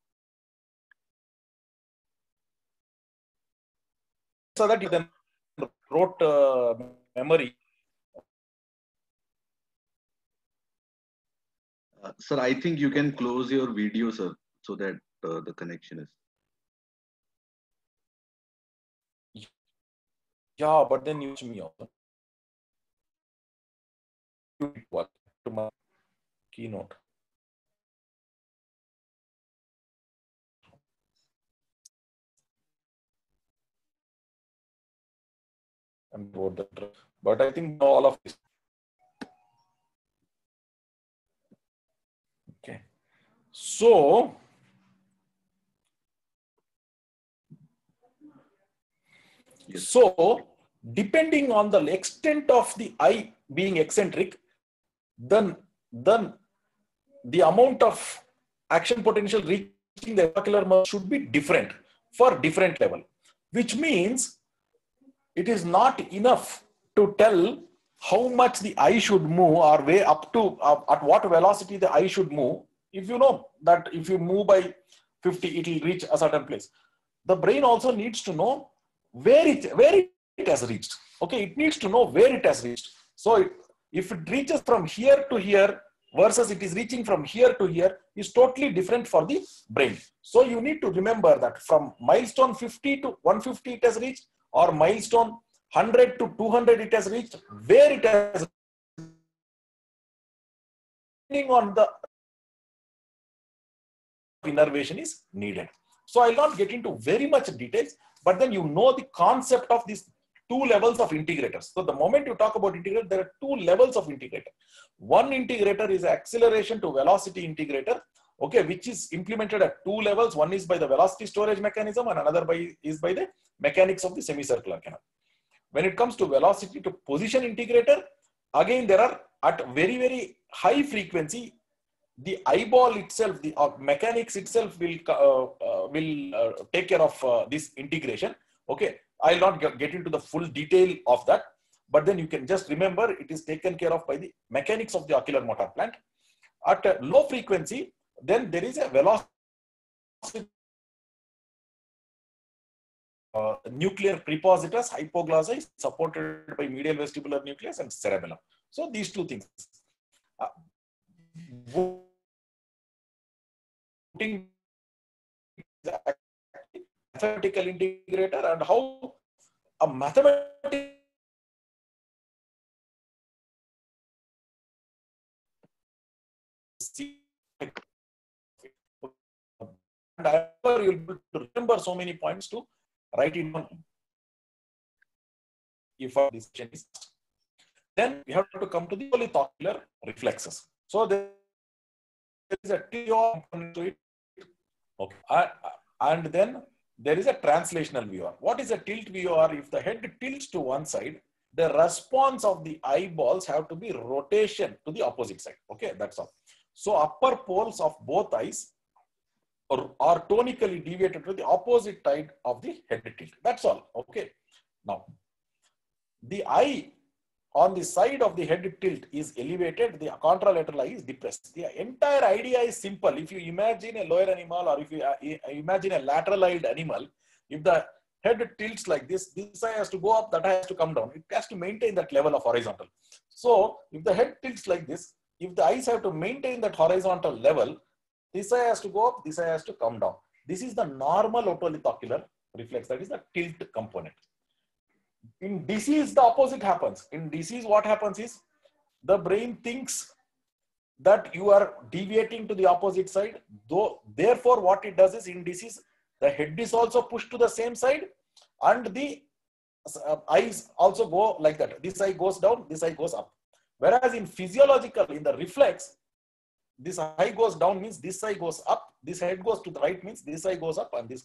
So that you then wrote uh, memory. Uh, sir, I think you can close your video, sir, so that uh, the connection is. Yeah, but then you me also. What to my keynote. And about the, but I think all of this. Okay. So Yes. So, depending on the extent of the eye being eccentric, then, then the amount of action potential reaching the ocular muscle should be different for different level, which means it is not enough to tell how much the eye should move or way up to uh, at what velocity the eye should move. If you know that if you move by fifty, it will reach a certain place. The brain also needs to know where it where it has reached. Okay, it needs to know where it has reached. So it, if it reaches from here to here versus it is reaching from here to here is totally different for the brain. So you need to remember that from milestone fifty to one fifty it has reached, or milestone one hundred to two hundred it has reached, where it has, depending on the innervation is needed. So I'll not get into very much details, but then you know the concept of these two levels of integrators. So the moment you talk about integrator, there are two levels of integrator. One integrator is acceleration to velocity integrator, okay, which is implemented at two levels. One is by the velocity storage mechanism and another by is by the mechanics of the semicircular canal. When it comes to velocity to position integrator, again there are at very, very high frequency, the eyeball itself, the uh, mechanics itself will uh, uh, will uh, take care of uh, this integration. Okay, I'll not get into the full detail of that, but then you can just remember it is taken care of by the mechanics of the ocular motor plant. At a low frequency, then there is a velocity uh, nuclear prepositus, hypoglossy, supported by medial vestibular nucleus and cerebellum. So these two things. Uh, mathematical integrator and how a mathematical and you'll be able to remember so many points to write it down. If this is, then we have to come to the ocular reflexes. So there is a T O component to it. Okay, and then there is a translational V O R. What is a tilt V O R? If the head tilts to one side, the response of the eyeballs have to be rotation to the opposite side. Okay, that's all. So upper poles of both eyes are, are tonically deviated to the opposite side of the head tilt. That's all. Okay. Now, the eye on the side of the head tilt is elevated, the contralateral eye is depressed. The entire idea is simple. If you imagine a lower animal, or if you uh, imagine a lateral-eyed animal, if the head tilts like this, this eye has to go up, that eye has to come down. It has to maintain that level of horizontal. So if the head tilts like this, if the eyes have to maintain that horizontal level, this eye has to go up, this eye has to come down. This is the normal otolithocular reflex, that is the tilt component. In disease, the opposite happens. In disease, what happens is the brain thinks that you are deviating to the opposite side. Though, therefore, what it does is in disease, the head is also pushed to the same side and the uh, eyes also go like that. This eye goes down, this eye goes up. Whereas in physiological, in the reflex, this eye goes down means this eye goes up, this head goes to the right means this eye goes up and this eye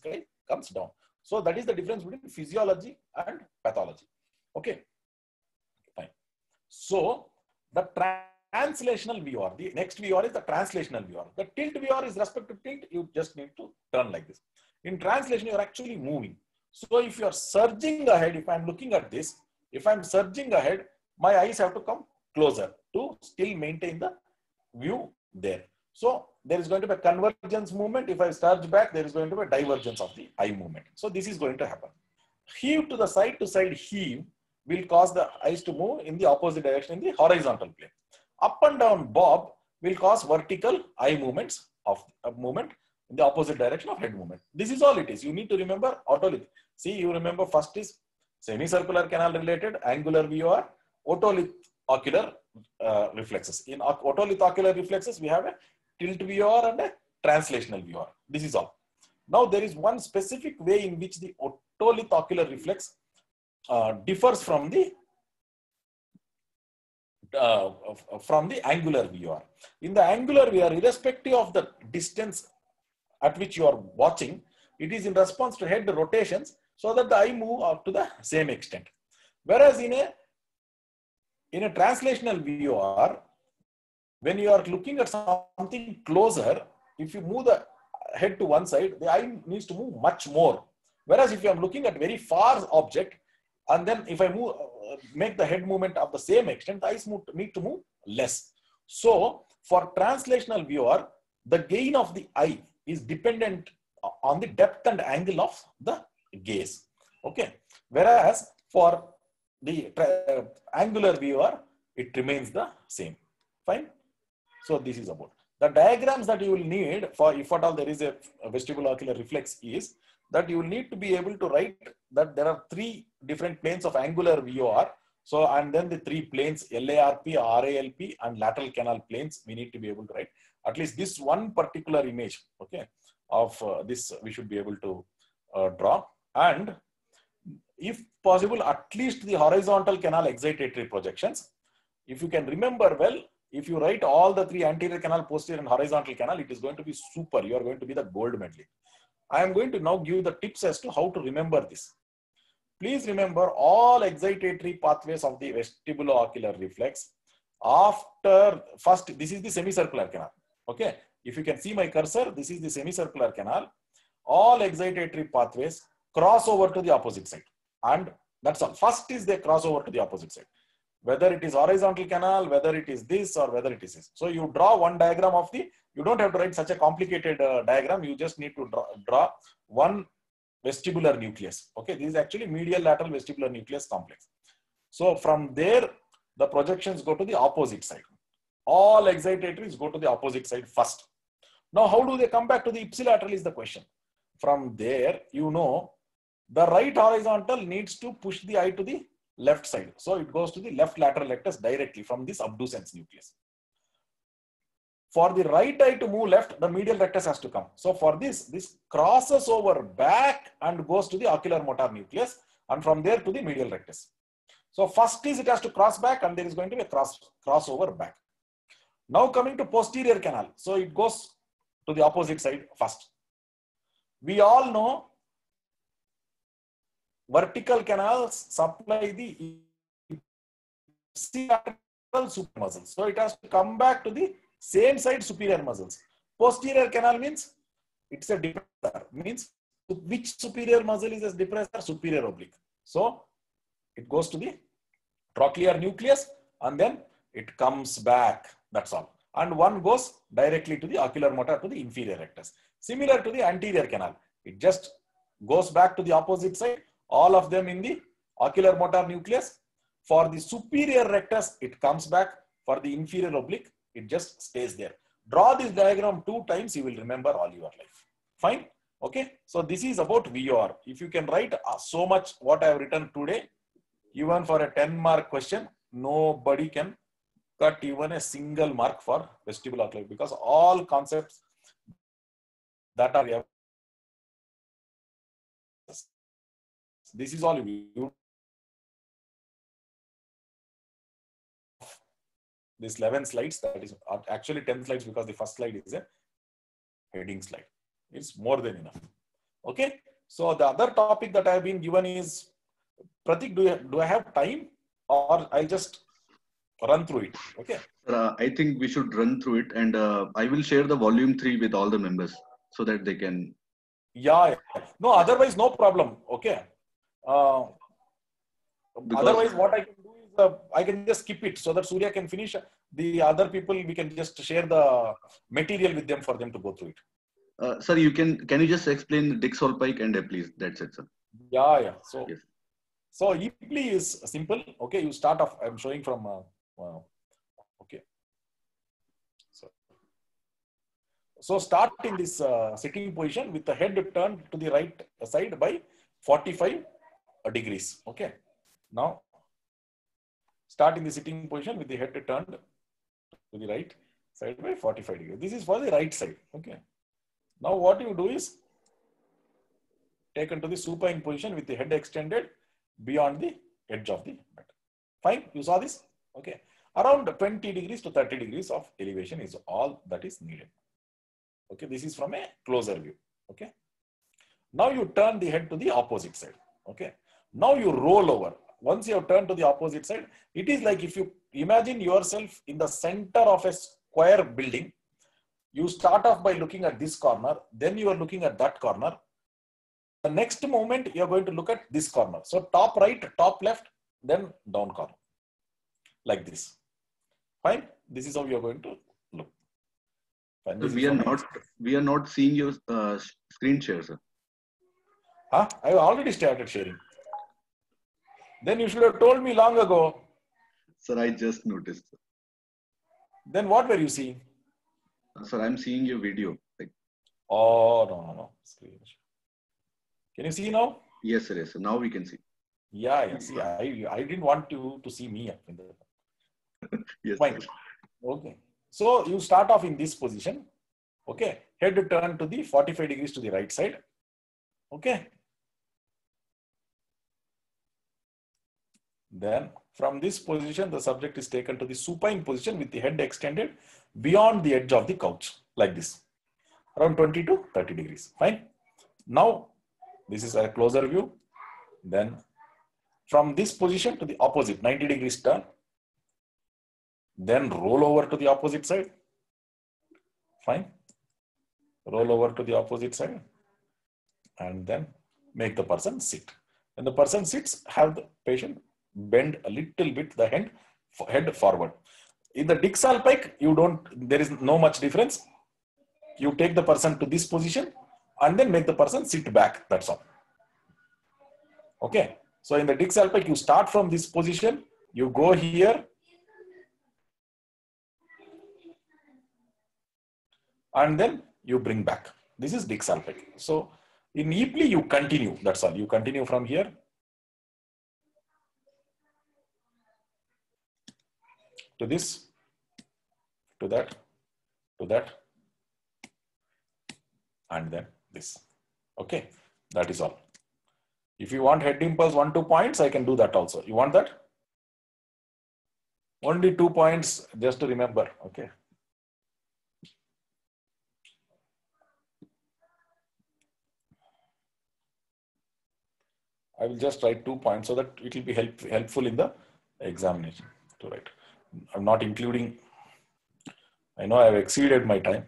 comes down. So that is the difference between physiology and pathology. Okay, fine. So the translational V R, the next V R is the translational V R. The tilt V R is respect to tilt, you just need to turn like this. In translation, you're actually moving. So if you're surging ahead, if I'm looking at this, if I'm surging ahead, my eyes have to come closer to still maintain the view there. So there is going to be a convergence movement. If I surge back, there is going to be a divergence of the eye movement. So this is going to happen. Heave to the side to side heave will cause the eyes to move in the opposite direction in the horizontal plane. Up and down bob will cause vertical eye movements of uh, movement in the opposite direction of head movement. This is all it is. You need to remember otolith. See, you remember first is semicircular canal related, angular V R, otolith ocular uh, reflexes. In otolith ocular reflexes, we have a tilt V R and a translational V R. This is all. Now there is one specific way in which the otolith ocular reflex uh, differs from the uh, from the angular V R. In the angular V R, irrespective of the distance at which you are watching, it is in response to head rotations so that the eye move up to the same extent. Whereas in a in a translational V R, when you are looking at something closer, if you move the head to one side, the eye needs to move much more. Whereas if you are looking at very far object, and then if I move, uh, make the head movement of the same extent, the eyes move, need to move less. So for translational V R, the gain of the eye is dependent on the depth and angle of the gaze. Okay. Whereas for the uh, angular V R, it remains the same. Fine. So this is about the diagrams that you will need for, if at all there is a, a vestibulo-ocular reflex, is that you will need to be able to write that there are three different planes of angular V R. So, and then the three planes L A R P, R A L P and lateral canal planes, we need to be able to write at least this one particular image, okay, of uh, this we should be able to uh, draw. And if possible, at least the horizontal canal excitatory projections. If you can remember well, if you write all the three anterior canal, posterior and horizontal canal, it is going to be super. You are going to be the gold medalist. I am going to now give the tips as to how to remember this. Please remember all excitatory pathways of the vestibulo-ocular reflex. After first, this is the semicircular canal. Okay. If you can see my cursor, this is the semicircular canal. All excitatory pathways cross over to the opposite side. And that's all. First is they cross over to the opposite side. Whether it is horizontal canal, whether it is this or whether it is this. So you draw one diagram of the, you don't have to write such a complicated uh, diagram. You just need to draw, draw one vestibular nucleus. Okay, this is actually medial lateral vestibular nucleus complex. So from there, the projections go to the opposite side. All excitatories go to the opposite side first. Now, how do they come back to the ipsilateral is the question. From there, you know, the right horizontal needs to push the eye to the left side. So it goes to the left lateral rectus directly from this abducens nucleus. For the right eye to move left, the medial rectus has to come. So for this, this crosses over back and goes to the ocular motor nucleus, and from there to the medial rectus. So first is it has to cross back, and there is going to be a cross crossover back. Now coming to posterior canal. So it goes to the opposite side first. We all know vertical canals supply the ipsilateral super muscles. So it has to come back to the same side superior muscles. Posterior canal means it's a depressor. Means which superior muscle is a depressor? Superior oblique. So it goes to the trochlear nucleus and then it comes back. That's all. And one goes directly to the ocular motor to the inferior rectus. Similar to the anterior canal. It just goes back to the opposite side. All of them in the ocular motor nucleus. For the superior rectus, it comes back. For the inferior oblique, it just stays there. Draw this diagram two times, you will remember all your life. Fine? Okay. So this is about V R. If you can write uh, so much what I have written today, even for a ten mark question, nobody can cut even a single mark for vestibulo-ocular, because all concepts that are, this is all you, this eleven slides, that is actually ten slides because the first slide is a heading slide. It's more than enough. Okay. So the other topic that I have been given is, Pratik, do, you, do I have time or I'll just run through it? Okay. Uh, I think we should run through it, and uh, I will share the volume three with all the members so that they can. Yeah. yeah. No, otherwise, no problem. Okay. Uh, otherwise, what I can do is uh, I can just skip it so that Surya can finish. The other people, we can just share the material with them for them to go through it. Uh, sir, you can can you just explain Dix-Hallpike and Epley? That's it, sir. Yeah, yeah. So, yes. so Epley is simple. Okay, you start off. I'm showing from. Uh, uh, okay. So, so start in this uh, sitting position with the head turned to the right side by forty-five degrees. Okay. Now, start in the sitting position with the head turned to the right side by forty-five degrees. This is for the right side. Okay. Now, what you do is taken to the supine position with the head extended beyond the edge of the mat. Fine. You saw this? Okay. Around twenty degrees to thirty degrees of elevation is all that is needed. Okay. This is from a closer view. Okay. Now you turn the head to the opposite side. Okay. Now you roll over. Once you have turned to the opposite side, it is like if you imagine yourself in the center of a square building. You start off by looking at this corner, then you are looking at that corner. The next moment, you are going to look at this corner. So top right, top left, then down corner. Like this. Fine. This is how you are going to look. Fine. So we are not we are not seeing your uh, screen share, sir. Huh? I have already started sharing. Then you should have told me long ago. Sir, I just noticed. Then what were you seeing? Sir, I'm seeing your video. Like, oh, no, no, no. Screen. Can you see now? Yes, sir. Yes, sir. Now we can see. Yeah, yeah. See, I, I didn't want you to see me. In the... yes, Fine. sir. Okay. So you start off in this position. Okay. Head turn to the forty-five degrees to the right side. Okay. Then from this position, the subject is taken to the supine position with the head extended beyond the edge of the couch, like this, around twenty to thirty degrees. Fine. Now, this is a closer view. Then from this position to the opposite, ninety degrees turn. Then roll over to the opposite side. Fine. Roll over to the opposite side. And then make the person sit. When the person sits, have the patient bend a little bit the head, head forward. In the Dix-Hallpike, you don't, there is no much difference. You take the person to this position and then make the person sit back. That's all. Okay. So in the Dix-Hallpike, you start from this position, you go here, and then you bring back. This is Dix-Hallpike. So in Epley, you continue. That's all. You continue from here. To this, to that, to that, and then this. Okay, that is all. If you want head impulse one, two points, I can do that also. You want that? Only two points, just to remember. Okay. I will just write two points so that it will be help, helpful in the examination to write. I'm not including, I know I've exceeded my time,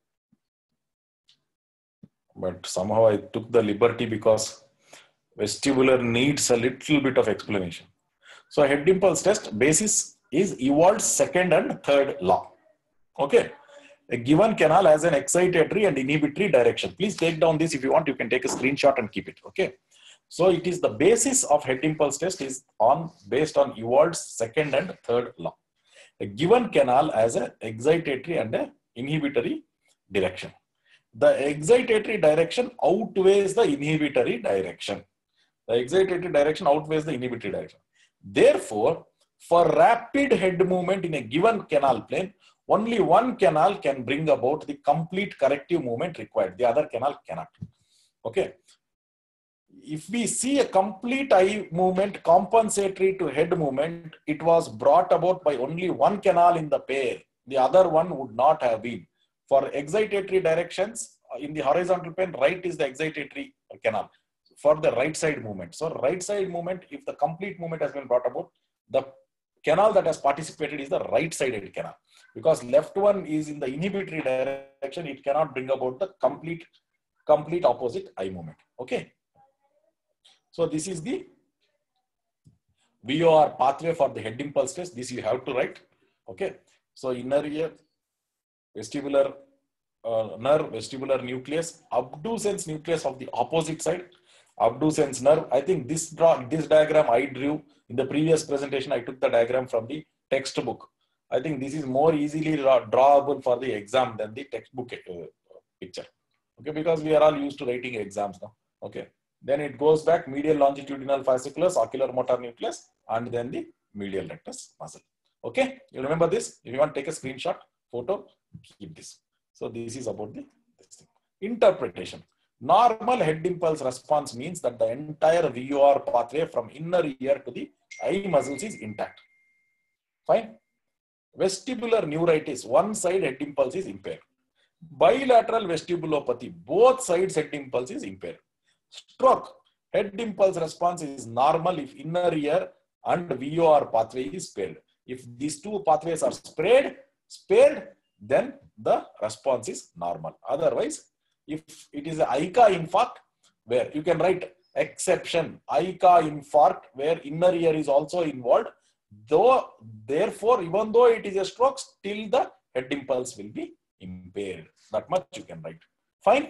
but somehow I took the liberty because vestibular needs a little bit of explanation. So head impulse test basis is Ewald's second and third law. Okay. A given canal has an excitatory and inhibitory direction. Please take down this. If you want, you can take a screenshot and keep it. Okay. So it is the basis of head impulse test is on based on Ewald's second and third law. A given canal has an excitatory and an inhibitory direction. The excitatory direction outweighs the inhibitory direction. The excitatory direction outweighs the inhibitory direction. Therefore, for rapid head movement in a given canal plane, only one canal can bring about the complete corrective movement required. The other canal cannot. Okay. If we see a complete eye movement compensatory to head movement, it was brought about by only one canal in the pair. The other one would not have been. For excitatory directions in the horizontal plane, right is the excitatory canal, for the right side movement. So right side movement, if the complete movement has been brought about, the canal that has participated is the right sided canal, because left one is in the inhibitory direction. It cannot bring about the complete, complete opposite eye movement. Okay. So this is the V O R pathway for the head impulse test. This you have to write. Okay. So inner ear, vestibular uh, nerve, vestibular nucleus, abducens nucleus of the opposite side, abducens nerve. I think this draw, this diagram I drew in the previous presentation. I took the diagram from the textbook. I think this is more easily draw, drawable for the exam than the textbook uh, picture. Okay, because we are all used to writing exams now. Okay. Then it goes back medial longitudinal fasciculus, ocular motor nucleus, and then the medial rectus muscle. Okay, you remember this? If you want to take a screenshot, photo, keep this. So this is about the this thing. Interpretation. Normal head impulse response means that the entire V O R pathway from inner ear to the eye muscles is intact. Fine. Vestibular neuritis, one side head impulse is impaired. Bilateral vestibulopathy, both sides head impulse is impaired. Stroke, head impulse response is normal if inner ear and V O R pathway is spared. If these two pathways are spared, spared, then the response is normal. Otherwise, if it is an I C A infarct, where you can write exception, I C A infarct, where inner ear is also involved, though, therefore, even though it is a stroke, still the head impulse will be impaired. That much you can write. Fine.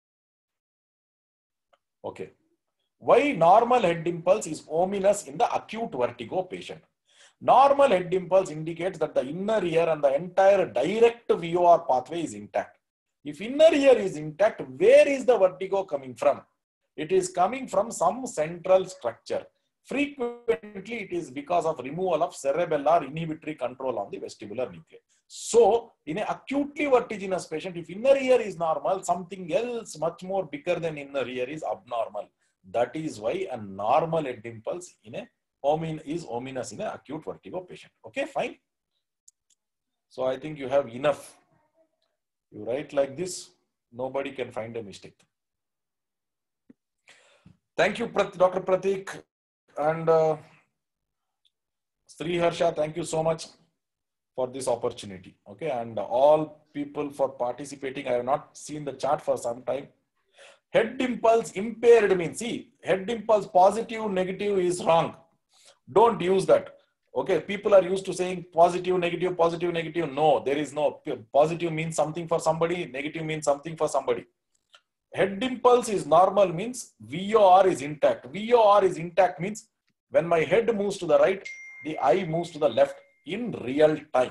Okay. Why normal head impulse is ominous in the acute vertigo patient? Normal head impulse indicates that the inner ear and the entire direct V O R pathway is intact. If inner ear is intact, where is the vertigo coming from? It is coming from some central structure. Frequently, it is because of removal of cerebellar inhibitory control on the vestibular nucleus. So, in an acutely vertiginous patient, if inner ear is normal, something else much more bigger than inner ear is abnormal. That is why a normal head impulse in a omin is ominous in an acute vertigo patient. Okay, fine. So, I think you have enough. You write like this, nobody can find a mistake. Thank you, Doctor Pratik. And uh, Sri Harsha, thank you so much for this opportunity. Okay, and all people for participating. I have not seen the chart for some time. Head impulse impaired means, see, head impulse positive, negative is wrong. Don't use that. Okay, people are used to saying positive, negative, positive, negative. No, there is no. Positive means something for somebody, negative means something for somebody. Head impulse is normal means V O R is intact. V O R is intact means when my head moves to the right, the eye moves to the left in real time.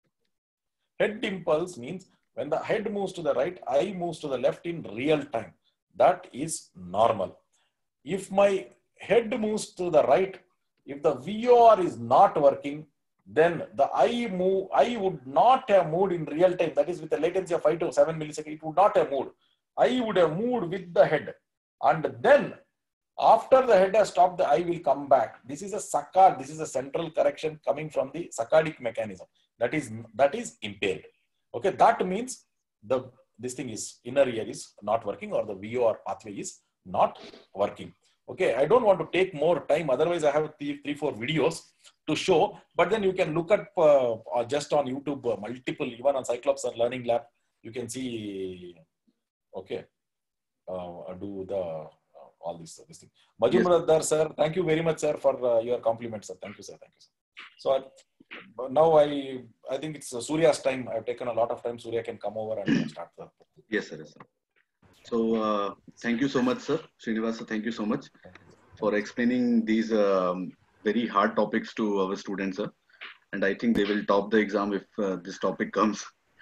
Head impulse means when the head moves to the right, eye moves to the left in real time. That is normal. If my head moves to the right, if the V O R is not working, then the eye move, eye would not have moved in real time. That is with a latency of five to seven milliseconds, it would not have moved. Eye would have moved with the head. And then after the head has stopped, the eye will come back. This is a saccade, this is a central correction coming from the saccadic mechanism. That is, that is impaired. Okay, that means the this thing is inner ear is not working, or the V O R pathway is not working. Okay, I don't want to take more time. Otherwise, I have three, three four videos to show. But then you can look at uh, just on YouTube, uh, multiple, even on Cyclops and Learning Lab, you can see. Okay, uh, do the uh, all this this thing. Majumdar yes. Sir, thank you very much, sir, for uh, your compliments, sir. Thank you, sir. Thank you, sir. So uh, now I I think it's uh, Surya's time. I've taken a lot of time. Surya can come over and start the. Yes, sir. Yes, sir. So uh, thank you so much, sir. Srinivasa, thank you so much for explaining these um, very hard topics to our students, sir. And I think they will top the exam if uh, this topic comes.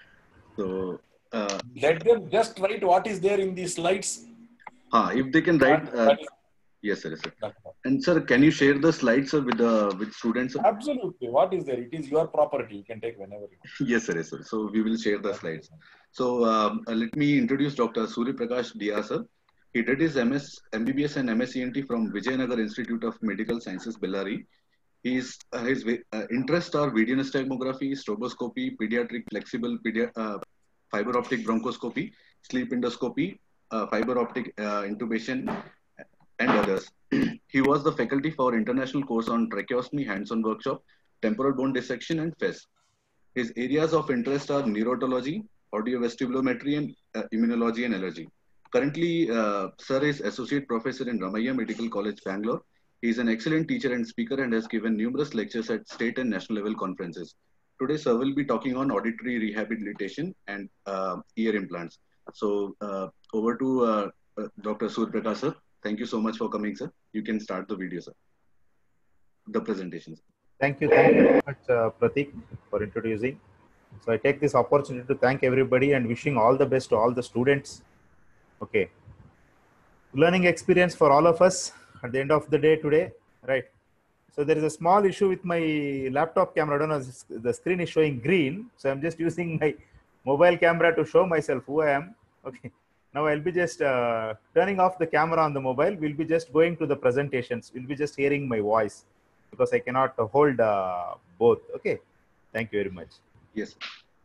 So. Uh, Let them just write what is there in these slides. Ah, if they can write, uh, yes, sir, yes, sir. And sir, can you share the slides, sir, with the with students? Sir? Absolutely. What is there? It is your property. You can take whenever you want. Yes, sir, yes, sir. So we will share the slides. So um, uh, let me introduce Doctor Surya Prakash D R, sir. He did his M S, M B B S and M S C N T from Vijayanagar Institute of Medical Sciences, Bellary. His uh, his uh, interests are video nystagmography, stroboscopy, pediatric flexible pedia uh, fiber optic bronchoscopy, sleep endoscopy, uh, fiber optic uh, intubation, and others. He was the faculty for international course on tracheostomy hands-on workshop, temporal bone dissection, and F E S. His areas of interest are neurotology, audiovestibulometry, and uh, immunology and allergy. Currently, uh, Sir is Associate Professor in Ramaiah Medical College, Bangalore. He is an excellent teacher and speaker and has given numerous lectures at state and national level conferences. Today, Sir will be talking on auditory rehabilitation and uh, ear implants. So, uh, over to uh, uh, Doctor Surprakash, sir. Thank you so much for coming, sir. You can start the video, sir. The presentation. Thank you. Thank you very much, uh, Pratik, for introducing. So I take this opportunity to thank everybody and wishing all the best to all the students. Okay. Learning experience for all of us at the end of the day today, right? So there is a small issue with my laptop camera. I don't know, the screen is showing green. So I'm just using my mobile camera to show myself who I am. Okay. Now I'll be just uh, turning off the camera on the mobile. We'll be just going to the presentations. We'll be just hearing my voice because I cannot hold uh, both. Okay. Thank you very much. Yes.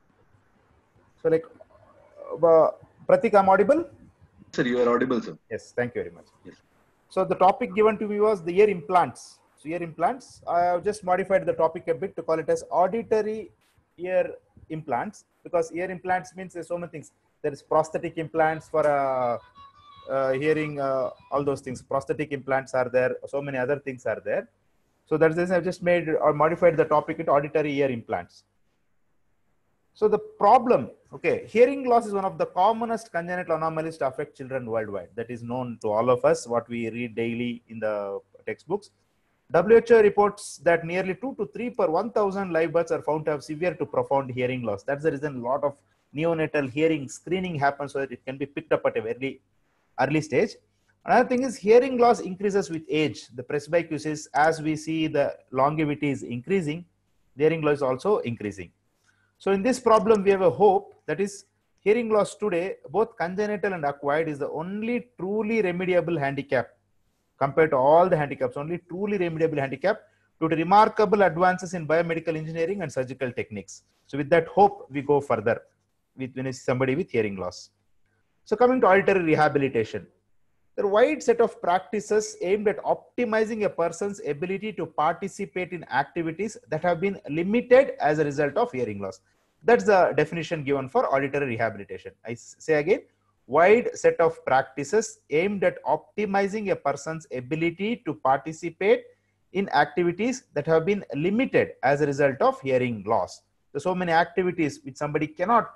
So like, uh, Pratik, I'm audible? Sir, you are audible, sir. Yes. Thank you very much. Yes. So the topic given to me was the ear implants. So ear implants, I have just modified the topic a bit to call it as auditory ear implants, because ear implants means there's so many things. There is prosthetic implants for uh, uh, hearing, uh, all those things. Prosthetic implants are there. So many other things are there. So that's the reason I've just made or modified the topic into auditory ear implants. So the problem, okay, hearing loss is one of the commonest congenital anomalies to affect children worldwide. That is known to all of us, what we read daily in the textbooks. W H O reports that nearly two to three per one thousand live births are found to have severe to profound hearing loss. That's the reason a lot of neonatal hearing screening happens so that it can be picked up at a very early stage. Another thing is hearing loss increases with age. The presbycusis, as we see the longevity is increasing, the hearing loss is also increasing. So in this problem, we have a hope, that is hearing loss today, both congenital and acquired, is the only truly remediable handicap compared to all the handicaps, only truly remediable handicap due to remarkable advances in biomedical engineering and surgical techniques. So with that hope, we go further with when it's somebody with hearing loss. So coming to auditory rehabilitation, there are a wide set of practices aimed at optimizing a person's ability to participate in activities that have been limited as a result of hearing loss. That's the definition given for auditory rehabilitation. I say again, wide set of practices aimed at optimizing a person's ability to participate in activities that have been limited as a result of hearing loss. There's so many activities which somebody cannot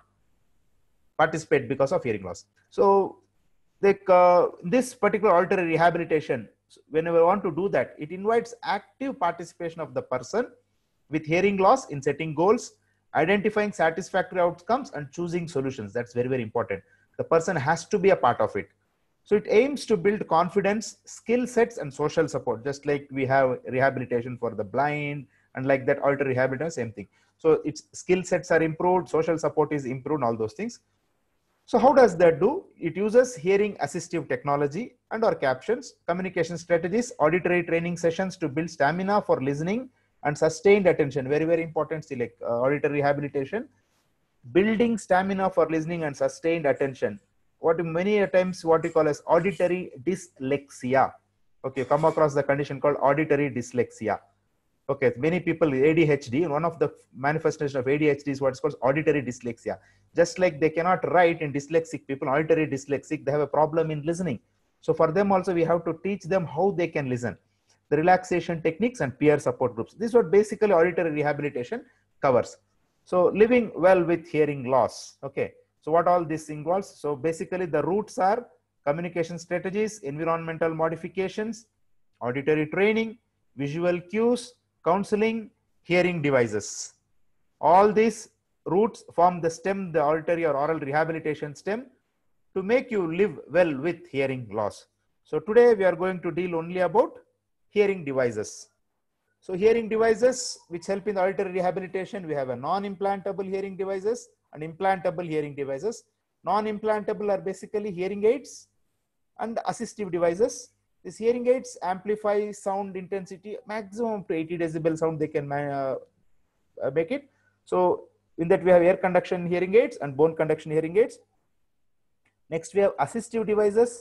participate because of hearing loss. So like uh, this particular auditory rehabilitation, whenever we want to do that, it invites active participation of the person with hearing loss in setting goals, identifying satisfactory outcomes, and choosing solutions. That's very, very important. The person has to be a part of it. So it aims to build confidence, skill sets, and social support, just like we have rehabilitation for the blind, and like that auditory rehabilitation, same thing. So its skill sets are improved, social support is improved, all those things. So how does that do? It uses hearing assistive technology and or captions, communication strategies, auditory training sessions to build stamina for listening and sustained attention. Very, very important, see, like uh, auditory rehabilitation, building stamina for listening and sustained attention. What many times what we call as auditory dyslexia. Okay, come across the condition called auditory dyslexia. Okay, many people A D H D, one of the manifestations of A D H D is what's called auditory dyslexia. Just like they cannot write in dyslexic people, auditory dyslexic, they have a problem in listening. So for them also, we have to teach them how they can listen. The relaxation techniques and peer support groups. This is what basically auditory rehabilitation covers. So living well with hearing loss. Okay, so what all this involves? So basically the roots are communication strategies, environmental modifications, auditory training, visual cues, counseling, hearing devices. All these roots form the stem, the auditory or oral rehabilitation stem, to make you live well with hearing loss. So today we are going to deal only about hearing devices. So hearing devices which help in the auditory rehabilitation, we have a non-implantable hearing devices and implantable hearing devices. Non-implantable are basically hearing aids and assistive devices. These hearing aids amplify sound intensity maximum to eighty decibel sound they can uh, make it. So in that we have air conduction hearing aids and bone conduction hearing aids. Next we have assistive devices.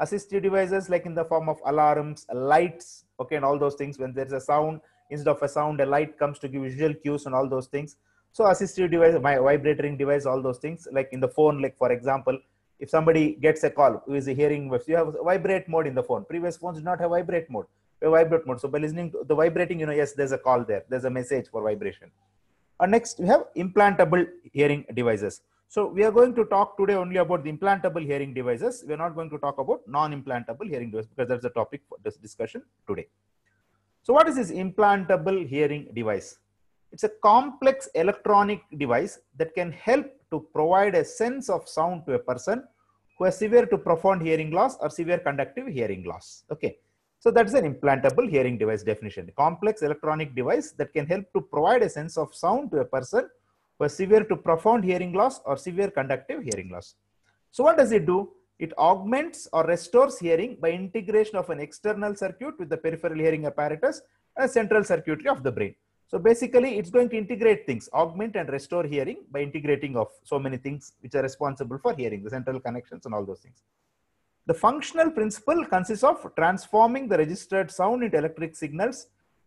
Assistive devices like in the form of alarms, lights, okay, and all those things. When there's a sound, instead of a sound, a light comes to give visual cues and all those things. So assistive device, my vibrating device, all those things, like in the phone, like for example, if somebody gets a call who is hearing waves, you have vibrate mode in the phone. Previous phones did not have vibrate mode, a vibrate mode. So by listening to the vibrating, you know, yes, there's a call there, there's a message for vibration. And next we have implantable hearing devices. So we are going to talk today only about the implantable hearing devices. We are not going to talk about non-implantable hearing devices because that's the topic for this discussion today. So what is this implantable hearing device? It's a complex electronic device that can help to provide a sense of sound to a person who has severe to profound hearing loss or severe conductive hearing loss. Okay. So that's an implantable hearing device definition. A complex electronic device that can help to provide a sense of sound to a person who has severe to profound hearing loss or severe conductive hearing loss. So what does it do? It augments or restores hearing by integration of an external circuit with the peripheral hearing apparatus and central circuitry of the brain. So basically it's going to integrate things, augment and restore hearing by integrating of so many things which are responsible for hearing, the central connections and all those things. The functional principle consists of transforming the registered sound into electric signals,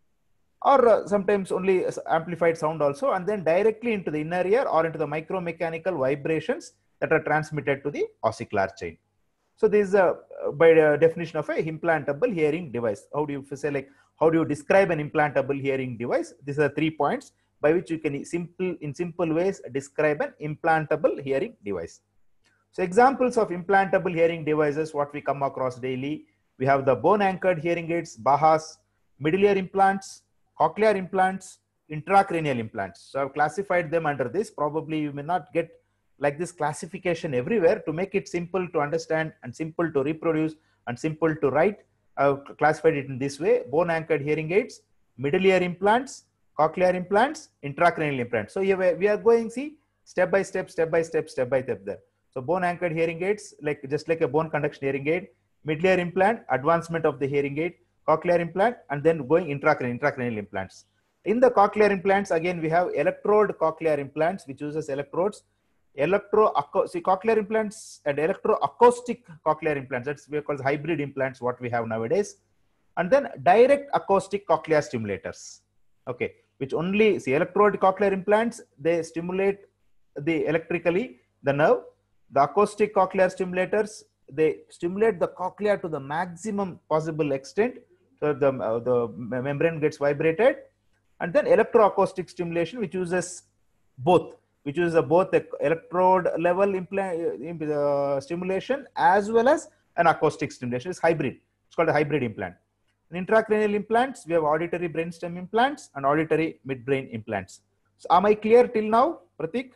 or uh, sometimes only amplified sound also, and then directly into the inner ear or into the micromechanical vibrations that are transmitted to the ossicular chain. So this is a, by the definition of a implantable hearing device. How do you say, like, how do you describe an implantable hearing device? These are three points by which you can simple, in simple ways describe an implantable hearing device. So examples of implantable hearing devices, what we come across daily, we have the bone anchored hearing aids, B A H As, middle ear implants, cochlear implants, intracranial implants. So I've classified them under this. Probably you may not get like this classification everywhere. To make it simple to understand and simple to reproduce and simple to write, I've classified it in this way: bone anchored hearing aids, middle ear implants, cochlear implants, intracranial implants. So here we are going, see, step by step, step by step, step by step there. So bone anchored hearing aids, like just like a bone conduction hearing aid, middle ear implant, advancement of the hearing aid, cochlear implant, and then going intracranial, intracranial implants. In the cochlear implants, again, we have electrode cochlear implants, which uses electrodes. Electro, see, cochlear implants and electroacoustic cochlear implants, that's we call hybrid implants, what we have nowadays. And then direct acoustic cochlear stimulators, okay, which only, see, electrode cochlear implants, they stimulate the electrically the nerve. The acoustic cochlear stimulators, they stimulate the cochlea to the maximum possible extent, so the, uh, the membrane gets vibrated. And then electroacoustic stimulation, which uses both, which uses both the electrode level implant, uh, stimulation as well as an acoustic stimulation. It's hybrid. It's called a hybrid implant. In intracranial implants, we have auditory brainstem implants and auditory midbrain implants. So am I clear till now, Pratik?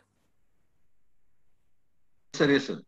Sir, yes, sir.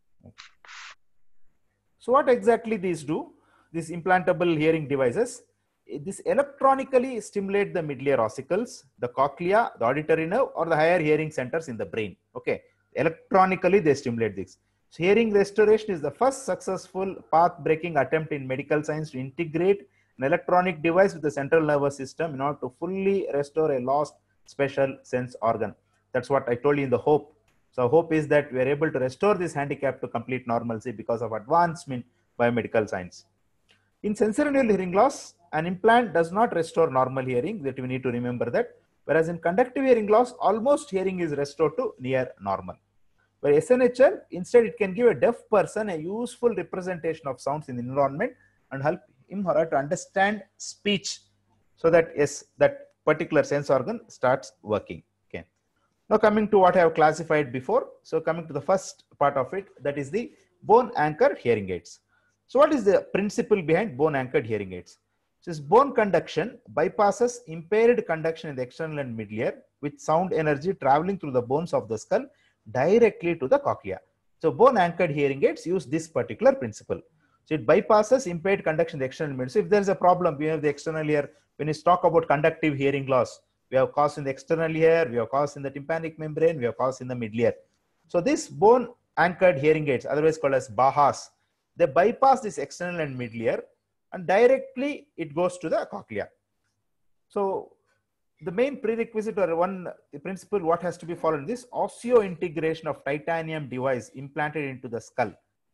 So what exactly these do? These implantable hearing devices, this electronically stimulate the middle ear ossicles, the cochlea, the auditory nerve, or the higher hearing centers in the brain. Okay, electronically they stimulate this. So hearing restoration is the first successful path-breaking attempt in medical science to integrate an electronic device with the central nervous system in order to fully restore a lost special sense organ. That's what I told you in the hope. So hope is that we are able to restore this handicap to complete normalcy because of advancement in biomedical science. In sensorineural hearing loss, an implant does not restore normal hearing, that we need to remember that. Whereas in conductive hearing loss, almost hearing is restored to near normal. Where S N H L, instead it can give a deaf person a useful representation of sounds in the environment and help him or her to understand speech, so that yes, that particular sense organ starts working. Okay. Now coming to what I have classified before. So coming to the first part of it, that is the bone anchored hearing aids. So what is the principle behind bone anchored hearing aids? This bone conduction bypasses impaired conduction in the external and middle ear with sound energy traveling through the bones of the skull directly to the cochlea. So bone anchored hearing aids use this particular principle. So it bypasses impaired conduction in the external middle. So if there is a problem, we have the external ear. When we talk about conductive hearing loss, we have cause in the external ear, we have cause in the tympanic membrane, we have cause in the middle ear. So this bone anchored hearing aids, otherwise called as B A H As, they bypass this external and middle ear and directly it goes to the cochlea. So the main prerequisite or one principle what has to be followed in this osseointegration of titanium device implanted into the skull.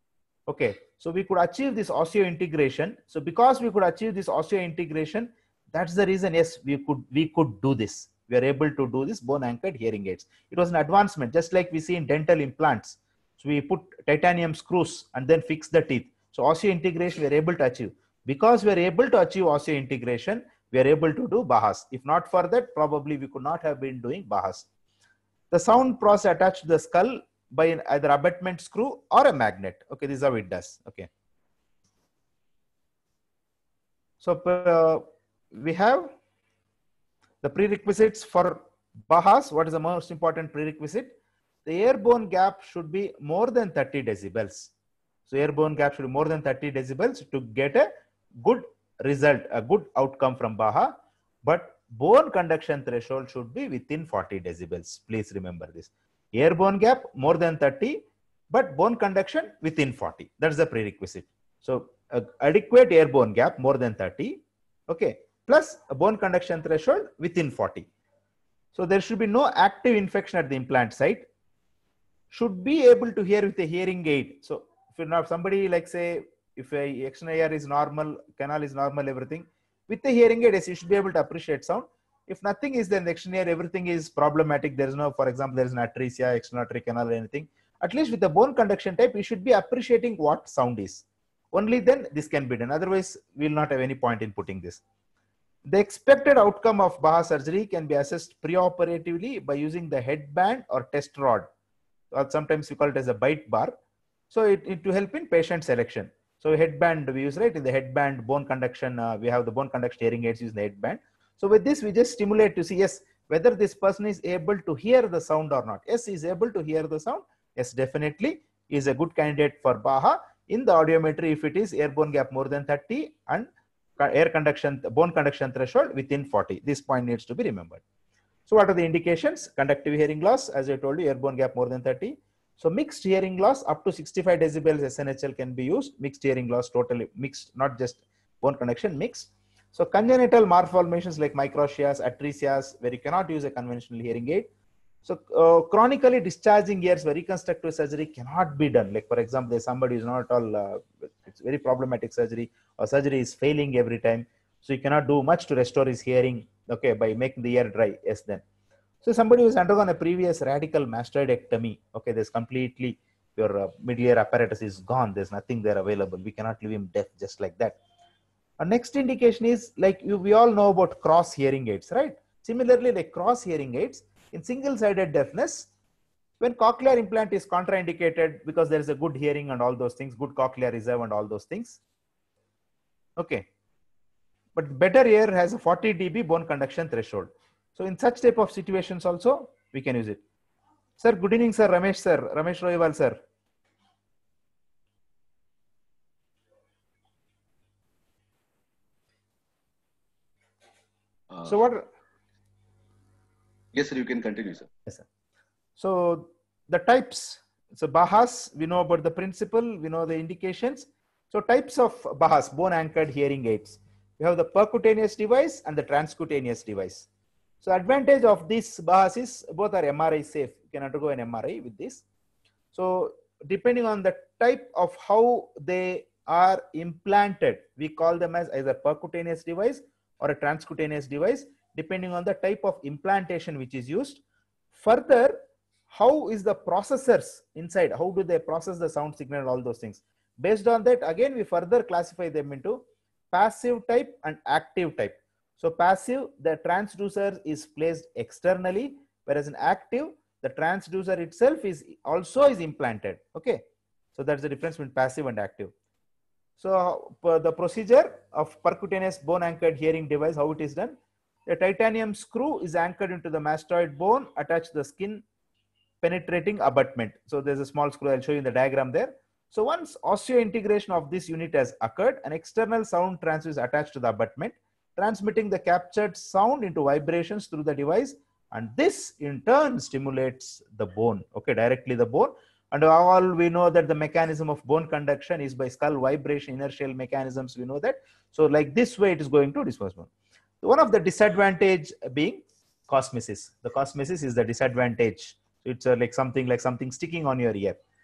Okay, so we could achieve this osseointegration. So because we could achieve this osseointegration, that's the reason, yes, we could we could do this. We are able to do this bone anchored hearing aids. It was an advancement, just like we see in dental implants. So we put titanium screws and then fix the teeth. So osseointegration we are able to achieve. Because we are able to achieve osseointegration, we are able to do Bahas. If not for that, probably we could not have been doing Bahas. The sound process attached to the skull by an either abutment screw or a magnet. Okay, this is how it does. Okay. So uh, we have the prerequisites for Bahas. What is the most important prerequisite? The air-bone gap should be more than thirty decibels. So air-bone gap should be more than thirty decibels to get a good result, a good outcome from Baha. But bone conduction threshold should be within forty decibels. Please remember this. Air-bone gap more than thirty, but bone conduction within forty. That's the prerequisite. So uh, adequate air-bone gap more than thirty. Okay. Plus a bone conduction threshold within forty. So there should be no active infection at the implant site. Should be able to hear with a hearing aid. So if you know somebody like say if a external ear is normal, canal is normal, everything with the hearing aid, yes, you should be able to appreciate sound. If nothing is then the external ear, everything is problematic. There is no, for example, there is an atresia, external artery canal or anything. At least with the bone conduction type, you should be appreciating what sound is. Only then this can be done. Otherwise, we will not have any point in putting this. The expected outcome of Baha surgery can be assessed preoperatively by using the headband or test rod, or sometimes we call it as a bite bar. So it, it to help in patient selection. So headband we use, right? In the headband bone conduction, uh, we have the bone conduction hearing aids using the headband. So with this, we just stimulate to see, yes, whether this person is able to hear the sound or not. Yes, he is able to hear the sound. Yes, definitely is a good candidate for Baha. In the audiometry, if it is air-bone gap more than thirty and air conduction, bone conduction threshold within forty. This point needs to be remembered. So what are the indications? Conductive hearing loss, as I told you, air-bone gap more than thirty. So mixed hearing loss up to sixty-five decibels S N H L can be used. Mixed hearing loss, totally mixed, not just bone conduction, mixed. So congenital malformations like microtias, atresias, where you cannot use a conventional hearing aid. So uh, chronically discharging ears where reconstructive surgery cannot be done. Like for example, there's somebody who is not at all, uh, it's very problematic surgery, or surgery is failing every time. So you cannot do much to restore his hearing, okay, by making the ear dry. Yes, then. So somebody who's undergone a previous radical mastoidectomy, okay, there's completely, your uh, mid-ear apparatus is gone. There's nothing there available. We cannot leave him deaf just like that. Our next indication is like you, we all know about cross hearing aids, right? Similarly, like cross hearing aids in single-sided deafness, when cochlear implant is contraindicated because there is a good hearing and all those things, good cochlear reserve and all those things. Okay. But better ear has a forty D B bone conduction threshold. So in such type of situations also, we can use it. Sir, good evening, sir. Ramesh, sir. Ramesh Royal, sir. Uh, so what? Yes, sir. You can continue, sir. Yes, sir. So the types. So Bahas, we know about the principle. We know the indications. So types of Bahas, bone anchored hearing aids. We have the percutaneous device and the transcutaneous device. So advantage of this Bahas is both are M R I safe. You can undergo an M R I with this. So depending on the type of how they are implanted, we call them as either percutaneous device or a transcutaneous device, depending on the type of implantation which is used. Further, how is the processors inside? How do they process the sound signal and all those things? Based on that, again, we further classify them into passive type and active type. So passive, the transducer is placed externally, whereas in active, the transducer itself is also is implanted. Okay. So that's the difference between passive and active. So uh, the procedure of percutaneous bone anchored hearing device, how it is done? A titanium screw is anchored into the mastoid bone, attached to the skin penetrating abutment. So there's a small screw, I'll show you in the diagram there. So once osseointegration of this unit has occurred, an external sound transducer is attached to the abutment, transmitting the captured sound into vibrations through the device, and this in turn stimulates the bone, okay, directly the bone. And all we know that the mechanism of bone conduction is by skull vibration, inertial mechanisms, we know that. So like this way it is going to disperse bone. One of the disadvantage being cosmesis. The cosmesis is the disadvantage. So it's uh, like something like something sticking on your ear.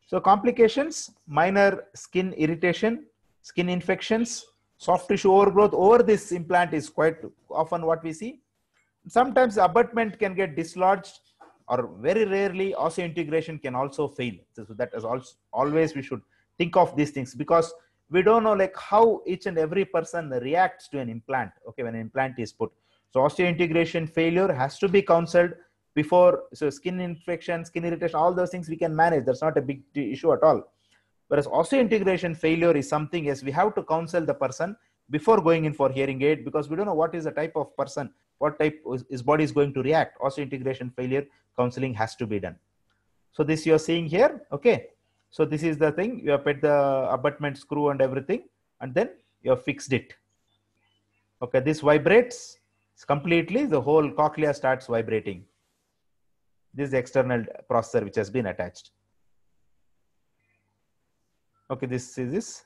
So complications, minor skin irritation, skin infections, soft tissue overgrowth over this implant is quite often what we see. Sometimes the abutment can get dislodged, or very rarely osseointegration can also fail. So that is also always we should think of these things, because we don't know like how each and every person reacts to an implant. Okay, when an implant is put, so osseointegration failure has to be counseled before. So skin infection, skin irritation, all those things we can manage. That's not a big issue at all. Whereas osseointegration failure is something, yes, we have to counsel the person before going in for hearing aid, because we don't know what is the type of person, what type his body is going to react. Osseointegration failure counseling has to be done. So this you are seeing here. Okay, so this is the thing. You have put the abutment screw and everything, and then you have fixed it. Okay, this vibrates completely. The whole cochlea starts vibrating. This is the external processor which has been attached. Okay, this is this.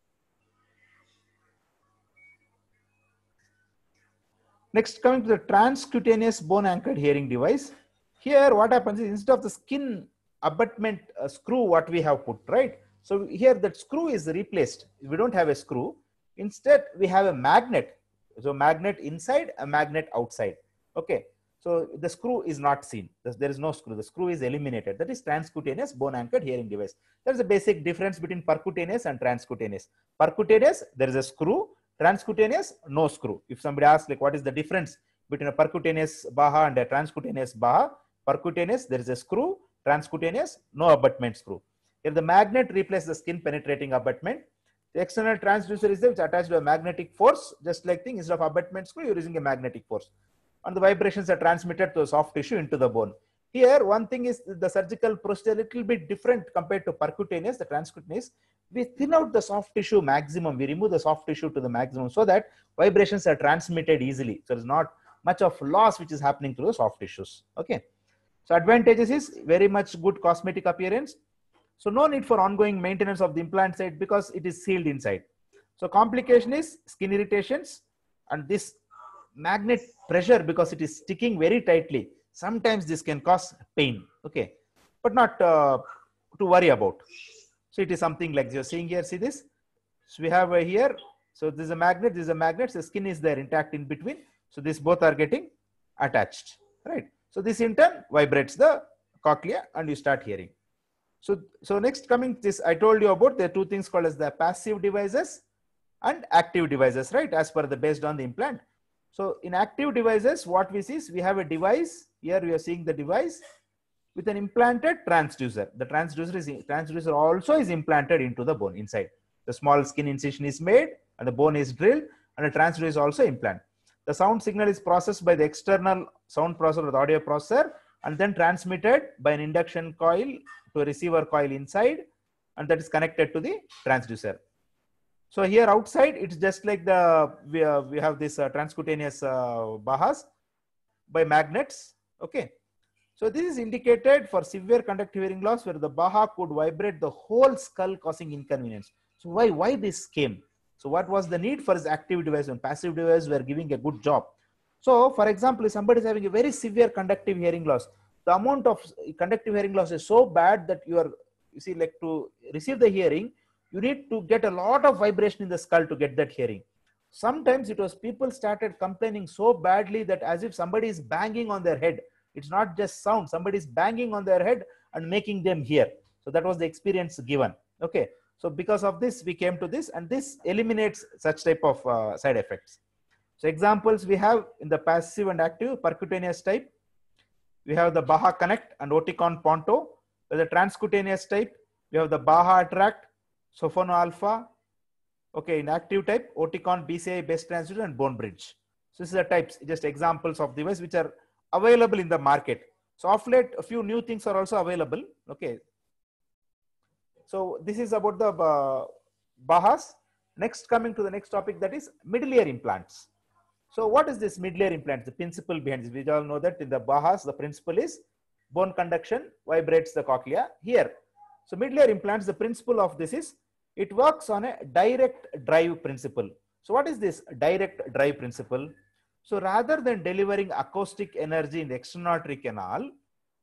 Next, coming to the transcutaneous bone anchored hearing device. Here what happens is, instead of the skin abutment uh, screw what we have put, right? So here that screw is replaced. We don't have a screw. Instead we have a magnet. So magnet inside, a magnet outside. Okay. So the screw is not seen. There is no screw. The screw is eliminated. That is transcutaneous bone anchored hearing device. There is a basic difference between percutaneous and transcutaneous. Percutaneous, there is a screw. Transcutaneous, no screw. If somebody asks like what is the difference between a percutaneous Baha and a transcutaneous Baha, percutaneous there is a screw, transcutaneous no abutment screw. If the magnet replaces the skin penetrating abutment, the external transducer is there which is attached to a magnetic force, just like thing, instead of abutment screw you are using a magnetic force, and the vibrations are transmitted to the soft tissue into the bone. Here one thing is the surgical procedure a little bit different compared to percutaneous, the transcutaneous. We thin out the soft tissue maximum, we remove the soft tissue to the maximum so that vibrations are transmitted easily. So there is not much of loss which is happening through the soft tissues. Okay. So advantages is very much good cosmetic appearance. So no need for ongoing maintenance of the implant site because it is sealed inside. So complication is skin irritations and this magnet pressure because it is sticking very tightly. Sometimes this can cause pain. Okay. But not uh, to worry about. So it is something like you're seeing here, see this? So we have uh, here, so this is a magnet, this is a magnet, so the skin is there intact in between. So these both are getting attached, right? So this in turn vibrates the cochlea and you start hearing. So, so next coming this, I told you about the two things called as the passive devices and active devices, right? As per the based on the implant. So in active devices, what we see is we have a device, here we are seeing the device with an implanted transducer. The transducer is transducer also is implanted into the bone inside. The small skin incision is made and the bone is drilled and the transducer is also implanted. The sound signal is processed by the external sound processor or the audio processor and then transmitted by an induction coil to a receiver coil inside, and that is connected to the transducer. So here outside it's just like the we, uh, we have this uh, transcutaneous uh, Bahas by magnets. Okay. So this is indicated for severe conductive hearing loss where the Baha could vibrate the whole skull causing inconvenience. So why, why this came? So what was the need for this active device and passive device were giving a good job? So for example, if somebody is having a very severe conductive hearing loss, the amount of conductive hearing loss is so bad that you are, you see like to receive the hearing, you need to get a lot of vibration in the skull to get that hearing. Sometimes it was people started complaining so badly that as if somebody is banging on their head. It's not just sound, somebody is banging on their head and making them hear. So that was the experience given. Okay. So because of this, we came to this and this eliminates such type of uh, side effects. So examples we have in the passive and active percutaneous type, we have the Baha Connect and Oticon Ponto. For the transcutaneous type, we have the Baha Attract, Sophono Alpha. Okay, in active type, Oticon B C I Best Transducer and Bone Bridge. So this is the types, just examples of device which are available in the market. So of late, a few new things are also available. Okay. So this is about the uh, Bahas. Next, coming to the next topic, that is middle ear implants. So what is this middle ear implant? The principle behind this, we all know that in the Bahas, the principle is bone conduction vibrates the cochlea here. So middle ear implants, the principle of this is it works on a direct drive principle. So what is this direct drive principle? So rather than delivering acoustic energy in the external auditory canal,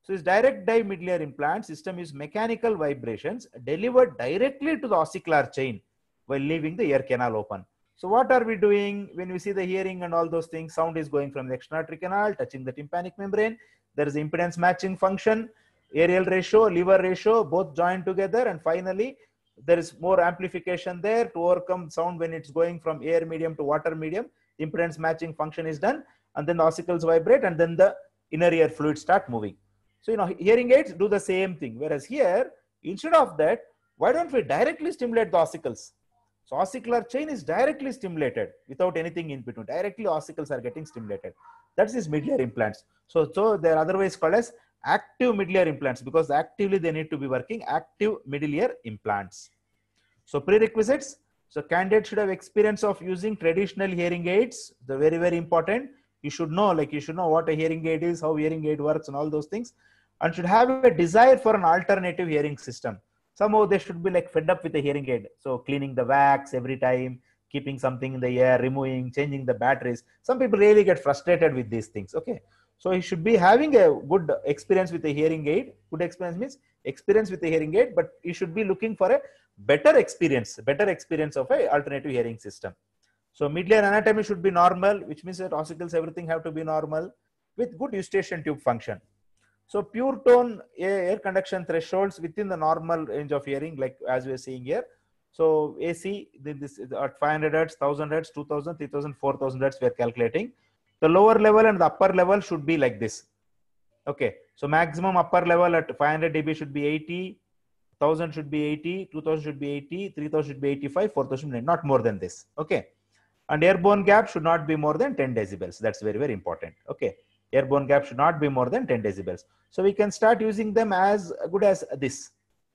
So this direct dive mid-layer implant system is mechanical vibrations delivered directly to the ossicular chain while leaving the ear canal open. So what are we doing when we see the hearing and all those things? Sound is going from the extranatory canal, touching the tympanic membrane. There is impedance matching function, aerial ratio, lever ratio, both joined together. And finally, there is more amplification there to overcome sound when it's going from air medium to water medium. Impedance matching function is done, and then the ossicles vibrate, and then the inner ear fluid start moving. So, you know, hearing aids do the same thing. Whereas here, instead of that, why don't we directly stimulate the ossicles? So ossicular chain is directly stimulated without anything in between. Directly ossicles are getting stimulated. That's these mid-layer implants. So, so they're otherwise called as active mid-layer implants because actively they need to be working active middle-ear implants. So prerequisites. So candidate should have experience of using traditional hearing aids. They're very, very important. You should know, like you should know what a hearing aid is, how hearing aid works and all those things, and should have a desire for an alternative hearing system. Somehow they should be like fed up with the hearing aid. So cleaning the wax every time, keeping something in the ear, removing, changing the batteries. Some people really get frustrated with these things. Okay. So he should be having a good experience with the hearing aid. Good experience means experience with the hearing aid, but he should be looking for a better experience, better experience of a alternative hearing system. So mid-layer anatomy should be normal, which means that ossicles, everything have to be normal with good eustachian tube function. So pure tone air conduction thresholds within the normal range of hearing, like as we are seeing here. So A C, this is at five hundred hertz, one thousand hertz, two thousand, three thousand, four thousand hertz we are calculating. The lower level and the upper level should be like this. Okay. So maximum upper level at five hundred D B should be eighty, one thousand should be eighty, two thousand should be eighty, three thousand should be eighty-five, four thousand not more than this. Okay. And airborne gap should not be more than ten decibels. That's very, very important. Okay. Airborne gap should not be more than ten decibels. So we can start using them as good as this.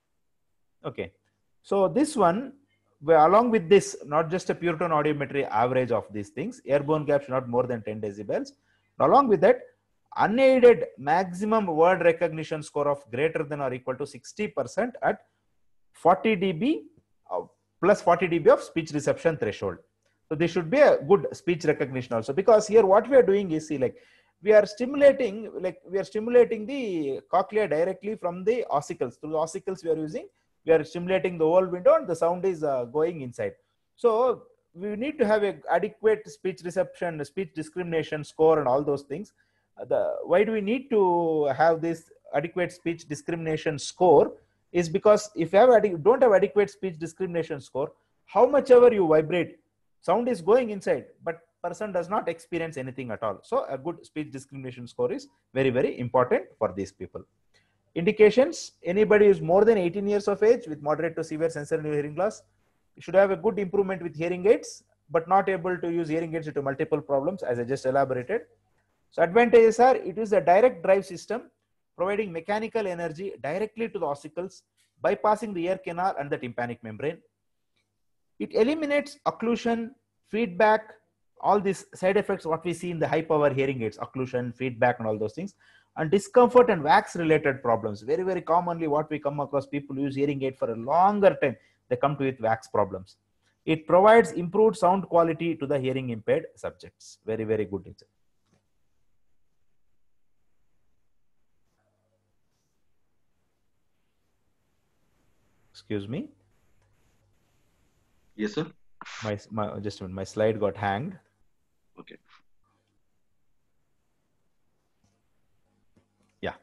Okay. So this one, well, along with this, not just a pure tone audiometry average of these things, airborne gap should not more than ten decibels. Along with that, unaided maximum word recognition score of greater than or equal to sixty percent at forty D B uh, plus forty D B of speech reception threshold. So this should be a good speech recognition also, because here what we are doing is, see, like we are stimulating, like we are stimulating the cochlea directly from the ossicles. Through the ossicles we are using, we are stimulating the whole window and the sound is uh, going inside. So we need to have a adequate speech reception, speech discrimination score and all those things. Uh, the, why do we need to have this adequate speech discrimination score is because if you have don't have adequate speech discrimination score, how much ever you vibrate, sound is going inside, but person does not experience anything at all. So a good speech discrimination score is very, very important for these people. Indications: anybody who is more than eighteen years of age with moderate to severe sensory hearing loss should have a good improvement with hearing aids, but not able to use hearing aids due to multiple problems, as I just elaborated. So advantages are, it is a direct drive system providing mechanical energy directly to the ossicles, bypassing the ear canal and the tympanic membrane. It eliminates occlusion, feedback, all these side effects what we see in the high power hearing aids, occlusion, feedback and all those things, and discomfort and wax related problems. Very, very commonly what we come across, people use hearing aid for a longer time, they come to with wax problems. It provides improved sound quality to the hearing impaired subjects. Very, very good. Excuse me. Yes, sir. My, my just a minute, my slide got hanged. Okay. Yeah.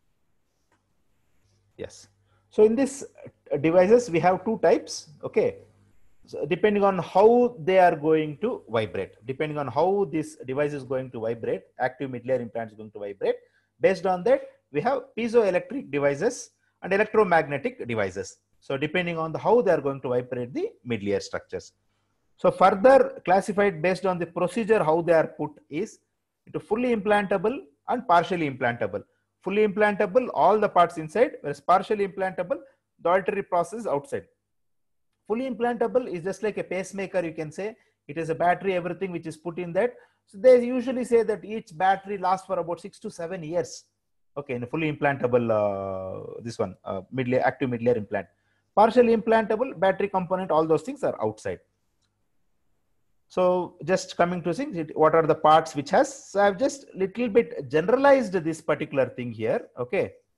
Yes. So in this devices we have two types. Okay. So depending on how they are going to vibrate, depending on how this device is going to vibrate, active mid-layer implant is going to vibrate. Based on that, we have piezoelectric devices and electromagnetic devices. So depending on the how they are going to vibrate the mid-layer structures. So further classified based on the procedure how they are put is into fully implantable and partially implantable. Fully implantable, all the parts inside, whereas partially implantable, the auditory process outside. Fully implantable is just like a pacemaker, you can say. It is a battery, everything which is put in that. So they usually say that each battery lasts for about six to seven years. Okay, in a fully implantable, uh, this one, uh, mid-layer, active mid-layer implant. Partially implantable, battery component, all those things are outside. So just coming to things, what are the parts which has, so I've just little bit generalized this particular thing here. Okay.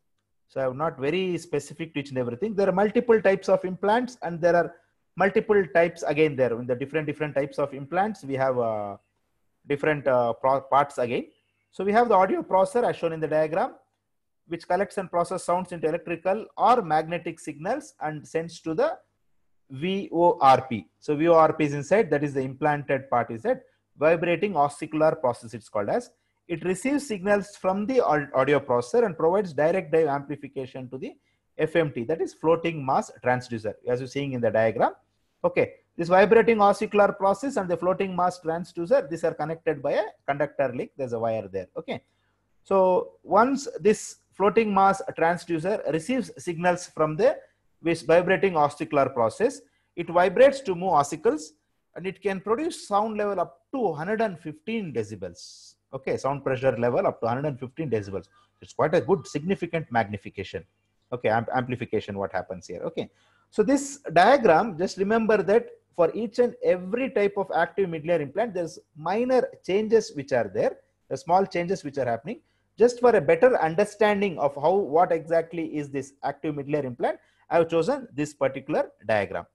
So I'm not very specific to each and everything. There are multiple types of implants, and there are multiple types again there in the different different types of implants. We have uh, different uh, parts again. So we have the audio processor as shown in the diagram, which collects and processes sounds into electrical or magnetic signals and sends to the V O R P. So V O R P is inside, that is the implanted part, is that vibrating oscillator process it's called as. It receives signals from the audio processor and provides direct drive amplification to the F M T, that is floating mass transducer, as you're seeing in the diagram. Okay, this vibrating oscillator process and the floating mass transducer, these are connected by a conductor link. There's a wire there. Okay, so once this floating mass transducer receives signals from the this vibrating oscillator process, it vibrates to move ossicles, and it can produce sound level up to one hundred fifteen decibels. Okay, sound pressure level up to one hundred fifteen decibels. It's quite a good significant magnification. Okay, amp amplification, what happens here. Okay, so this diagram, just remember that for each and every type of active mid-layer implant, there's minor changes which are there, the small changes which are happening. Just for a better understanding of how, what exactly is this active mid-layer implant, I have chosen this particular diagram.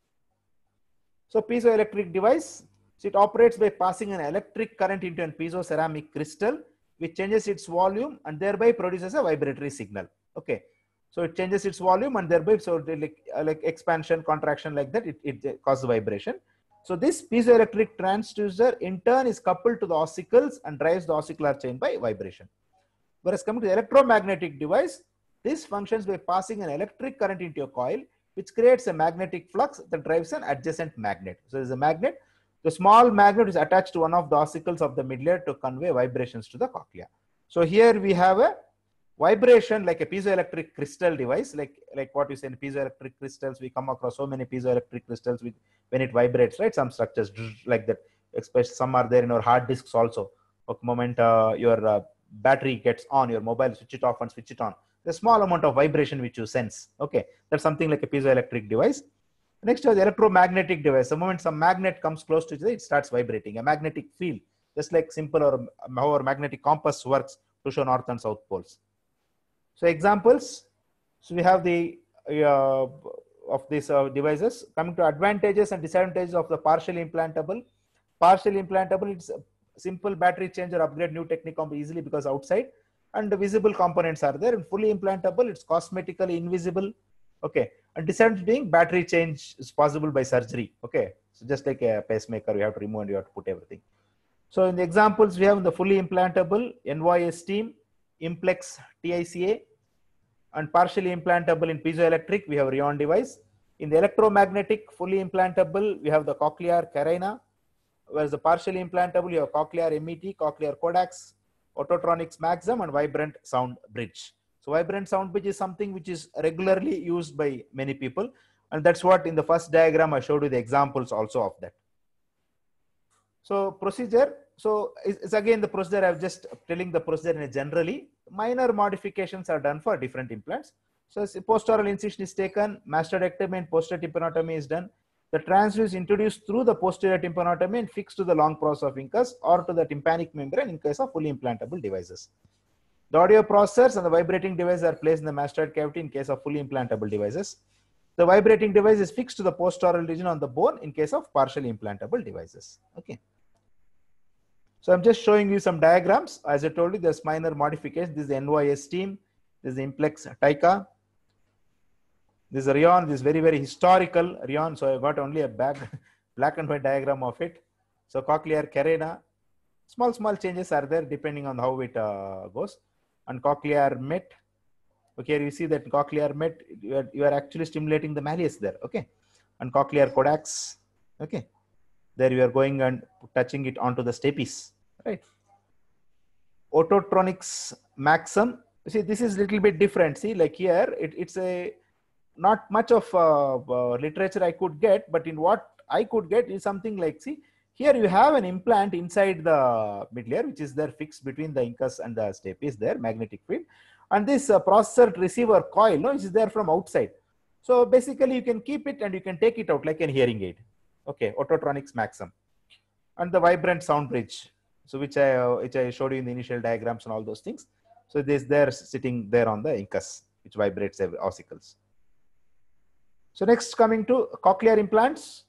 So piezoelectric device, so it operates by passing an electric current into a piezoceramic crystal, which changes its volume and thereby produces a vibratory signal. Okay, so it changes its volume and thereby, so like, like expansion, contraction, like that, it, it causes vibration. So this piezoelectric transducer in turn is coupled to the ossicles and drives the oscillator chain by vibration. Whereas coming to the electromagnetic device, this functions by passing an electric current into a coil, which creates a magnetic flux that drives an adjacent magnet. So there's a magnet. The small magnet is attached to one of the ossicles of the mid-layer to convey vibrations to the cochlea. So here we have a vibration like a piezoelectric crystal device, like, like what you say in piezoelectric crystals, we come across so many piezoelectric crystals with, when it vibrates, right? Some structures like that, especially some are there in our hard disks also. Okay, moment uh, your uh, battery gets on, your mobile, switch it off and switch it on. The small amount of vibration which you sense. Okay, that's something like a piezoelectric device. Next is the electromagnetic device. The moment some magnet comes close to it, it starts vibrating. A magnetic field, just like simple or how our magnetic compass works to show north and south poles. So examples. So we have the uh, of these uh, devices. Coming to advantages and disadvantages of the partially implantable. Partially implantable, it's a simple battery change or upgrade new technique easily because outside, and the visible components are there. And fully implantable, it's cosmetically invisible. Okay, and disadvantage being battery change is possible by surgery. Okay, so just like a pacemaker, you have to remove and you have to put everything. So in the examples we have in the fully implantable, Envoy Steam, Implex T I C A, and partially implantable in piezoelectric, we have Rheon device. In the electromagnetic, fully implantable, we have the Cochlear Carina, whereas the partially implantable, you have Cochlear M E T, Cochlear Codax, Ototronics Maxim, and Vibrant Sound Bridge. So Vibrant Sound Bridge is something which is regularly used by many people, and that's what in the first diagram I showed you the examples also of that. So procedure, so it's again the procedure, I'm just telling the procedure in a generally. Minor modifications are done for different implants. So post-oral incision is taken, mastectomy and posterior tympanotomy is done. The transducer is introduced through the posterior tympanotomy and fixed to the long process of incus or to the tympanic membrane in case of fully implantable devices. The audio processors and the vibrating device are placed in the mastoid cavity in case of fully implantable devices. The vibrating device is fixed to the post-oral region on the bone in case of partially implantable devices. Okay. So I'm just showing you some diagrams. As I told you, there's minor modifications. This is the Envoy Steam. This is the Implex Taika. This is Rheon. This is very, very historical Rheon. So I got only a back, black and white diagram of it. So Cochlear Carina. Small, small changes are there depending on how it uh, goes. And Cochlear Met. Okay, here you see that Cochlear Met, you are, you are actually stimulating the malleus there. Okay. And Cochlear Codax. Okay. There you are going and touching it onto the stapes, right? Ototronics Maxim. See, this is a little bit different. See, like here, it, it's a not much of uh, uh, literature I could get, but in what I could get is something like, see, here you have an implant inside the mid-layer, which is there fixed between the incus and the stapes there, magnetic field. And this uh, processor receiver coil, no, which is there from outside. So basically you can keep it and you can take it out like a hearing aid. Okay, Ototronics Maxim. And the Vibrant Sound Bridge, so which I, uh, which I showed you in the initial diagrams and all those things. So this there sitting there on the incus. which vibrates every ossicles. So next, coming to cochlear implants.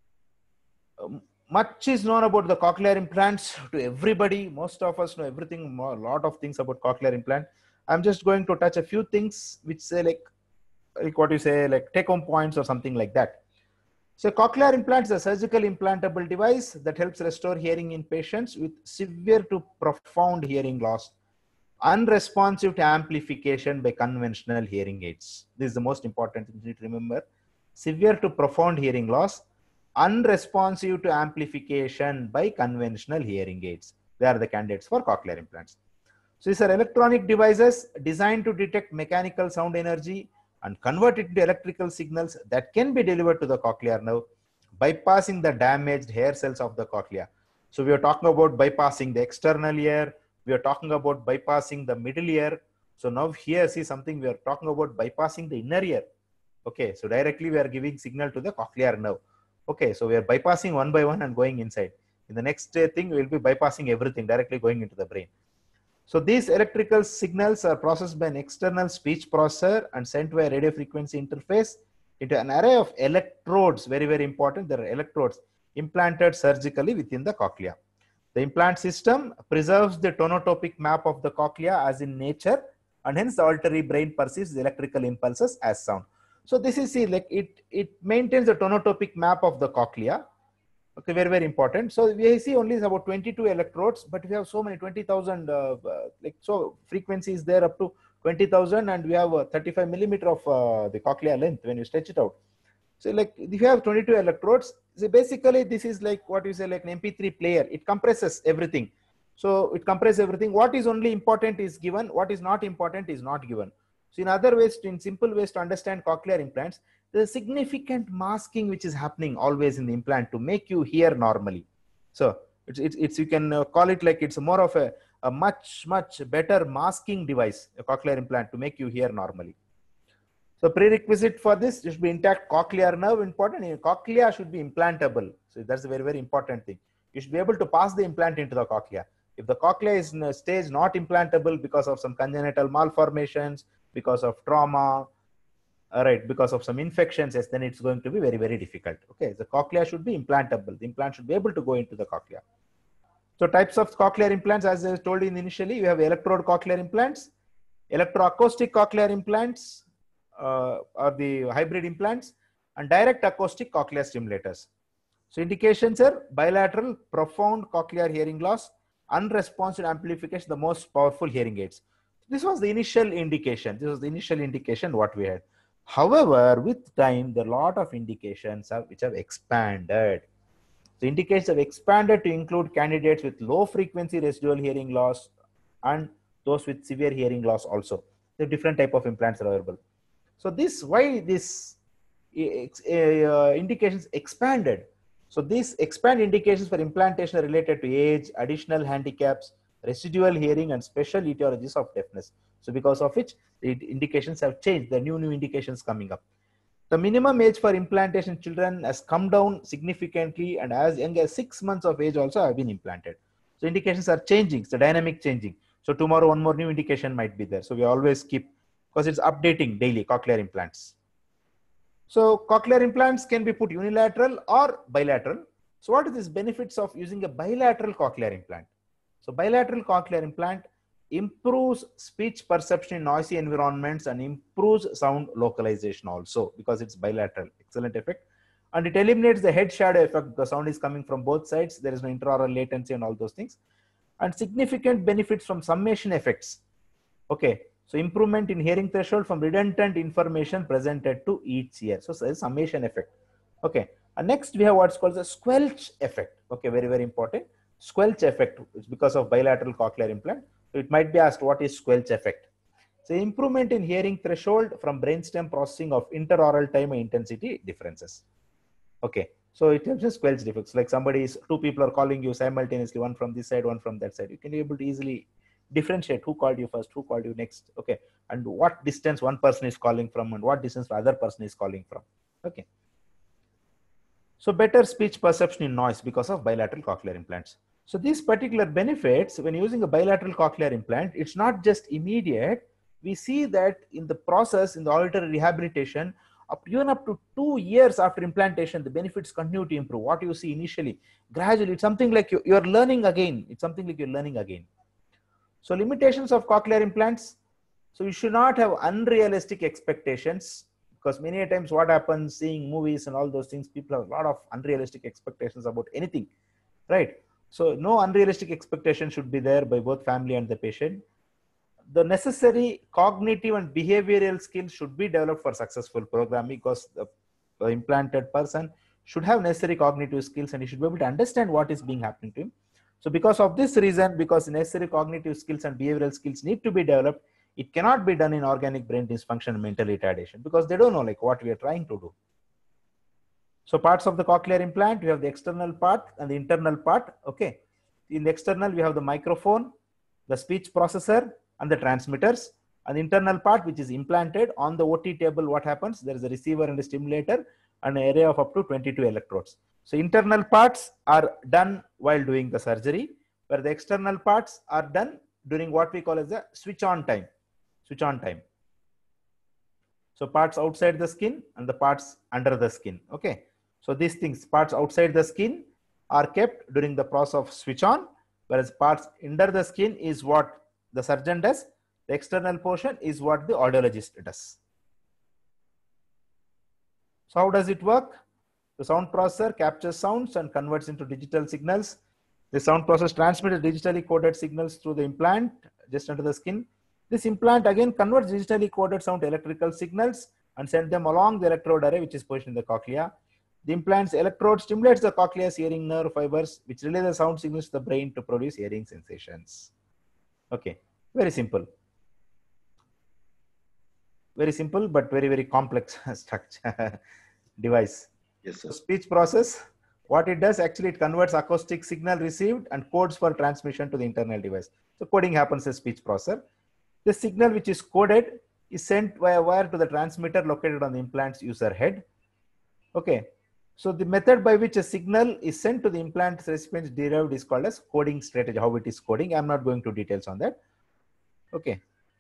Um, much is known about the cochlear implants to everybody. Most of us know everything, a lot of things about cochlear implant. I'm just going to touch a few things which say like, like what you say, like take home points or something like that. So cochlear implant is a surgical implantable device that helps restore hearing in patients with severe to profound hearing loss, unresponsive to amplification by conventional hearing aids. This is the most important thing you need to remember. Severe to profound hearing loss, unresponsive to amplification by conventional hearing aids. They are the candidates for cochlear implants. So these are electronic devices designed to detect mechanical sound energy and convert it into electrical signals that can be delivered to the cochlear nerve, bypassing the damaged hair cells of the cochlea. So we are talking about bypassing the external ear. We are talking about bypassing the middle ear. So now here, see something, we are talking about bypassing the inner ear. Okay, so directly we are giving signal to the cochlear nerve. Okay, so we are bypassing one by one and going inside. In the next thing, we will be bypassing everything, directly going into the brain. So these electrical signals are processed by an external speech processor and sent via radio frequency interface into an array of electrodes. Very, very important. There are electrodes implanted surgically within the cochlea. The implant system preserves the tonotopic map of the cochlea as in nature, and hence the auditory brain perceives the electrical impulses as sound. So this is, see, like it, it maintains the tonotopic map of the cochlea. Okay, very, very important. So we see only about twenty-two electrodes, but we have so many, twenty thousand, uh, uh, like so frequencies there up to twenty thousand, and we have uh, thirty-five millimeter of uh, the cochlea length when you stretch it out. So like if you have twenty-two electrodes, so basically this is like what you say, like an M P three player. It compresses everything. So it compresses everything. What is only important is given. What is not important is not given. So in other ways, in simple ways to understand cochlear implants, there's a significant masking which is happening always in the implant to make you hear normally. So it's, it's, it's you can uh, call it like it's more of a, a much, much better masking device, a cochlear implant, to make you hear normally. So prerequisite for this should be intact cochlear nerve. Important, cochlea should be implantable. So that's a very, very important thing. You should be able to pass the implant into the cochlea. If the cochlea is in a stage not implantable because of some congenital malformations, because of trauma, all right, because of some infections, yes, then it's going to be very, very difficult. Okay, the cochlea should be implantable. The implant should be able to go into the cochlea. So types of cochlear implants, as I told you initially, you have electrode cochlear implants, electroacoustic cochlear implants, uh, or the hybrid implants, and direct acoustic cochlear stimulators. So indications are bilateral, profound cochlear hearing loss, unresponsive amplification, the most powerful hearing aids. This was the initial indication. This was the initial indication what we had. However, with time, there are a lot of indications have, which have expanded. The indications have expanded to include candidates with low frequency residual hearing loss and those with severe hearing loss also. There are different type of implants are available. So this, why this uh, indications expanded? So these expand indications for implantation are related to age, additional handicaps, residual hearing, and special etiologies of deafness. So because of which the indications have changed, the new new indications coming up. The minimum age for implantation in children has come down significantly, and as young as six months of age also have been implanted. So indications are changing, it's the dynamic changing. So tomorrow one more new indication might be there. So we always keep, because it's updating daily, cochlear implants. So cochlear implants can be put unilateral or bilateral. So what are these benefits of using a bilateral cochlear implant? So bilateral cochlear implant improves speech perception in noisy environments and improves sound localization also because it's bilateral. Excellent effect. And it eliminates the head shadow effect. The sound is coming from both sides. There is no intraoral latency and all those things. And significant benefits from summation effects. Okay. So improvement in hearing threshold from redundant information presented to each ear. So there's summation effect. Okay. And next we have what's called the squelch effect. Okay. Very, very important. Squelch effect is because of bilateral cochlear implant. So it might be asked, what is squelch effect? So improvement in hearing threshold from brainstem processing of interoral time and intensity differences. Okay. So it helps us squelch defects. Like somebody is, two people are calling you simultaneously, one from this side, one from that side. You can be able to easily differentiate who called you first, who called you next. Okay. And what distance one person is calling from and what distance the other person is calling from. Okay. So better speech perception in noise because of bilateral cochlear implants. So these particular benefits, when using a bilateral cochlear implant, it's not just immediate, we see that in the process, in the auditory rehabilitation, up even up to two years after implantation, the benefits continue to improve. What you see initially, gradually, it's something like you, you're learning again. It's something like you're learning again. So limitations of cochlear implants. So you should not have unrealistic expectations, because many times what happens, seeing movies and all those things, people have a lot of unrealistic expectations about anything, right? So no unrealistic expectation should be there by both family and the patient. The necessary cognitive and behavioral skills should be developed for successful programming, because the, the implanted person should have necessary cognitive skills and he should be able to understand what is being happening to him. So because of this reason, because necessary cognitive skills and behavioral skills need to be developed, it cannot be done in organic brain dysfunction and mental retardation, because they don't know like what we are trying to do. So parts of the cochlear implant, we have the external part and the internal part. Okay. In the external, we have the microphone, the speech processor, and the transmitters. And the internal part, which is implanted on the O T table, what happens? There is a receiver and a stimulator and an array of up to twenty-two electrodes. So internal parts are done while doing the surgery, where the external parts are done during what we call as the switch on time. Switch on time. So parts outside the skin and the parts under the skin. Okay. So these things, parts outside the skin are kept during the process of switch on, whereas parts under the skin is what the surgeon does. The external portion is what the audiologist does. So how does it work? The sound processor captures sounds and converts into digital signals. The sound processor transmits digitally coded signals through the implant just under the skin. This implant again converts digitally coded sound to electrical signals and sends them along the electrode array, which is positioned in the cochlea. The implant's electrode stimulates the cochlea's hearing nerve fibers, which relay the sound signals to the brain to produce hearing sensations. Okay, very simple. Very simple, but very, very complex structure device. Yes, sir. So speech process, what it does, actually it converts acoustic signal received and codes for transmission to the internal device. So coding happens as speech processor. The signal which is coded is sent via wire to the transmitter located on the implant's user head. Okay. So the method by which a signal is sent to the implant recipient derived is called as coding strategy. How it is coding, I'm not going to details on that. Okay.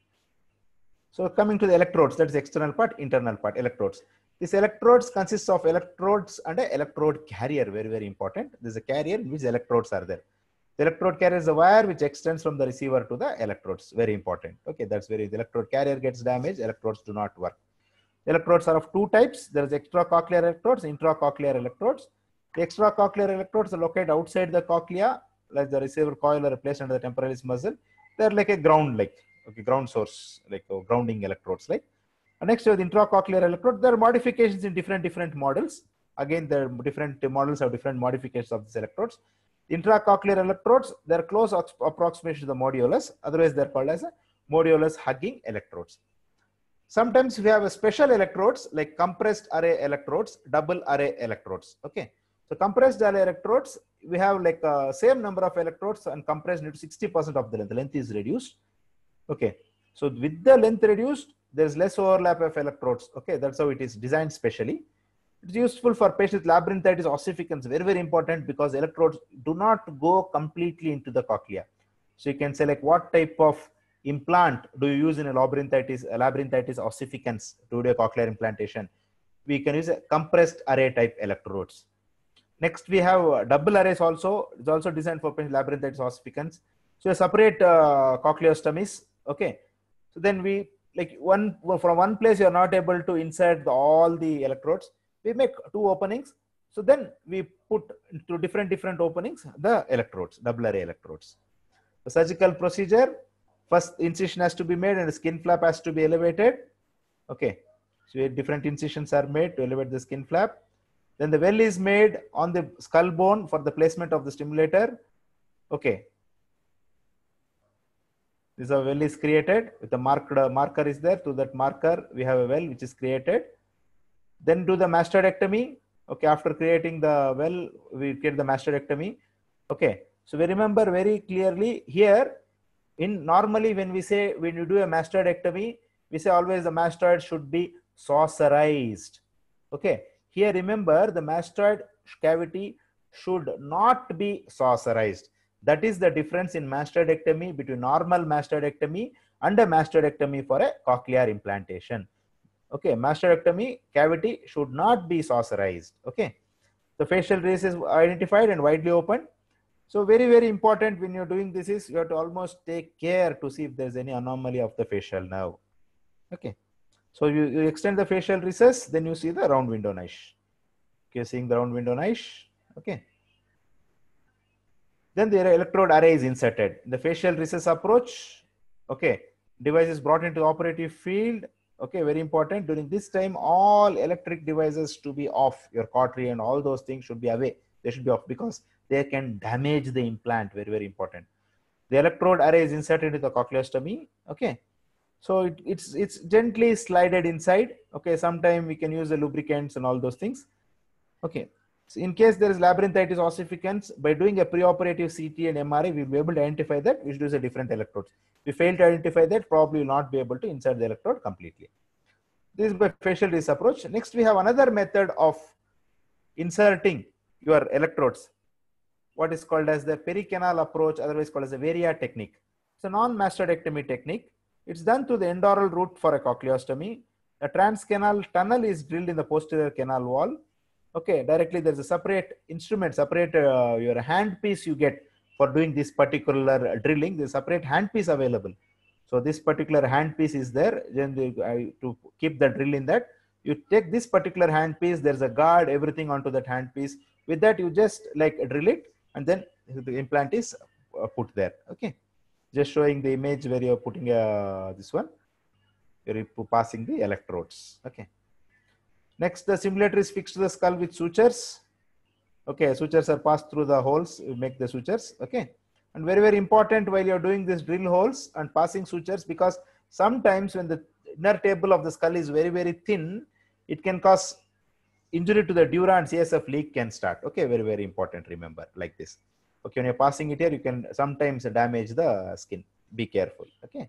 So coming to the electrodes, that is the external part, internal part, electrodes. These electrodes consists of electrodes and an electrode carrier, very, very important. There's a carrier in which electrodes are there. The electrode carrier is a wire which extends from the receiver to the electrodes, very important. Okay, that's very, the electrode carrier gets damaged, electrodes do not work. Electrodes are of two types. There is extracochlear electrodes, intracochlear electrodes. The extracochlear electrodes are located outside the cochlea, like the receiver coil are placed under the temporalis muscle. They're like a ground, like okay, ground source, like uh, grounding electrodes, like. And next, you have the intracochlear electrode. There are modifications in different different models. Again, the different models have different modifications of these electrodes. Intracochlear electrodes, they're close approximation to the modulus. Otherwise, they're called as a modulus hugging electrodes. Sometimes we have a special electrodes like compressed array electrodes, double array electrodes. Okay. So compressed array electrodes, we have like uh, same number of electrodes and compressed into sixty percent of the length. The length is reduced. Okay. So with the length reduced, there is less overlap of electrodes. Okay. That's how it is designed specially. It's useful for patients with labyrinthitis ossificans. Very, very important, because electrodes do not go completely into the cochlea. So you can select what type of implant do you use in a labyrinthitis, a labyrinthitis ossificans to do a cochlear implantation. We can use a compressed array type electrodes. Next, we have double arrays also. It's also designed for labyrinthitis ossificans. So a separate uh, cochleostomies. Okay. So then we like one from one place you are not able to insert the, all the electrodes. We make two openings. So then we put into different different openings the electrodes, double array electrodes. The surgical procedure. First incision has to be made and the skin flap has to be elevated. Okay. So different incisions are made to elevate the skin flap. Then the well is made on the skull bone for the placement of the stimulator. Okay. This is a well is created with a marked uh, marker is there. To that marker, we have a well which is created. Then do the mastoidectomy. Okay. After creating the well, we create the mastoidectomy. Okay. So we remember very clearly here. In normally when we say when you do a mastoidectomy, we say always the mastoid should be saucerized. Okay. Here remember the mastoid cavity should not be saucerized. That is the difference in mastoidectomy between normal mastoidectomy and a mastoidectomy for a cochlear implantation. Okay, mastoidectomy cavity should not be saucerized. Okay, the facial race is identified and widely opened. So very, very important when you're doing this is you have to almost take care to see if there's any anomaly of the facial nerve. Okay, so you, you extend the facial recess, then you see the round window niche. Okay, seeing the round window niche. Okay. Then the electrode array is inserted. The facial recess approach. Okay, device is brought into the operative field. Okay, very important. During this time, all electric devices to be off. Your cautery and all those things should be away. They should be off because they can damage the implant. Very, very important. The electrode array is inserted into the cochleostomy. Okay, so it, it's it's gently slided inside. Okay, sometime we can use the lubricants and all those things. Okay, so in case there is labyrinthitis ossificans, by doing a preoperative C T and M R I, we will be able to identify that. We should use a different electrodes. If we fail to identify that, probably will not be able to insert the electrode completely. This is by facial recess approach. Next, we have another method of inserting your electrodes, what is called as the pericanal approach, otherwise called as the Varia technique. It's a non-mastoidectomy technique. It's done through the endoral route for a cochleostomy. A transcanal tunnel is drilled in the posterior canal wall. Okay, directly there's a separate instrument, separate uh, your handpiece you get for doing this particular drilling. There's a separate handpiece available. So this particular handpiece is there. Then they, uh, to keep the drill in that, you take this particular handpiece. There's a guard, everything onto that handpiece. With that, you just like drill it, and then the implant is uh, put there. Okay, just showing the image where you're putting uh, this one. You're passing the electrodes. Okay. Next, the simulator is fixed to the skull with sutures. Okay, sutures are passed through the holes, you make the sutures. Okay, and very, very important while you're doing this drill holes and passing sutures, because sometimes when the inner table of the skull is very, very thin, it can cause injury to the dura and C S F leak can start. Okay, very, very important. Remember like this. Okay, when you're passing it here, you can sometimes damage the skin. Be careful. Okay,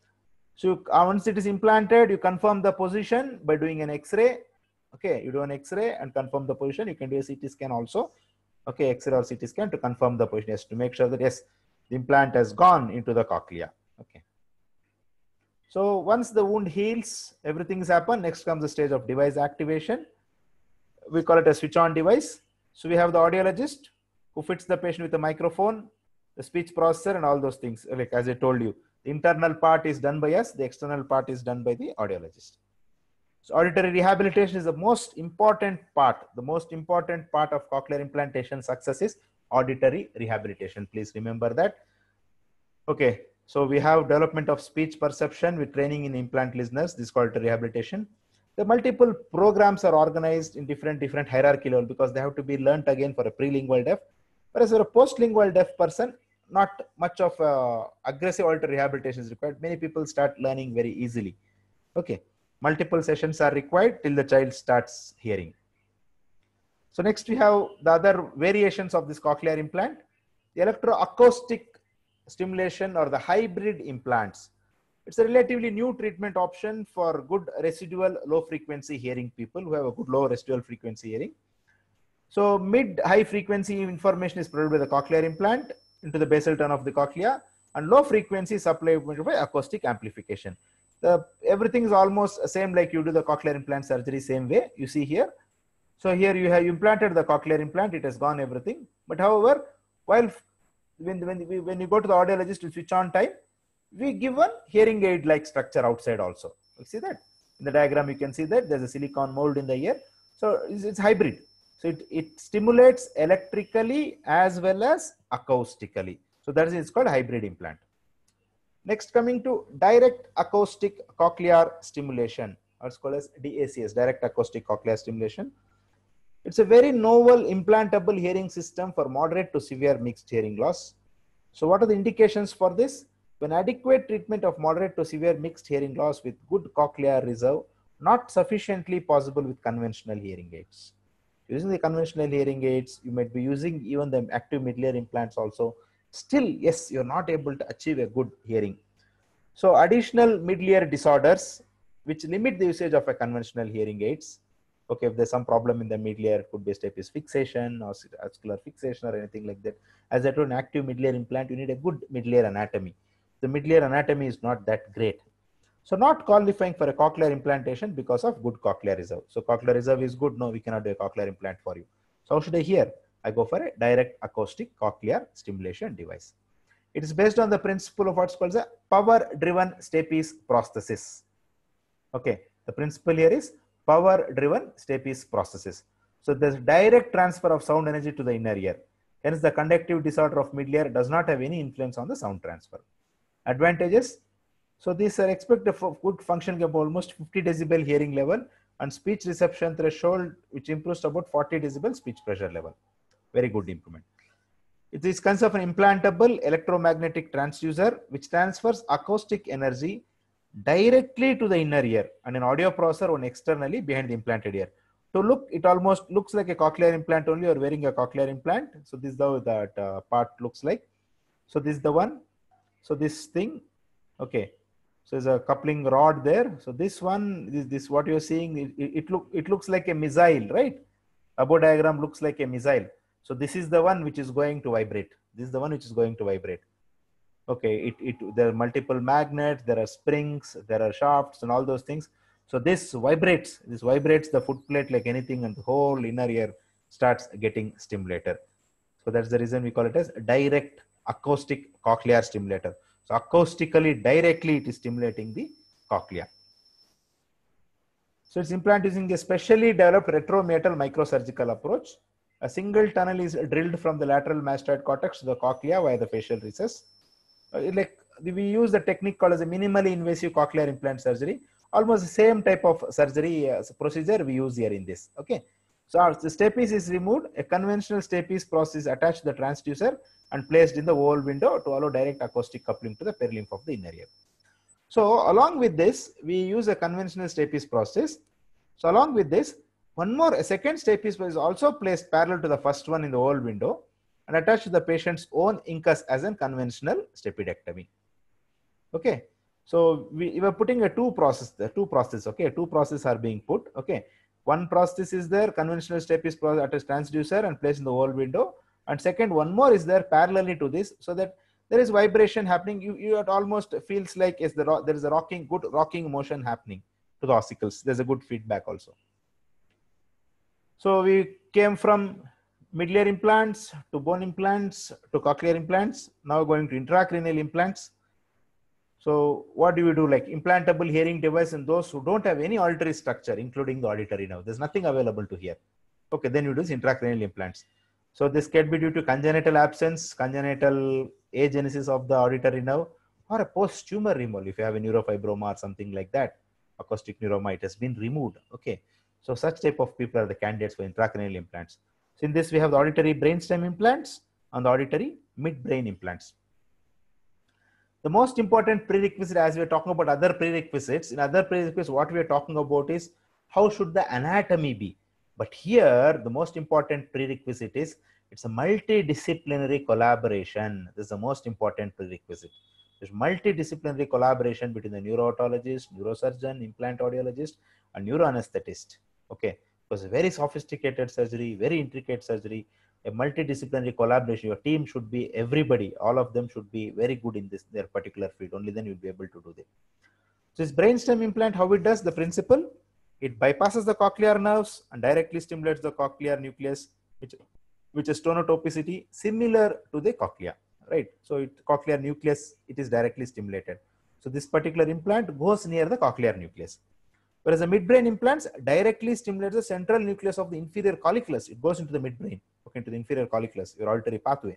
so once it is implanted, you confirm the position by doing an X-ray. Okay, you do an X-ray and confirm the position. You can do a C T scan also. Okay, X-ray or C T scan to confirm the position, yes, to make sure that yes, the implant has gone into the cochlea. Okay. So once the wound heals, everything has happened. Next comes the stage of device activation. We call it a switch-on device. So we have the audiologist who fits the patient with a microphone, the speech processor, and all those things. Like as I told you, the internal part is done by us. The external part is done by the audiologist. So auditory rehabilitation is the most important part. The most important part of cochlear implantation success is auditory rehabilitation. Please remember that. Okay, so we have development of speech perception with training in implant listeners. This is called rehabilitation. The multiple programs are organized in different different hierarchy level because they have to be learnt again for a prelingual deaf. Whereas for a postlingual deaf person, not much of uh, aggressive auditory rehabilitation is required. Many people start learning very easily. Okay. Multiple sessions are required till the child starts hearing. So next we have the other variations of this cochlear implant, the electroacoustic stimulation or the hybrid implants. It's a relatively new treatment option for good residual low frequency hearing people who have a good low residual frequency hearing. So mid high frequency information is provided by the cochlear implant into the basal tone of the cochlea, and low frequency supplied by acoustic amplification. The, everything is almost same like you do the cochlear implant surgery same way you see here. So here you have implanted the cochlear implant, it has gone everything. But however, while when, when, we, when you go to the audiologist to switch on time, we give one hearing aid like structure outside also. You see that? In the diagram you can see that there's a silicone mold in the ear. So it's, it's hybrid. So it, it stimulates electrically as well as acoustically. So that is it's called hybrid implant. Next, coming to direct acoustic cochlear stimulation, or it's called as D A C S, direct acoustic cochlear stimulation. It's a very novel implantable hearing system for moderate to severe mixed hearing loss. So what are the indications for this? When adequate treatment of moderate to severe mixed hearing loss with good cochlear reserve, not sufficiently possible with conventional hearing aids. Using the conventional hearing aids, you might be using even the active mid-ear implants also. Still, yes, you're not able to achieve a good hearing. So additional mid-ear disorders, which limit the usage of a conventional hearing aids. Okay, if there's some problem in the mid-ear, it could be stapes fixation or vascular fixation or anything like that. As I told, an active mid-ear implant, you need a good mid-ear anatomy. the mid-layer anatomy is not that great. So not qualifying for a cochlear implantation because of good cochlear reserve. So cochlear reserve is good. No, we cannot do a cochlear implant for you. So how should I hear? I go for a direct acoustic cochlear stimulation device. It is based on the principle of what's called the power-driven stapes prosthesis. Okay, the principle here is power-driven stapes prosthesis. So there's direct transfer of sound energy to the inner ear. Hence, the conductive disorder of mid-layer does not have any influence on the sound transfer. Advantages. So these are expected for good functioning of almost fifty decibel hearing level and speech reception threshold, which improves to about forty decibel speech pressure level. Very good improvement. It is consists of an implantable electromagnetic transducer which transfers acoustic energy directly to the inner ear and an audio processor one externally behind the implanted ear. To look, it almost looks like a cochlear implant only. You're wearing a cochlear implant. So this is how that uh, part looks like. So this is the one. So this thing, okay. So there's a coupling rod there. So this one, this, this what you're seeing, it, it, it, look, it looks like a missile, right? Above diagram looks like a missile. So this is the one which is going to vibrate. This is the one which is going to vibrate. Okay, it, it, there are multiple magnets, there are springs, there are shafts and all those things. So this vibrates, this vibrates the foot plate like anything and the whole inner ear starts getting stimulated. So that's the reason we call it as direct acoustic cochlear stimulator. So acoustically, directly it is stimulating the cochlea. So it's implanted using a specially developed retrometal microsurgical approach. A single tunnel is drilled from the lateral mastoid cortex to the cochlea via the facial recess. Uh, like we use the technique called as a minimally invasive cochlear implant surgery. Almost the same type of surgery uh, procedure we use here in this. Okay. So our, the stapes is removed. A conventional stapes process is attached to the transducer and placed in the oval window to allow direct acoustic coupling to the perilymph of the inner ear. So along with this, we use a conventional stapes process. So along with this, one more, a second stapes is also placed parallel to the first one in the oval window and attached to the patient's own incus as a conventional stapedectomy. Okay. So we, we were putting a two process, the two process, okay, two processes are being put, okay. One process is there, conventional stapes process at a transducer and placed in the oval window. And second, one more is there parallelly to this, so that there is vibration happening. You, you it almost feels like is the, there is a rocking, good rocking motion happening to the ossicles. There's a good feedback also. So we came from mid-layer implants to bone implants to cochlear implants. Now going to intracranial implants. So what do we do? Like implantable hearing device in those who don't have any auditory structure, including the auditory nerve. There's nothing available to hear. Okay, then you do intracranial implants. So this can be due to congenital absence, congenital agenesis of the auditory nerve, or a post-tumor removal. If you have a neurofibroma or something like that, acoustic neuroma, it has been removed. Okay, so such type of people are the candidates for intracranial implants. So in this, we have the auditory brainstem implants and the auditory midbrain implants. The most important prerequisite, as we are talking about other prerequisites, in other prerequisites, what we are talking about is how should the anatomy be? But here, the most important prerequisite is it's a multidisciplinary collaboration. This is the most important prerequisite. There's multidisciplinary collaboration between the neuro-otologist, neurosurgeon, implant audiologist, and neuroanesthetist. Okay, because very sophisticated surgery, very intricate surgery, a multidisciplinary collaboration. Your team should be everybody, all of them should be very good in this their particular field. Only then you'll be able to do that. So this brainstem implant, how it does the principle? It bypasses the cochlear nerves and directly stimulates the cochlear nucleus, which, which is tonotopicity similar to the cochlea, right? So it, cochlear nucleus, it is directly stimulated. So this particular implant goes near the cochlear nucleus. Whereas the midbrain implants directly stimulates the central nucleus of the inferior colliculus. It goes into the midbrain, okay, into the inferior colliculus, your auditory pathway.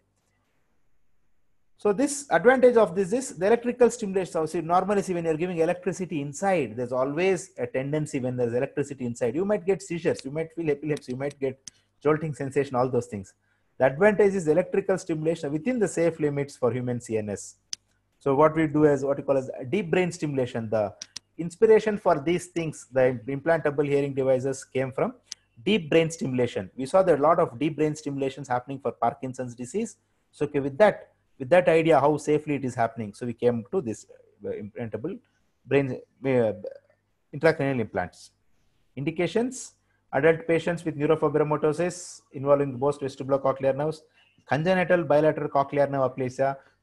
So this advantage of this is the electrical stimulation. So see, normally see when you're giving electricity inside, there's always a tendency when there's electricity inside, you might get seizures, you might feel epilepsy, you might get jolting sensation, all those things. The advantage is electrical stimulation within the safe limits for human C N S. So what we do is what we call as deep brain stimulation. The inspiration for these things, the implantable hearing devices, came from deep brain stimulation. We saw there are a lot of deep brain stimulations happening for Parkinson's disease. So okay, with that, with that idea how safely it is happening, so we came to this uh, implantable brain uh, intracranial implants. Indications: adult patients with neurofibromatosis involving both vestibulocochlear nerves, congenital bilateral cochlear nerve aplasia,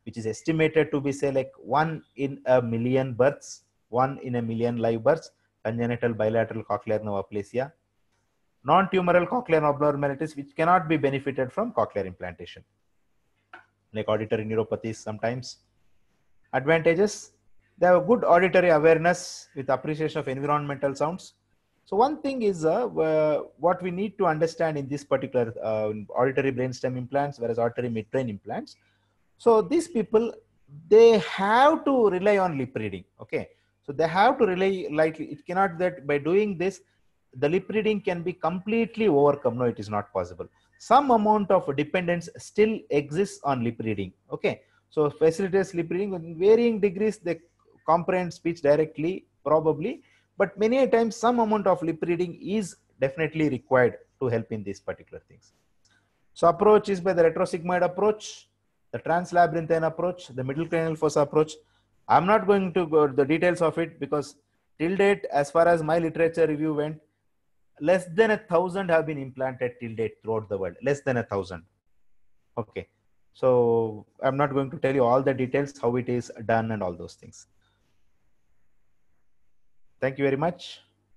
which is estimated to be say like one in a million births, one in a million live births, congenital bilateral cochlear neoplasia, non-tumoral cochlear abnormalities which cannot be benefited from cochlear implantation, like auditory neuropathies sometimes. Advantages: they have a good auditory awareness with appreciation of environmental sounds. So one thing is uh, uh, what we need to understand in this particular uh, auditory brainstem implants, whereas auditory midbrain implants. So these people, they have to rely on lip reading. Okay, so they have to rely lightly. It cannot that by doing this, the lip reading can be completely overcome. No, it is not possible. Some amount of dependence still exists on lip reading. Okay, so facilitates lip reading in varying degrees. They comprehend speech directly, probably, but many a times some amount of lip reading is definitely required to help in these particular things. So approach is by the retrosigmoid approach, the translabyrinthine approach, the middle cranial fossa approach. I'm not going to go the details of it because till date, as far as my literature review went, less than a thousand have been implanted till date throughout the world, less than a thousand. Okay. So I'm not going to tell you all the details, how it is done and all those things. Thank you very much.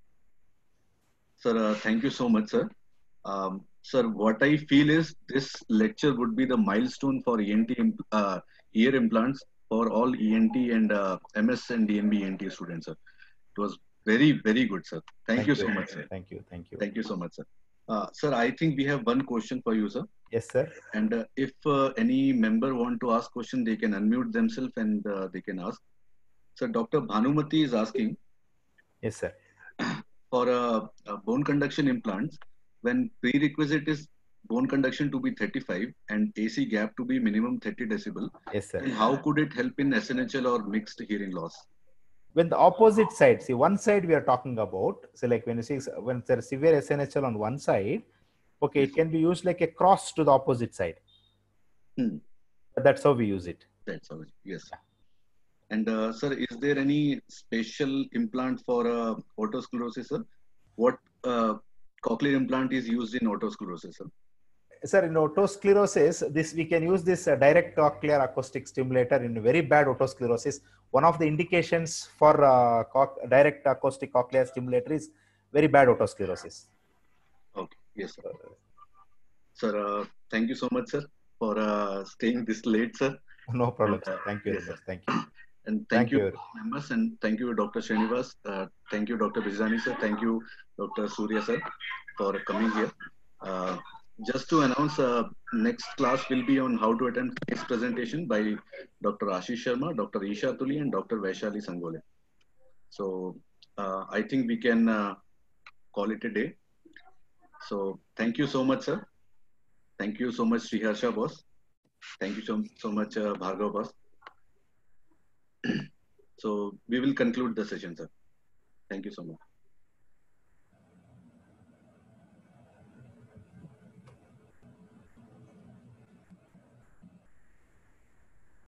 Sir, uh, thank you so much, sir. Um, sir, what I feel is this lecture would be the milestone for E N T uh, ear implants for all E N T and uh, M S and D N B E N T students, sir. It was very, very good, sir. Thank, thank you, you so much, sir. Thank you. Thank you. Thank you so much, sir. Uh, sir, I think we have one question for you, sir. Yes, sir. And uh, if uh, any member want to ask question, they can unmute themselves and uh, they can ask. So Doctor Bhanumati is asking. Yes, sir. For uh, uh, bone conduction implants, when prerequisite is bone conduction to be thirty-five and A C gap to be minimum thirty decibel, yes, sir. And how could it help in S N H L or mixed hearing loss? When the opposite side, see one side we are talking about, so like when you see when there's severe S N H L on one side, okay, it can be used like a cross to the opposite side. Hmm. That's how we use it. That's how it, yes. And uh, sir, is there any special implant for uh, otosclerosis, sir? What uh, cochlear implant is used in otosclerosis, sir? Sir, in otosclerosis, this we can use this uh, direct cochlear acoustic stimulator in very bad otosclerosis. One of the indications for uh, direct acoustic cochlear stimulator is very bad otosclerosis. Okay, yes, sir. Sir, uh, thank you so much, sir, for uh, staying this late, sir. No problem, and, uh, sir. Thank you yes, very much. Thank you. And thank, thank you, you, members, and thank you, Doctor Srinivas. Uh, thank you, Doctor Bijani, sir. Thank you, Doctor Surya, sir, for coming here. Uh, just to announce, uh, next class will be on how to attend case presentation by Doctor Ashish Sharma, Doctor Isha Tuli, and Doctor Vaishali Sangole. So uh, I think we can uh, call it a day. So thank you so much, sir. Thank you so much, Sriharsha boss. Thank you so, so much, uh, Bhargav boss. So we will conclude the session, sir. Thank you so much.